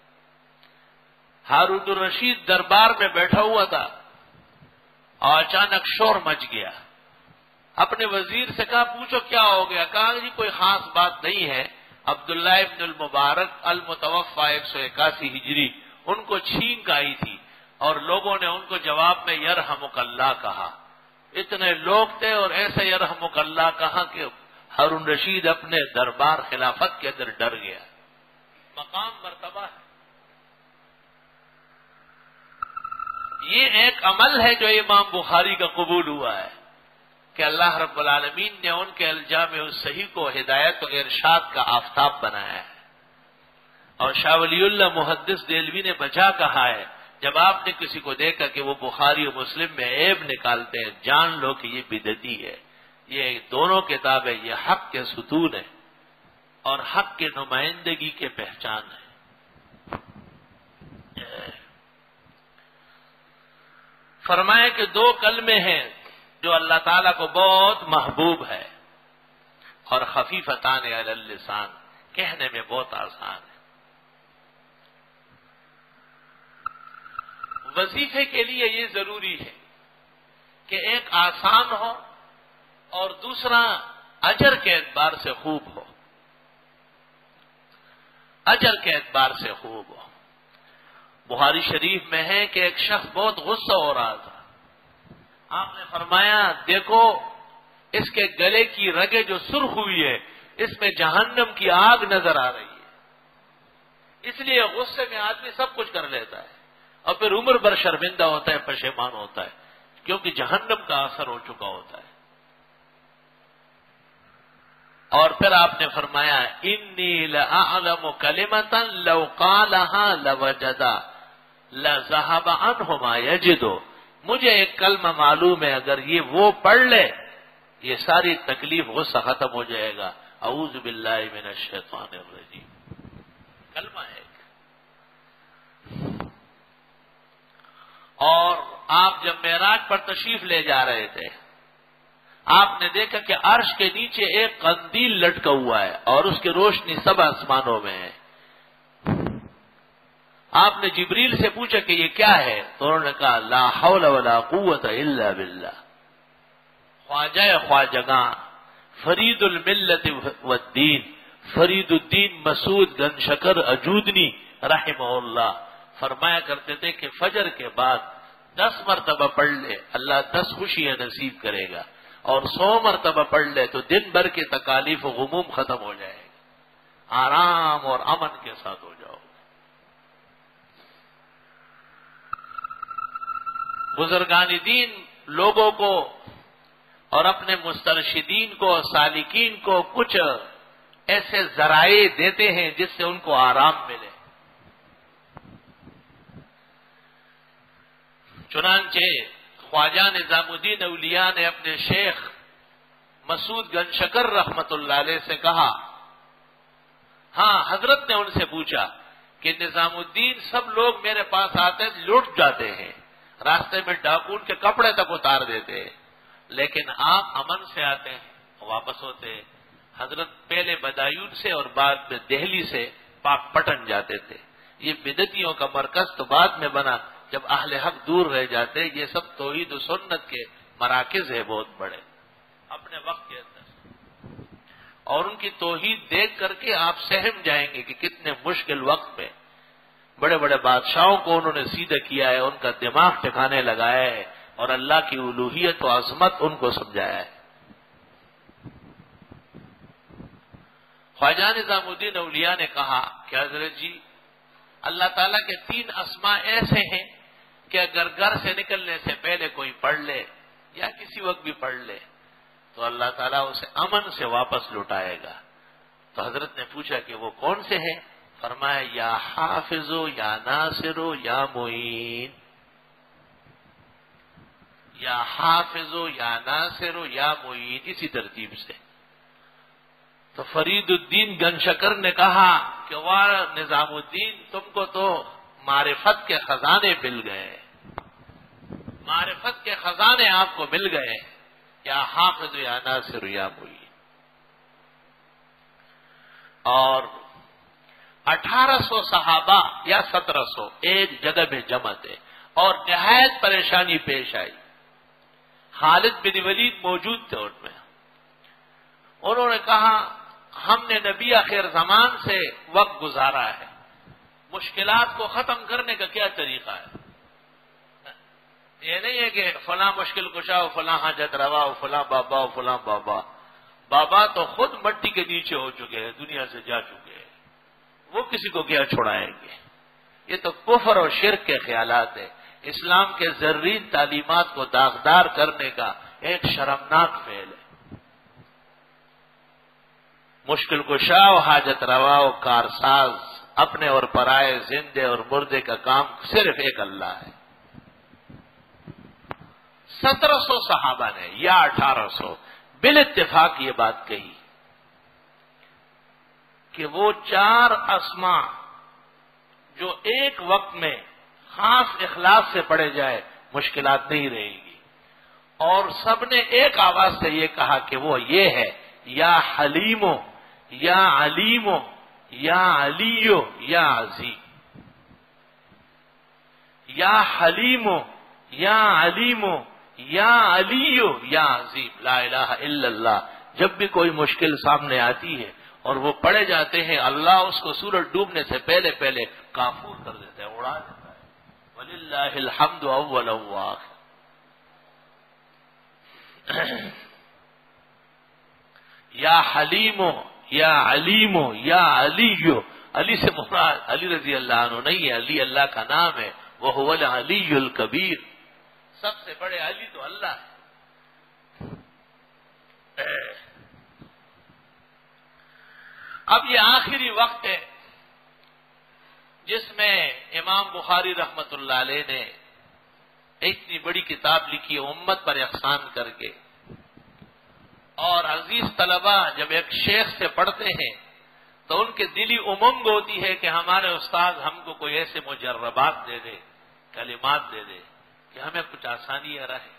ہارون الرشید دربار میں بیٹھا ہوا تھا اور اچانک شور مچ گیا. اپنے وزیر سے کہا پوچھو کیا ہو گیا؟ کہا جی کوئی خاص بات نہیں ہے. عبداللہ ابن المبارک المتوفا ایک سو اکاسی ہجری ان کو چھینک آئی تھی اور لوگوں نے ان کو جواب میں یرحمک اللہ کہا. اتنے لوگ تھے اور ایسے یرحمک اللہ کہا کہ ہارون رشید اپنے دربار خلافت کے اندر ڈر گیا. مقام مرتبہ ہے. یہ ایک عمل ہے جو امام بخاری کا قبول ہوا ہے کہ اللہ رب العالمین نے ان کے الجامع الصحیح کو ہدایت و ارشاد کا آفتاب بنایا ہے. اور شاہ ولی اللہ محدث دہلوی نے بچا کہا ہے جب آپ نے کسی کو دیکھا کہ وہ بخاری و مسلم میں عیب نکالتے ہیں جان لو کہ یہ بدعتی ہے. یہ دونوں کتابیں یہ حق کے ستون ہیں اور حق کے نمائندگی کے پہچان ہے. فرمائے کہ دو کلمے ہیں جو اللہ تعالیٰ کو بہت محبوب ہے اور خفیفتان علی اللسان، کہنے میں بہت آسان ہے. وظیفے کے لیے یہ ضروری ہے کہ ایک آسان ہو اور دوسرا اجر کے اعتبار سے خوب ہو. اجر کے اعتبار سے خوب ہو. بخاری شریف میں ہے کہ ایک شخص بہت غصہ ہو رہا تھا. آپ نے فرمایا دیکھو اس کے گلے کی رگیں جو سرخ ہوئی ہے اس میں جہنم کی آگ نظر آ رہی ہے. اس لیے غصے میں آدمی سب کچھ کر لیتا ہے اور پھر عمر بھر شرمندہ ہوتا ہے، پشیمان ہوتا ہے کیونکہ جہنم کا اثر ہو چکا ہوتا ہے. اور پھر آپ نے فرمایا انی لأعلم کلمۃ لو قالها لوجد لذهب عنه ما یجد. مجھے ایک کلمہ معلوم ہے اگر یہ وہ پڑھ لے یہ ساری تکلیف غصہ ختم ہو جائے گا. اعوذ باللہ من الشیطان الرجیم. کلمہ ہے. اور آپ جب معراج پر تشریف لے جا رہے تھے آپ نے دیکھا کہ عرش کے نیچے ایک قندیل لٹکا ہوا ہے اور اس کی روشنی سب آسمانوں میں ہے. آپ نے جبریل سے پوچھا کہ یہ کیا ہے تو انہوں نے کہا لا حول ولا قوت الا باللہ. خواجہ خواجگاں فرید الملت والدین فرید الدین مسعود گن شکر اجودنی رحمہ اللہ فرمایا کرتے تھے کہ فجر کے بعد دس مرتبہ پڑھ لے اللہ دس خوشیاں نصیب کرے گا اور سو مرتبہ پڑھ لے تو دن بھر کی تکالیف و غموم ختم ہو جائے گا. آرام اور امن کے ساتھ ہو جاؤ. بزرگان دین لوگوں کو اور اپنے مسترشدین کو سالکین کو کچھ ایسے ذرائع دیتے ہیں جس سے ان کو آرام ملے. چنانچہ خواجہ نظام الدین اولیاء نے اپنے شیخ مسعود گن شکر رحمت اللہ علیہ سے کہا، ہاں حضرت نے ان سے پوچھا کہ نظام الدین سب لوگ میرے پاس آتے ہیں لوٹ جاتے ہیں، راستے میں ڈاکون کے کپڑے تک اتار دیتے ہیں، لیکن آپ امن سے آتے ہیں واپس ہوتے ہیں. حضرت پہلے بدایون سے اور بعد میں دہلی سے پاک پٹن جاتے تھے. یہ بدعتیوں کا مرکز تو بعد میں بنا جب اہل حق دور رہ جاتے. یہ سب توحید و سنت کے مراکز ہے بہت بڑے اپنے وقت کے اندر، اور ان کی توحید دیکھ کر کے آپ سہم جائیں گے کہ کتنے مشکل وقت میں بڑے بڑے بادشاہوں کو انہوں نے سیدھا کیا ہے، ان کا دماغ ٹھکانے لگایا ہے اور اللہ کی الوہیت و عظمت ان کو سمجھایا ہے. خواجہ نظام الدین اولیاء نے کہا کہ حضرت جی اللہ تعالیٰ کے تین اسماء ایسے ہیں کہ اگر گھر سے نکلنے سے پہلے کوئی پڑھ لے یا کسی وقت بھی پڑھ لے تو اللہ تعالیٰ اسے امن سے واپس لوٹائے گا. تو حضرت نے پوچھا کہ وہ کون سے ہیں؟ فرمایا یا حافظ یا ناصر یا معین. یا حافظ ہو یا ناصر ہو یا معین، اسی ترتیب سے۔ تو فرید الدین گن شکر نے کہا کہ واہ نظام الدین، تم کو تو معرفت کے خزانے مل گئے، معرفت کے خزانے آپ کو مل گئے، یا حافظ یا ناصر یا معین۔ اور اٹھارہ سو صحابہ یا سترہ سو ایک جگہ میں جمع تھے اور نہایت پریشانی پیش آئی۔ خالد بن ولید موجود تھے ان میں۔ انہوں نے کہا ہم نے نبی آخر زمان سے وقت گزارا ہے، مشکلات کو ختم کرنے کا کیا طریقہ ہے؟ یہ نہیں ہے کہ فلاں مشکل کشا ہو، فلاں حاجت روا ہو، فلاں بابا ہو، فلاں بابا بابا تو خود مٹی کے نیچے ہو چکے ہیں، دنیا سے جا چکے ہیں، وہ کسی کو کیا چھڑائیں گے؟ یہ تو کفر اور شرک کے خیالات ہیں، اسلام کے زرین تعلیمات کو داغدار کرنے کا ایک شرمناک فعل ہے۔ مشکل کشا و حاجت روا و کارساز، اپنے اور پرائے، زندے اور مردے کا کام صرف ایک اللہ ہے۔ سترہ سو صحابہ نے یا اٹھارہ سو بال اتفاق یہ بات کہی کہ وہ چار اسماء جو ایک وقت میں خاص اخلاص سے پڑھے جائے مشکلات نہیں رہے گی، اور سب نے ایک آواز سے یہ کہا کہ وہ یہ ہے یا حلیمو یا علیمو یا علیو یا عظیم، یا حلیمو یا علیمو یا علیو یا عظیم، لا الہ الا اللہ۔ جب بھی کوئی مشکل سامنے آتی ہے اور وہ پڑھے جاتے ہیں، اللہ اس کو سورج ڈوبنے سے پہلے پہلے کافور کر دیتا ہے، اڑا دیتا ہے۔ وَلِلَّهِ الْحَمْدُ أَوَّلًا وَآخِرًا۔ یا حلیمو یا علیمو یا علیو، علی سے مراد علی رضی اللہ عنہ نہیں ہے، علی اللہ کا نام ہے، وَهُوَ الْعَلِيُّ الْكَبِيرُ، سب سے بڑے علی تو اللہ ہے۔ اب یہ آخری وقت ہے جس میں امام بخاری رحمت اللہ علیہ نے اتنی بڑی کتاب لکھی ہے امت پر احسان کر کے، اور عزیز طلباء جب ایک شیخ سے پڑھتے ہیں تو ان کے دلی امنگ ہوتی ہے کہ ہمارے استاد ہم کو کوئی ایسے مجربات دے دے، کلمات دے دے کہ ہمیں کچھ آسانی رہے۔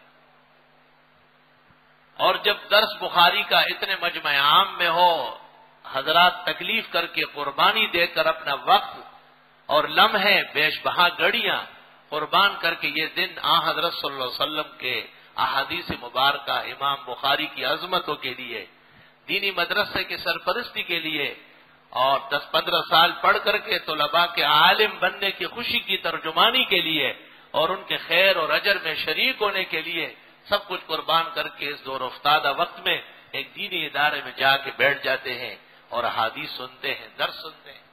اور جب درس بخاری کا اتنے مجمع عام میں ہو، حضرات تکلیف کر کے قربانی دے کر اپنا وقت اور لمحے بیش بہا گھڑیاں قربان کر کے یہ دن آن حضرت صلی اللہ علیہ وسلم کے احادیث مبارکہ، امام بخاری کی عظمتوں کے لیے، دینی مدرسے کی سرپرستی کے لیے، اور دس پندرہ سال پڑھ کر کے طلباء کے عالم بننے کی خوشی کی ترجمانی کے لیے اور ان کے خیر اور اجر میں شریک ہونے کے لیے سب کچھ قربان کر کے اس دور افتادہ وقت میں ایک دینی ادارے میں جا کے بیٹھ جاتے ہیں اور احادیث سنتے ہیں، درس سنتے ہیں۔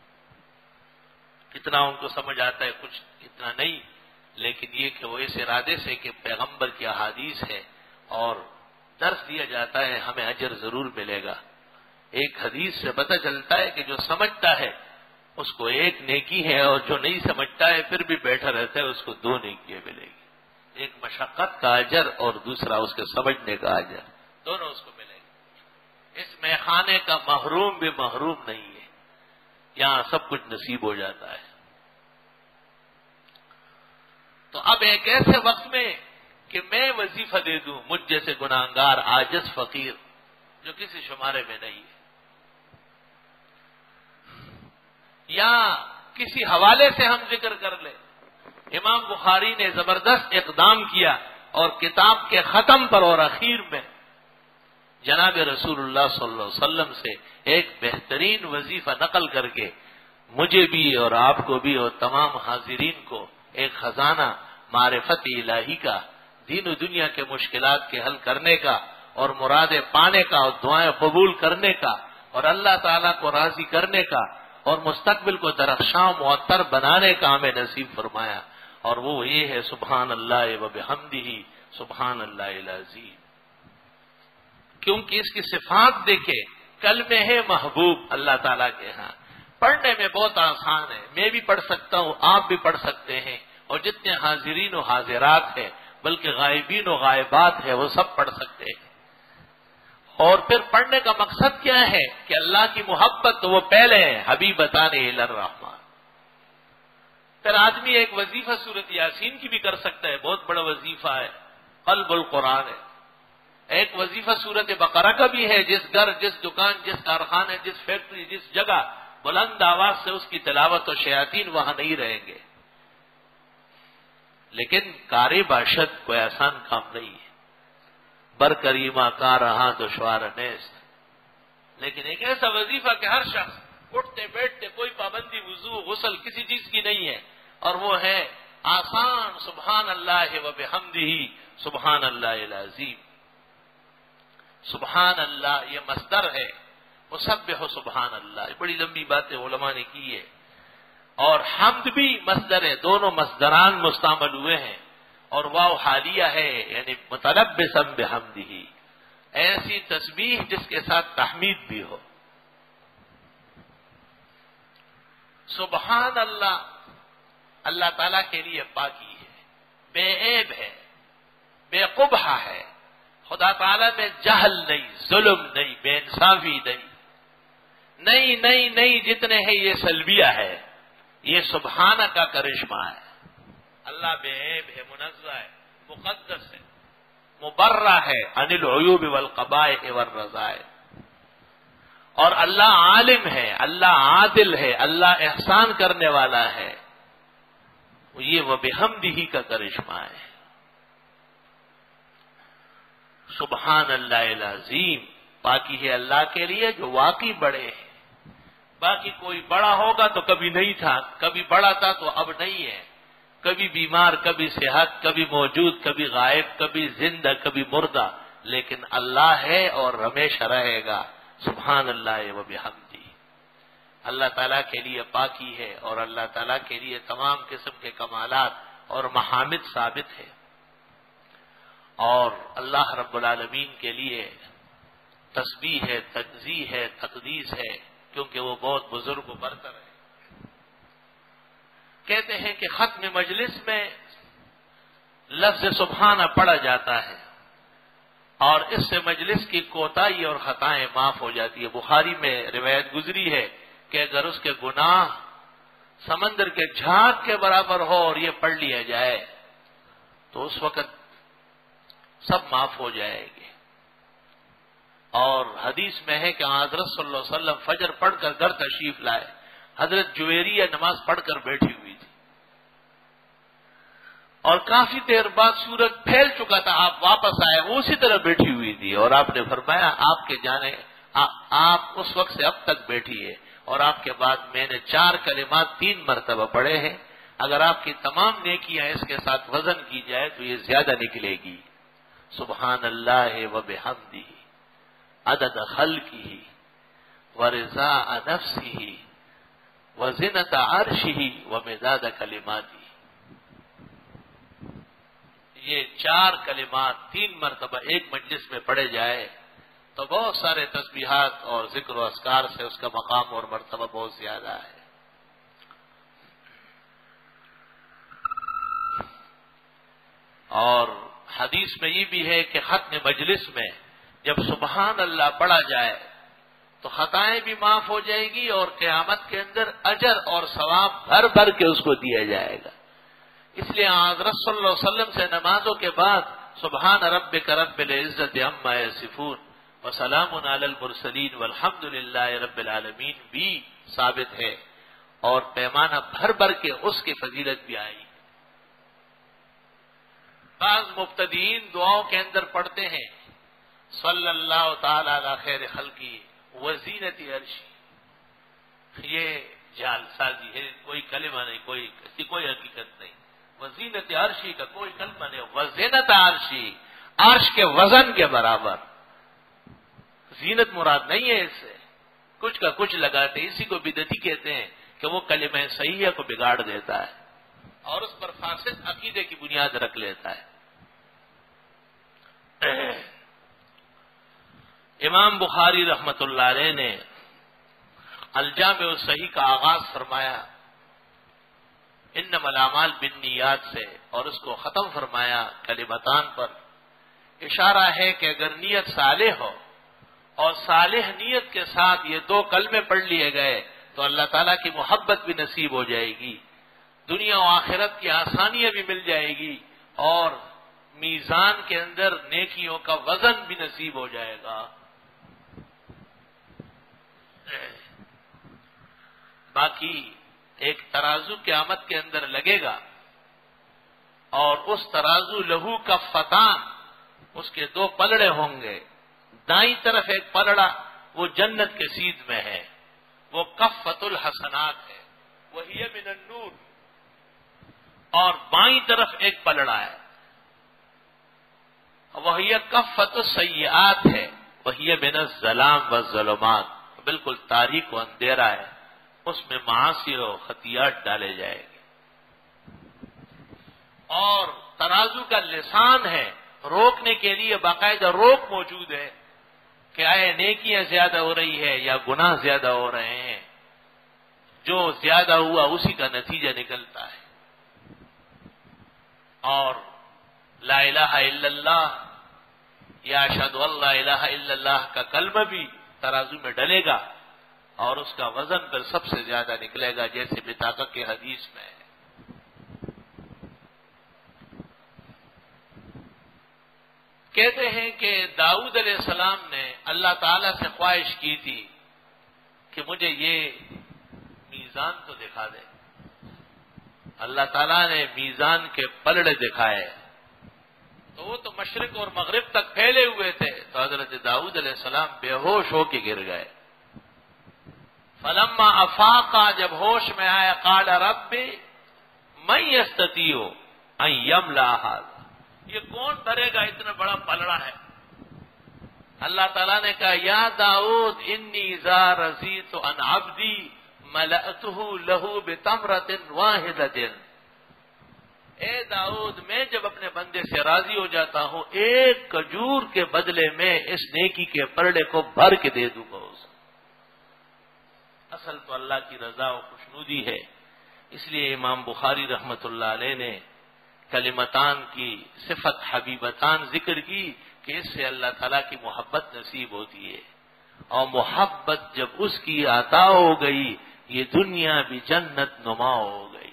کتنا ان کو سمجھ آتا ہے، کچھ اتنا نہیں، لیکن یہ کہ وہ اس ارادے سے کہ پیغمبر کی احادیث ہے اور درس دیا جاتا ہے، ہمیں اجر ضرور ملے گا۔ ایک حدیث سے پتہ چلتا ہے کہ جو سمجھتا ہے اس کو ایک نیکی ہے، اور جو نہیں سمجھتا ہے پھر بھی بیٹھا رہتا ہے اس کو دو نیکیاں ملے گی، ایک مشقت کا اجر اور دوسرا اس کے سمجھنے کا اجر، دونوں اس کو ملے گی۔ اس میخانے کا محروم بھی محروم نہیں ہے، یہاں سب کچھ نصیب ہو جاتا ہے۔ تو اب ایک ایسے وقت میں کہ میں وظیفہ دے دوں مجھ جیسے گناہگار عاجز فقیر جو کسی شمارے میں نہیں ہے، یا کسی حوالے سے ہم ذکر کر لیں، امام بخاری نے زبردست اقدام کیا اور کتاب کے ختم پر اور اخیر میں جناب رسول اللہ صلی اللہ علیہ وسلم سے ایک بہترین وظیفہ نقل کر کے مجھے بھی اور آپ کو بھی اور تمام حاضرین کو ایک خزانہ معرفت الہی کا، دین و دنیا کے مشکلات کے حل کرنے کا اور مرادیں پانے کا اور دعائیں قبول کرنے کا اور اللہ تعالیٰ کو راضی کرنے کا اور مستقبل کو درخشاں و معطر بنانے کا ہمیں نصیب فرمایا، اور وہ یہ ہے سبحان اللہ و بحمدہ سبحان اللہ العظیم۔ کیونکہ اس کی صفات دیکھے، کلمے ہے محبوب اللہ تعالیٰ کے ہاں، پڑھنے میں بہت آسان ہے، میں بھی پڑھ سکتا ہوں، آپ بھی پڑھ سکتے ہیں، اور جتنے حاضرین و حاضرات ہیں بلکہ غائبین و غائبات ہے وہ سب پڑھ سکتے ہیں۔ اور پھر پڑھنے کا مقصد کیا ہے کہ اللہ کی محبت تو وہ پہلے ہے، حبیبتان الی الرحمن۔ پھر آدمی ایک وظیفہ سورت یاسین کی بھی کر سکتا ہے، بہت بڑا وظیفہ ہے، قلب القرآن ہے۔ ایک وظیفہ سورت بقرہ کا بھی ہے، جس گھر، جس دکان، جس کارخانے، جس فیکٹری، جس جگہ بلند آواز سے اس کی تلاوت و شیاطین وہاں نہیں رہیں گے۔ لیکن کار باشد کوئی آسان کام نہیں ہے، بر کریمہ کا رہا دشوار نیست، لیکن ایک ایسا وظیفہ کہ ہر شخص اٹھتے بیٹھتے کوئی پابندی وضو غسل کسی چیز کی نہیں ہے، اور وہ ہے آسان، سبحان اللہ و بحمدہ سبحان اللہ العظیم۔ سبحان اللہ یہ مصدر ہے، مسبح سبحان اللہ، بڑی لمبی باتیں علماء نے کی ہے، اور حمد بھی مصدر ہے، دونوں مصدران مستعمل ہوئے ہیں، اور واو حالیہ ہے یعنی متلبسا بحمدہ، ایسی تسبیح جس کے ساتھ تحمید بھی ہو۔ سبحان اللہ، اللہ تعالیٰ کے لیے پاکی ہے، بے عیب ہے، بے قبح ہے، خدا تعالیٰ میں جہل نہیں، ظلم نہیں، بے انصافی نہیں، نہیں نہیں نہیں جتنے ہیں یہ سلبیہ ہے، یہ سبحانہ کا کرشمہ ہے۔ اللہ بے عیب ہے، منزہ ہے، مقدس ہے، مبرہ ہے عن العیوب والقبائح والرذائل، اور اللہ عالم ہے، اللہ عادل ہے، اللہ احسان کرنے والا ہے، یہ وہ بحمدہ کا کرشمہ ہے۔ سبحان اللہ العظیم، پاکی ہے اللہ کے لیے جو واقعی بڑے ہیں۔ باقی کوئی بڑا ہوگا تو کبھی نہیں تھا، کبھی بڑا تھا تو اب نہیں ہے، کبھی بیمار، کبھی صحت، کبھی موجود، کبھی غائب، کبھی زندہ، کبھی مردہ، لیکن اللہ ہے اور ہمیشہ رہے گا۔ سبحان اللہ و بحمدہ، اللہ تعالیٰ کے لیے پاکی ہے، اور اللہ تعالیٰ کے لیے تمام قسم کے کمالات اور محامد ثابت ہے، اور اللہ رب العالمین کے لیے تسبیح ہے، تنزیہ ہے، تقدیس ہے، کیونکہ وہ بہت بزرگ و برتر ہے۔ کہتے ہیں کہ ختم مجلس میں لفظ سبحانہ پڑھا جاتا ہے، اور اس سے مجلس کی کوتاہی اور خطائیں معاف ہو جاتی ہے۔ بخاری میں روایت گزری ہے کہ اگر اس کے گناہ سمندر کے جھاگ کے برابر ہو اور یہ پڑھ لیا جائے تو اس وقت سب معاف ہو جائے گے۔ اور حدیث میں ہے کہ حضرت صلی اللہ علیہ وسلم فجر پڑھ کر گھر تشریف لائے، حضرت جویریہ نماز پڑھ کر بیٹھی ہوئی تھی، اور کافی دیر بعد سورج پھیل چکا تھا، آپ واپس آئے، وہ اسی طرح بیٹھی ہوئی تھی، اور آپ نے فرمایا آپ کے جانے آ, آپ اس وقت سے اب تک بیٹھی ہے، اور آپ کے بعد میں نے چار کلمات تین مرتبہ پڑھے ہیں، اگر آپ کی تمام نیکیاں اس کے ساتھ وزن کی جائے تو یہ زیادہ نکلے گی۔ سبحان اللہ و بحمدہ عدد خلقہ ورضاء نفسہ وزنۃ عرشہ ومداد کلماتہ، یہ چار کلمات تین مرتبہ ایک مجلس میں پڑھے جائے تو بہت سارے تسبیحات اور ذکر و اذکار سے اس کا مقام اور مرتبہ بہت زیادہ ہے۔ اور حدیث میں یہ بھی ہے کہ ختم مجلس میں جب سبحان اللہ پڑھا جائے تو خطائیں بھی معاف ہو جائے گی، اور قیامت کے اندر اجر اور ثواب بھر بھر کے اس کو دیا جائے گا۔ اس لیے حضرت صلی اللہ علیہ وسلم سے نمازوں کے بعد سبحان ربک رب العزت عما یصفون وسلام علی المرسلین والحمد للہ رب العالمین بھی ثابت ہے، اور پیمانہ بھر بھر کے اس کی فضیلت بھی آئی۔ بعض مبتدئین دعاؤں کے اندر پڑھتے ہیں صلی اللہ تعالی علی خیر خلقی وزینت عرشی، یہ جعل سازی ہے، کوئی کلمہ نہیں، کوئی کوئی حقیقت نہیں۔ وزینت عرشی کا کوئی کلمہ نہیں، وزینت عرشی، عرش کے وزن کے برابر۔ زینت مراد نہیں ہے اس سے، کچھ کا کچھ لگاتے، اسی کو بدعتی کہتے ہیں کہ وہ کلمہ صحیحہ کو بگاڑ دیتا ہے اور اس پر فاسد عقیدے کی بنیاد رکھ لیتا ہے۔ امام بخاری رحمت اللہ علیہ نے الجامع الصحیح کا آغاز فرمایا انما الاعمال بالنیات سے اور اس کو ختم فرمایا کلمتان پر، اشارہ ہے کہ اگر نیت صالح ہو اور صالح نیت کے ساتھ یہ دو کلمے پڑھ لیے گئے تو اللہ تعالیٰ کی محبت بھی نصیب ہو جائے گی، دنیا و آخرت کی آسانیاں بھی مل جائے گی، اور میزان کے اندر نیکیوں کا وزن بھی نصیب ہو جائے گا۔ باقی ایک ترازو قیامت کے اندر لگے گا، اور اس ترازو لہو کا فتان، اس کے دو پلڑے ہوں گے، دائیں طرف ایک پلڑا وہ جنت کے سیدھ میں ہے، وہ کفۃ الحسنات ہے، وہی من النور، اور بائیں طرف ایک پلڑا ہے وہی کفۃ السیئات ہے، وہی من الظلام والظلمات، بالکل تاریک و اندھیرا ہے، اس میں معاصی و خطیات ڈالے جائیں گے۔ اور ترازو کا لسان ہے، روکنے کے لیے باقاعدہ روک موجود ہے کہ آئے نیکیاں زیادہ ہو رہی ہے یا گناہ زیادہ ہو رہے ہیں، جو زیادہ ہوا اسی کا نتیجہ نکلتا ہے۔ اور لا الہ الا اللہ یا اشہد ان لا الہ الا اللہ کا کلمہ بھی ترازو میں ڈلے گا، اور اس کا وزن پھر سب سے زیادہ نکلے گا، جیسے بطاقت کی حدیث میں ہے۔ کہتے ہیں کہ داؤد علیہ السلام نے اللہ تعالی سے خواہش کی تھی کہ مجھے یہ میزان تو دکھا دے۔ اللہ تعالیٰ نے میزان کے پلڑے دکھائے تو وہ تو مشرق اور مغرب تک پھیلے ہوئے تھے، تو حضرت داؤد علیہ السلام بے ہوش ہو کے گر گئے۔ فلما افاقا، جب ہوش میں آیا، قال رب من یستطیع ان یملا ھذا، یہ کون بھرے گا، اتنا بڑا پلڑا ہے۔ اللہ تعالیٰ نے کہا یا داؤد انی ذا رضیت عن عبدی ملأتہ لہ بتمرۃ واحدۃ، اے داؤد میں جب اپنے بندے سے راضی ہو جاتا ہوں ایک کھجور کے بدلے میں اس نیکی کے پلڑے کو بھر کے دے دوں گا اسے۔ اصل تو اللہ کی رضا و خوشنودی ہے، اس لیے امام بخاری رحمت اللہ علیہ نے کلمتان کی صفت حبیبتان ذکر کی کہ اس سے اللہ تعالیٰ کی محبت نصیب ہوتی ہے، اور محبت جب اس کی عطا ہو گئی یہ دنیا بھی جنت نما ہو گئی۔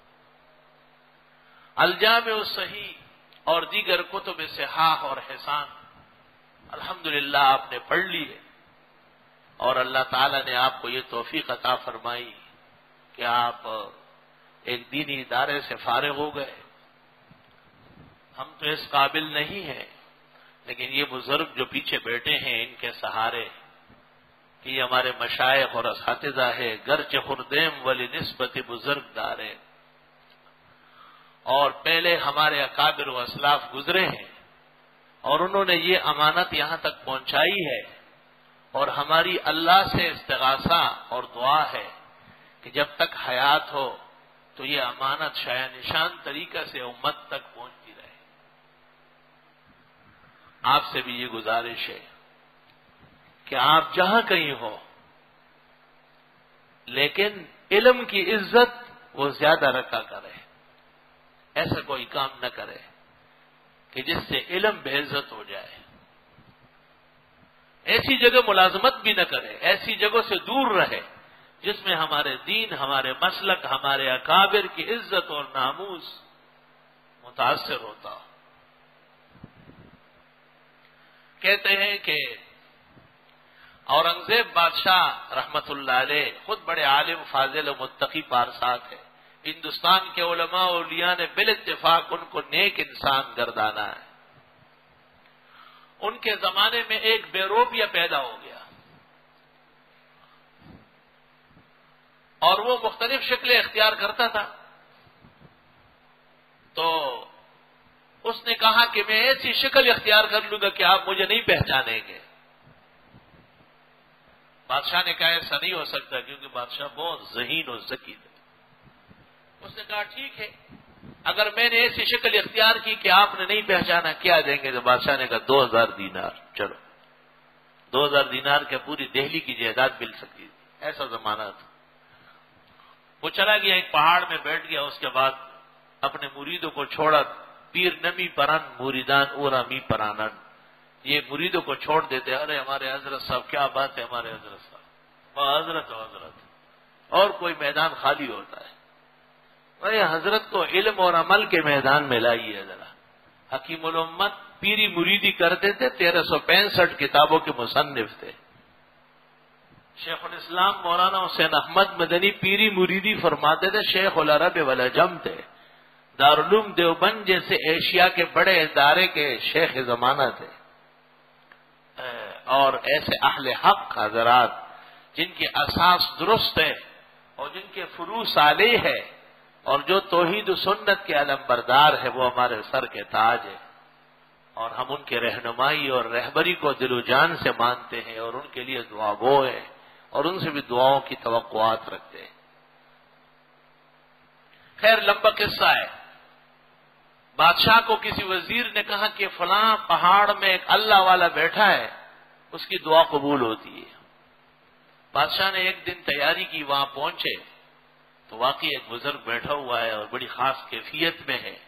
الجامع الصحیح اور دیگر کتب صحاح اور حسان الحمدللہ آپ نے پڑھ لی ہے، اور اللہ تعالیٰ نے آپ کو یہ توفیق عطا فرمائی کہ آپ ایک دینی ادارے سے فارغ ہو گئے۔ ہم تو اس قابل نہیں ہیں، لیکن یہ بزرگ جو پیچھے بیٹھے ہیں ان کے سہارے کہ یہ ہمارے مشائخ اور اساتذہ ہے، گرچہ خردیم ولی نسبت بزرگ دارے، اور پہلے ہمارے اکابر و اسلاف گزرے ہیں اور انہوں نے یہ امانت یہاں تک پہنچائی ہے، اور ہماری اللہ سے استغاثہ اور دعا ہے کہ جب تک حیات ہو تو یہ امانت شایع نشان طریقہ سے امت تک پہنچتی رہے۔ آپ سے بھی یہ گزارش ہے کہ آپ جہاں کہیں ہو لیکن علم کی عزت وہ زیادہ رکھا کرے، ایسا کوئی کام نہ کرے کہ جس سے علم بے عزت ہو جائے، ایسی جگہ ملازمت بھی نہ کرے، ایسی جگہوں سے دور رہے جس میں ہمارے دین، ہمارے مسلک، ہمارے اکابر کی عزت اور ناموس متاثر ہوتا ہو۔ کہتے ہیں کہ اورنگزیب بادشاہ رحمت اللہ علیہ خود بڑے عالم، فاضل و متقی پارسات ہے، ہندوستان کے علماء و اولیاء نے بالاتفاق ان کو نیک انسان گردانا ہے۔ ان کے زمانے میں ایک بیروپیہ پیدا ہو گیا اور وہ مختلف شکلیں اختیار کرتا تھا، تو اس نے کہا کہ میں ایسی شکل اختیار کر لوں گا کہ آپ مجھے نہیں پہچانیں گے۔ بادشاہ نے کہا ایسا نہیں ہو سکتا کیونکہ بادشاہ بہت ذہین اور ذکی ہے۔ اس نے کہا ٹھیک ہے، اگر میں نے ایسی شکل اختیار کی کہ آپ نے نہیں پہچانا کیا دیں گے؟ تو بادشاہ نے کہا دو ہزار دینار۔ چلو، دو ہزار دینار کے پوری دہلی کی جائیداد مل سکتی تھی، ایسا زمانہ تھا۔ وہ چلا گیا ایک پہاڑ میں بیٹھ گیا، اس کے بعد اپنے مریدوں کو چھوڑا، پیر نمی پرن مریدان اورا می پرانن، یہ مریدوں کو چھوڑ دیتے، ارے ہمارے حضرت صاحب کیا بات ہے، ہمارے حضرت صاحب وہ حضرت و حضرت، اور کوئی میدان خالی ہوتا ہے۔ ارے حضرت کو علم اور عمل کے میدان میں لائیے ذرا۔ حکیم الامت پیری مریدی کرتے تھے، تیرہ سو پینسٹھ کتابوں کے مصنف تھے۔ شیخ الاسلام مولانا حسین احمد مدنی پیری مریدی فرماتے تھے، شیخ العرب والعجم تھے، دارالعلوم دیوبند جیسے ایشیا کے بڑے ادارے کے شیخ زمانہ تھے، اور ایسے اہل حق حضرات جن کے اساس درست ہے اور جن کے فروع صالح ہے اور جو توحید و سنت کے علم بردار ہے، وہ ہمارے سر کے تاج ہے، اور ہم ان کے رہنمائی اور رہبری کو دل و جان سے مانتے ہیں اور ان کے لیے دعا گو ہیں اور ان سے بھی دعاؤں کی توقعات رکھتے ہیں۔ خیر لمبا قصہ ہے۔ بادشاہ کو کسی وزیر نے کہا کہ فلاں پہاڑ میں ایک اللہ والا بیٹھا ہے، اس کی دعا قبول ہوتی ہے۔ بادشاہ نے ایک دن تیاری کی، وہاں پہنچے تو واقعی ایک بزرگ بیٹھا ہوا ہے اور بڑی خاص کیفیت میں ہے۔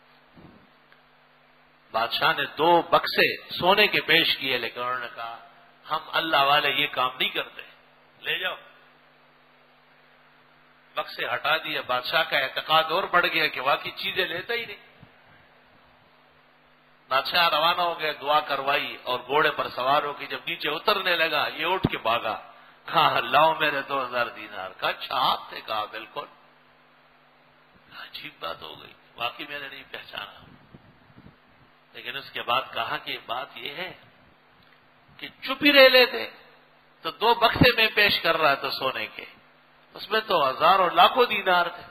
بادشاہ نے دو بکسے سونے کے پیش کیے، لیکن انہوں نے کہا ہم اللہ والے یہ کام نہیں کرتے، لے جاؤ۔ بکسے ہٹا دیے، بادشاہ کا اعتقاد اور بڑھ گیا کہ واقعی چیزیں لیتا ہی نہیں۔ بادشاہ روانہ ہو گیا، دعا کروائی اور گھوڑے پر سوار ہو کے جب نیچے اترنے لگا، یہ اٹھ کے بھاگا، کہا لاؤ میرے دو ہزار دینار۔ کہا اچھا آپ تھے؟ کہا بالکل۔ عجیب بات ہو گئی، واقعی میں نے نہیں پہچانا، لیکن اس کے بعد کہا کہ بات یہ ہے کہ چپ ہی رہ لیتے تو دو بکسے میں پیش کر رہا تھا سونے کے، اس میں تو ہزار اور لاکھوں دینار تھے۔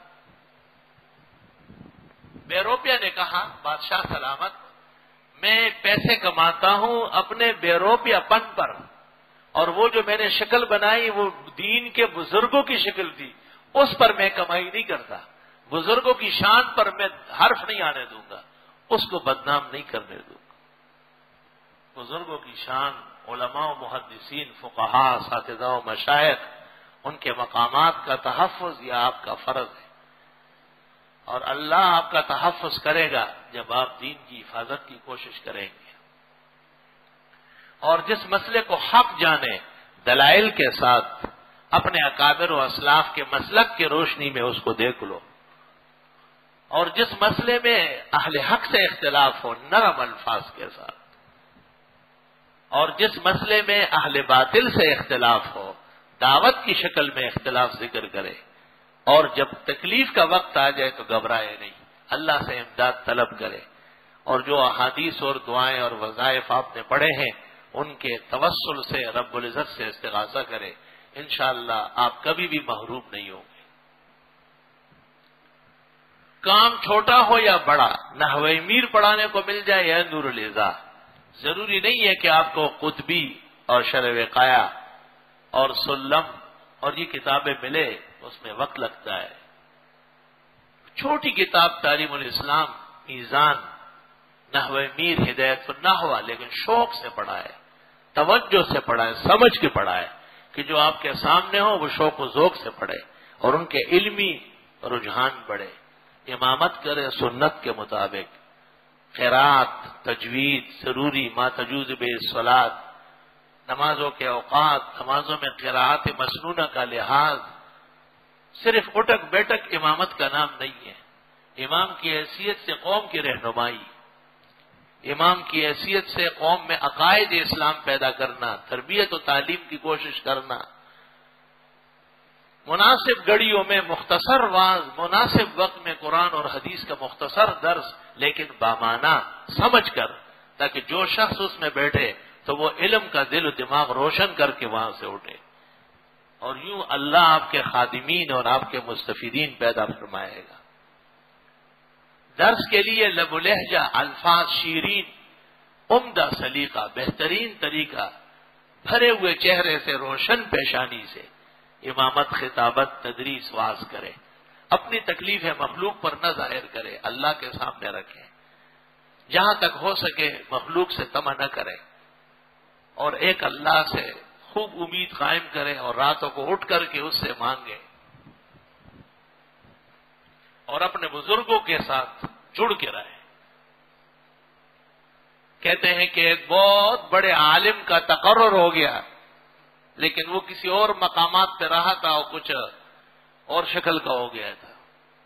بے روپیہ نے کہا بادشاہ سلامت، میں پیسے کماتا ہوں اپنے بے روپیہ پن پر، اور وہ جو میں نے شکل بنائی وہ دین کے بزرگوں کی شکل تھی، اس پر میں کمائی نہیں کرتا، بزرگوں کی شان پر میں حرف نہیں آنے دوں گا، اس کو بدنام نہیں کرنے دوں گا۔ بزرگوں کی شان، علماء و محدثین، فقہاء، اساتذہ و مشائخ، ان کے مقامات کا تحفظ یہ آپ کا فرض ہے، اور اللہ آپ کا تحفظ کرے گا جب آپ دین کی حفاظت کی کوشش کریں گے۔ اور جس مسئلے کو حق جانے، دلائل کے ساتھ، اپنے اکابر و اسلاف کے مسلک کی روشنی میں اس کو دیکھ لو، اور جس مسئلے میں اہل حق سے اختلاف ہو نرم الفاظ کے ساتھ، اور جس مسئلے میں اہل باطل سے اختلاف ہو دعوت کی شکل میں اختلاف ذکر کرے، اور جب تکلیف کا وقت آ جائے تو گھبرائے نہیں، اللہ سے امداد طلب کرے، اور جو احادیث اور دعائیں اور وظائف آپ نے پڑھے ہیں ان کے توسل سے رب العزت سے استغاثہ کرے، انشاءاللہ آپ کبھی بھی محروم نہیں ہوں گے۔ کام چھوٹا ہو یا بڑا، نحو میر پڑھانے کو مل جائے یا نور العزا، ضروری نہیں ہے کہ آپ کو قطبی اور شرح وقایا اور سلم اور یہ کتابیں ملے، اس میں وقت لگتا ہے۔ چھوٹی کتاب تعلیم الاسلام، میزان، نحو میر، ہدایت النحو، لیکن شوق سے پڑھائے، توجہ سے پڑھائے، سمجھ کے پڑھائے کہ جو آپ کے سامنے ہو وہ شوق و ذوق سے پڑھے اور ان کے علمی رجحان بڑھے، امامت کرے سنت کے مطابق، قرات، تجوید ضروری، ما تجوز بہ الصلاۃ، نمازوں کے اوقات، نمازوں میں قراءت مسنونہ کا لحاظ، صرف اٹک بیٹک امامت کا نام نہیں ہے۔ امام کی حیثیت سے قوم کی رہنمائی، امام کی حیثیت سے قوم میں عقائد اسلام پیدا کرنا، تربیت و تعلیم کی کوشش کرنا، مناسب گھڑیوں میں مختصر واعظ، مناسب وقت میں قرآن اور حدیث کا مختصر درس، لیکن بامانہ سمجھ کر، تاکہ جو شخص اس میں بیٹھے تو وہ علم کا دل و دماغ روشن کر کے وہاں سے اٹھے، اور یوں اللہ آپ کے خادمین اور آپ کے مستفیدین پیدا فرمائے گا۔ درس کے لیے لب و لہجہ، الفاظ شیرین، عمدہ سلیقہ، بہترین طریقہ، بھرے ہوئے چہرے سے، روشن پیشانی سے امامت، خطابت، تدریس، واعظ کرے، اپنی تکلیف مخلوق پر نہ ظاہر کرے، اللہ کے سامنے رکھے، جہاں تک ہو سکے مخلوق سے طمع نہ کرے، اور ایک اللہ سے خوب امید قائم کرے اور راتوں کو اٹھ کر کے اس سے مانگے۔ اور اپنے بزرگوں کے ساتھ جڑ کے رہے. کہتے ہیں کہ ایک بہت بڑے عالم کا تقرر ہو گیا، لیکن وہ کسی اور مقامات پہ رہا تھا اور کچھ اور شکل کا ہو گیا تھا.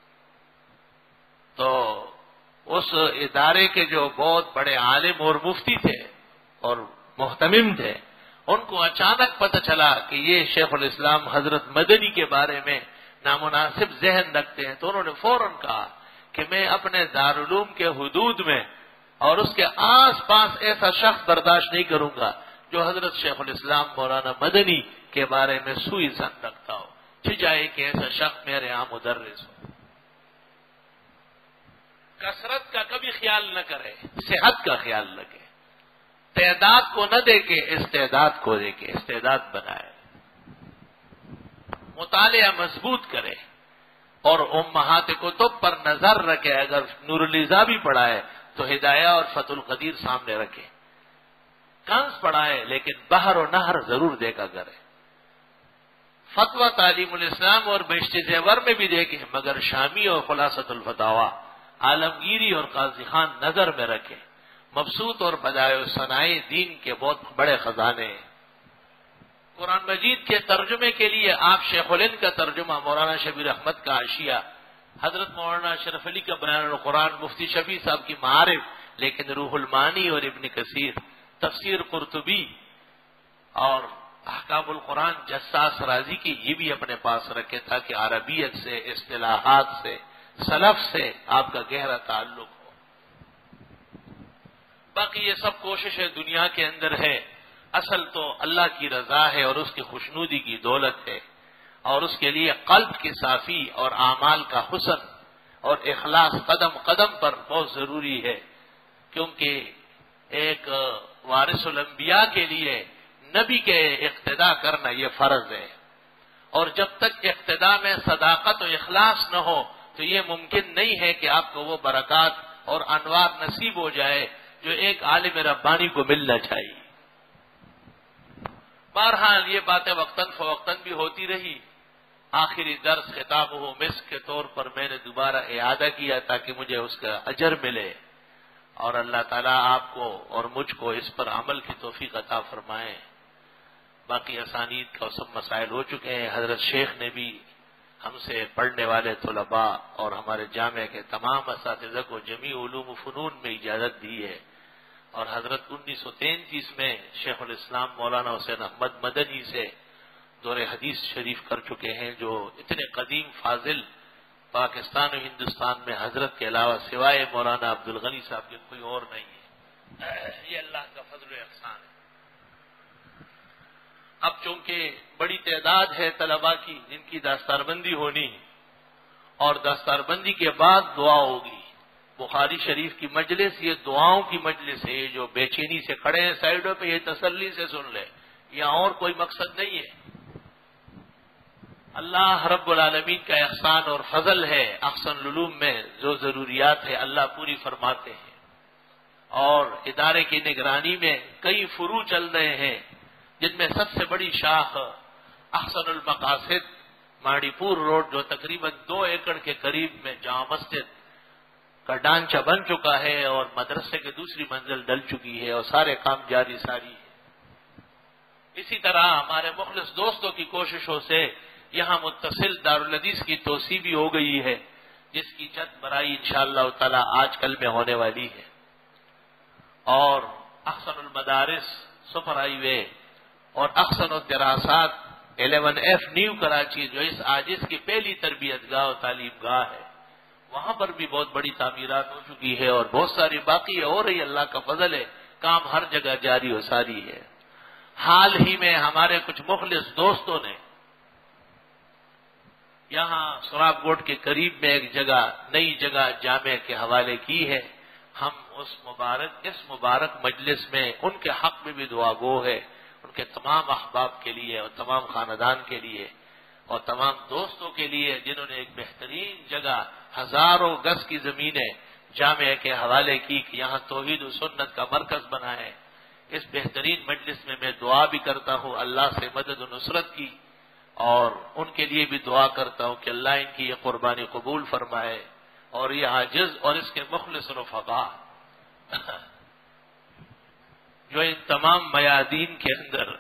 تو اس ادارے کے جو بہت بڑے عالم اور مفتی تھے اور محتمم تھے، ان کو اچانک پتہ چلا کہ یہ شیخ الاسلام حضرت مدنی کے بارے میں نامناسب ذہن رکھتے ہیں. تو انہوں نے فوراً کہا کہ میں اپنے دارالعلوم کے حدود میں اور اس کے آس پاس ایسا شخص برداشت نہیں کروں گا جو حضرت شیخ الاسلام مولانا مدنی کے بارے میں سوئی زن رکھتا ہو. چاہے کہ ایسا شخص میرے یہاں مدرس ہو. کثرت کا کبھی خیال نہ کرے، صحت کا خیال رکھے. تعداد کو نہ دیکھے، استعداد کو دیکھے، استعداد بنائے. مطالعہ مضبوط کرے اور امہات کتب پر نظر رکھے. اگر نور الزا بھی پڑھائے تو ہدایہ اور فتح القدیر سامنے رکھے. کنز پڑھائے لیکن بحر و نہر ضرور دیکھا کرے. فتویٰ تعلیم الاسلام اور بہشت زیور میں بھی دیکھیں، مگر شامی اور خلاصۃ الفتاویٰ، عالمگیری اور قاضی خان نظر میں رکھیں. مبسوط اور بدائع ثنائے دین کے بہت بڑے خزانے ہیں. قرآن مجید کے ترجمے کے لیے آپ شیخ الہند کا ترجمہ، مولانا شبیر احمد کا عشیہ، حضرت مولانا اشرف علی کا بیان القرآن، مفتی شفیع صاحب کی معارف، لیکن روح المعانی اور ابن کثیر، تفسیر قرطبی اور احکام القرآن جساس رازی کی، یہ بھی اپنے پاس رکھے تاکہ عربیت سے، اصطلاحات سے، سلف سے آپ کا گہرا تعلق ہو. باقی یہ سب کوششیں دنیا کے اندر ہے. اصل تو اللہ کی رضا ہے اور اس کی خوشنودی کی دولت ہے، اور اس کے لیے قلب کی صافی اور اعمال کا حسن اور اخلاص قدم قدم پر بہت ضروری ہے. کیونکہ ایک وارث الانبیاء کے لیے نبی کے اقتداء کرنا یہ فرض ہے، اور جب تک اقتداء میں صداقت و اخلاص نہ ہو تو یہ ممکن نہیں ہے کہ آپ کو وہ برکات اور انوار نصیب ہو جائے جو ایک عالم ربانی کو ملنا چاہیے. بہرحال یہ باتیں وقتاً فوقتاً بھی ہوتی رہی. آخری درس خطاب ہو مسک کے طور پر میں نے دوبارہ اعادہ کیا تاکہ مجھے اس کا اجر ملے، اور اللہ تعالیٰ آپ کو اور مجھ کو اس پر عمل کی توفیق عطا فرمائے. باقی اسانید کا سب مسائل ہو چکے ہیں. حضرت شیخ نے بھی ہم سے پڑھنے والے طلباء اور ہمارے جامعہ کے تمام اساتذہ کو جمیع علوم و فنون میں اجازت دی ہے، اور حضرت انیس سو تینتیس میں شیخ الاسلام مولانا حسین احمد مدنی سے دور حدیث شریف کر چکے ہیں، جو اتنے قدیم فاضل پاکستان و ہندوستان میں حضرت کے علاوہ سوائے مولانا عبدالغنی صاحب کے کوئی اور نہیں ہے. یہ اللہ کا فضل و احسان ہے. اب چونکہ بڑی تعداد ہے طلباء کی جن کی دستار بندی ہونی، اور دستار بندی کے بعد دعا ہوگی. بخاری شریف کی مجلس یہ دعاؤں کی مجلس ہے. یہ جو بے چینی سے کھڑے ہیں سائڈوں پہ، یہ تسلی سے سن لے، یہاں اور کوئی مقصد نہیں ہے. اللہ رب العالمین کا احسان اور فضل ہے. احسن العلوم میں جو ضروریات ہے اللہ پوری فرماتے ہیں، اور ادارے کی نگرانی میں کئی فروع چل رہے ہیں، جن میں سب سے بڑی شاخ احسن المقاصد ماڑی پور روڈ، جو تقریباً دو ایکڑ کے قریب میں جامع مسجد کا ڈانچہ بن چکا ہے اور مدرسے کی دوسری منزل ڈل چکی ہے اور سارے کام جاری ساری ہے. اسی طرح ہمارے مخلص دوستوں کی کوششوں سے یہاں متصل دارالحدیث کی توسیع بھی ہو گئی ہے، جس کی چھت برائی انشاءاللہ تعالی آج کل میں ہونے والی ہے. اور احسن المدارس سپر ہائی وے اور Ahsan al-Dirasat eleven F new Karachi, جو اس عاجز کی پہلی تربیت گاہ و تعلیم گاہ ہے، وہاں پر بھی بہت بڑی تعمیرات ہو چکی ہے اور بہت ساری باقی ہو رہی. اللہ کا فضل ہے، کام ہر جگہ جاری و ساری ہے. حال ہی میں ہمارے کچھ مخلص دوستوں نے یہاں سراب گوٹ کے قریب میں ایک جگہ نئی جگہ جامع کے حوالے کی ہے. ہم اس مبارک اس مبارک مجلس میں ان کے حق میں بھی دعا گو ہے، ان کے تمام احباب کے لیے اور تمام خاندان کے لیے اور تمام دوستوں کے لیے، جنہوں نے ایک بہترین جگہ ہزاروں گز کی زمینیں جامعہ کے حوالے کی کہ یہاں توحید و سنت کا مرکز بنا ہے. اس بہترین مجلس میں میں دعا بھی کرتا ہوں اللہ سے مدد و نصرت کی، اور ان کے لیے بھی دعا کرتا ہوں کہ اللہ ان کی یہ قربانی قبول فرمائے. اور یہ عاجز اور اس کے مخلص رفقا جو ان تمام میادین کے اندر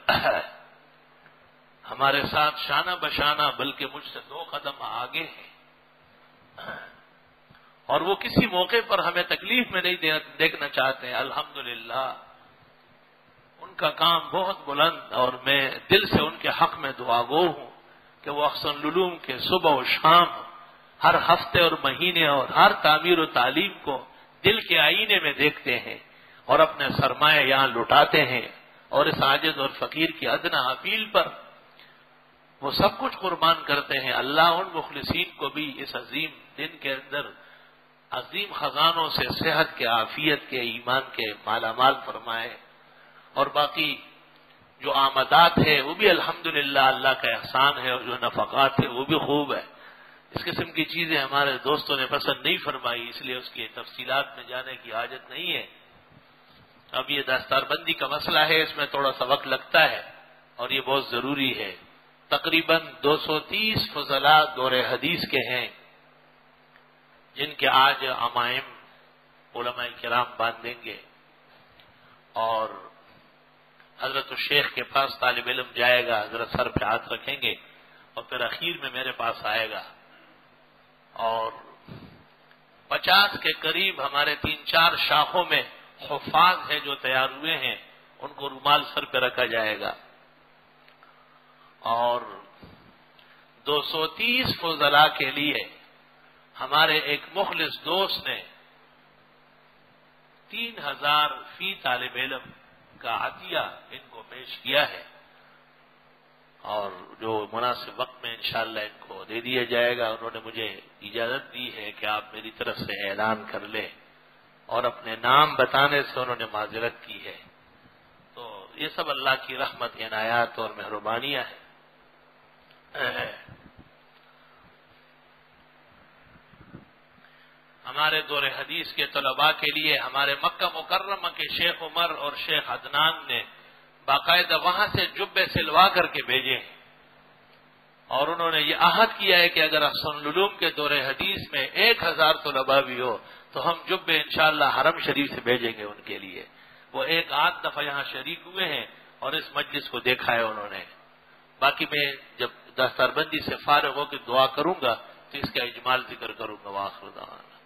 ہمارے ساتھ شانہ بشانہ بلکہ مجھ سے دو قدم آگے ہیں اور وہ کسی موقع پر ہمیں تکلیف میں نہیں دیکھنا چاہتے ہیں، الحمدللہ ان کا کام بہت بلند، اور میں دل سے ان کے حق میں دعا گو ہوں کہ وہ احسن العلوم کے صبح و شام ہر ہفتے اور مہینے اور ہر تعمیر و تعلیم کو دل کے آئینے میں دیکھتے ہیں اور اپنے سرمایہ یہاں لٹاتے ہیں، اور اس عاجز اور فقیر کی ادنا اپیل پر وہ سب کچھ قربان کرتے ہیں۔ اللہ ان مخلصین کو بھی اس عظیم دن کے اندر عظیم خزانوں سے صحت کے، عافیت کے، ایمان کے مالا مال فرمائے، اور باقی جو آمدات ہے وہ بھی الحمدللہ اللہ کا احسان ہے، اور جو نفقات ہے وہ بھی خوب ہے۔ اس قسم کی چیزیں ہمارے دوستوں نے پسند نہیں فرمائی، اس لیے اس کی تفصیلات میں جانے کی حاجت نہیں ہے۔ اب یہ دستار بندی کا مسئلہ ہے، اس میں تھوڑا سا وقت لگتا ہے اور یہ بہت ضروری ہے۔ تقریباً دو سو تیس فضلاء دور حدیث کے ہیں جن کے آج عمائم علماء کرام باندھیں گے، اور حضرت الشیخ کے پاس طالب علم جائے گا، حضرت سر پہ ہاتھ رکھیں گے اور پھر اخیر میں میرے پاس آئے گا، اور پچاس کے قریب ہمارے تین چار شاخوں میں حفاظ ہیں جو تیار ہوئے ہیں، ان کو رومال سر پہ رکھا جائے گا، اور دو سو تیس فضلاء کے لیے ہمارے ایک مخلص دوست نے تین ہزار فی طالب علم کا عطیہ ان کو پیش کیا ہے، اور جو مناسب وقت میں انشاءاللہ ان کو دے دیا جائے گا۔ انہوں نے مجھے اجازت دی ہے کہ آپ میری طرف سے اعلان کر لیں، اور اپنے نام بتانے سے انہوں نے معذرت کی ہے۔ تو یہ سب اللہ کی رحمت، عنایات اور مہربانیاں ہیں۔ ہمارے دور حدیث کے طلباء کے لیے ہمارے مکہ مکرمہ کے شیخ عمر اور شیخ عدنان نے باقاعدہ وہاں سے جبے سلوا کر کے بھیجے ہیں، اور انہوں نے یہ عہد کیا ہے کہ اگر احسن العلوم کے دور حدیث میں ایک ہزار طلباء بھی ہو تو ہم جبے انشاءاللہ حرم شریف سے بھیجیں گے ان کے لیے۔ وہ ایک آدھ دفعہ یہاں شریک ہوئے ہیں اور اس مجلس کو دیکھا ہے انہوں نے۔ باقی میں جب دستار بندی سے فارغ ہو کے دعا کروں گا تو اس کا اجمال ذکر کروں گا۔ وآخر دعوانا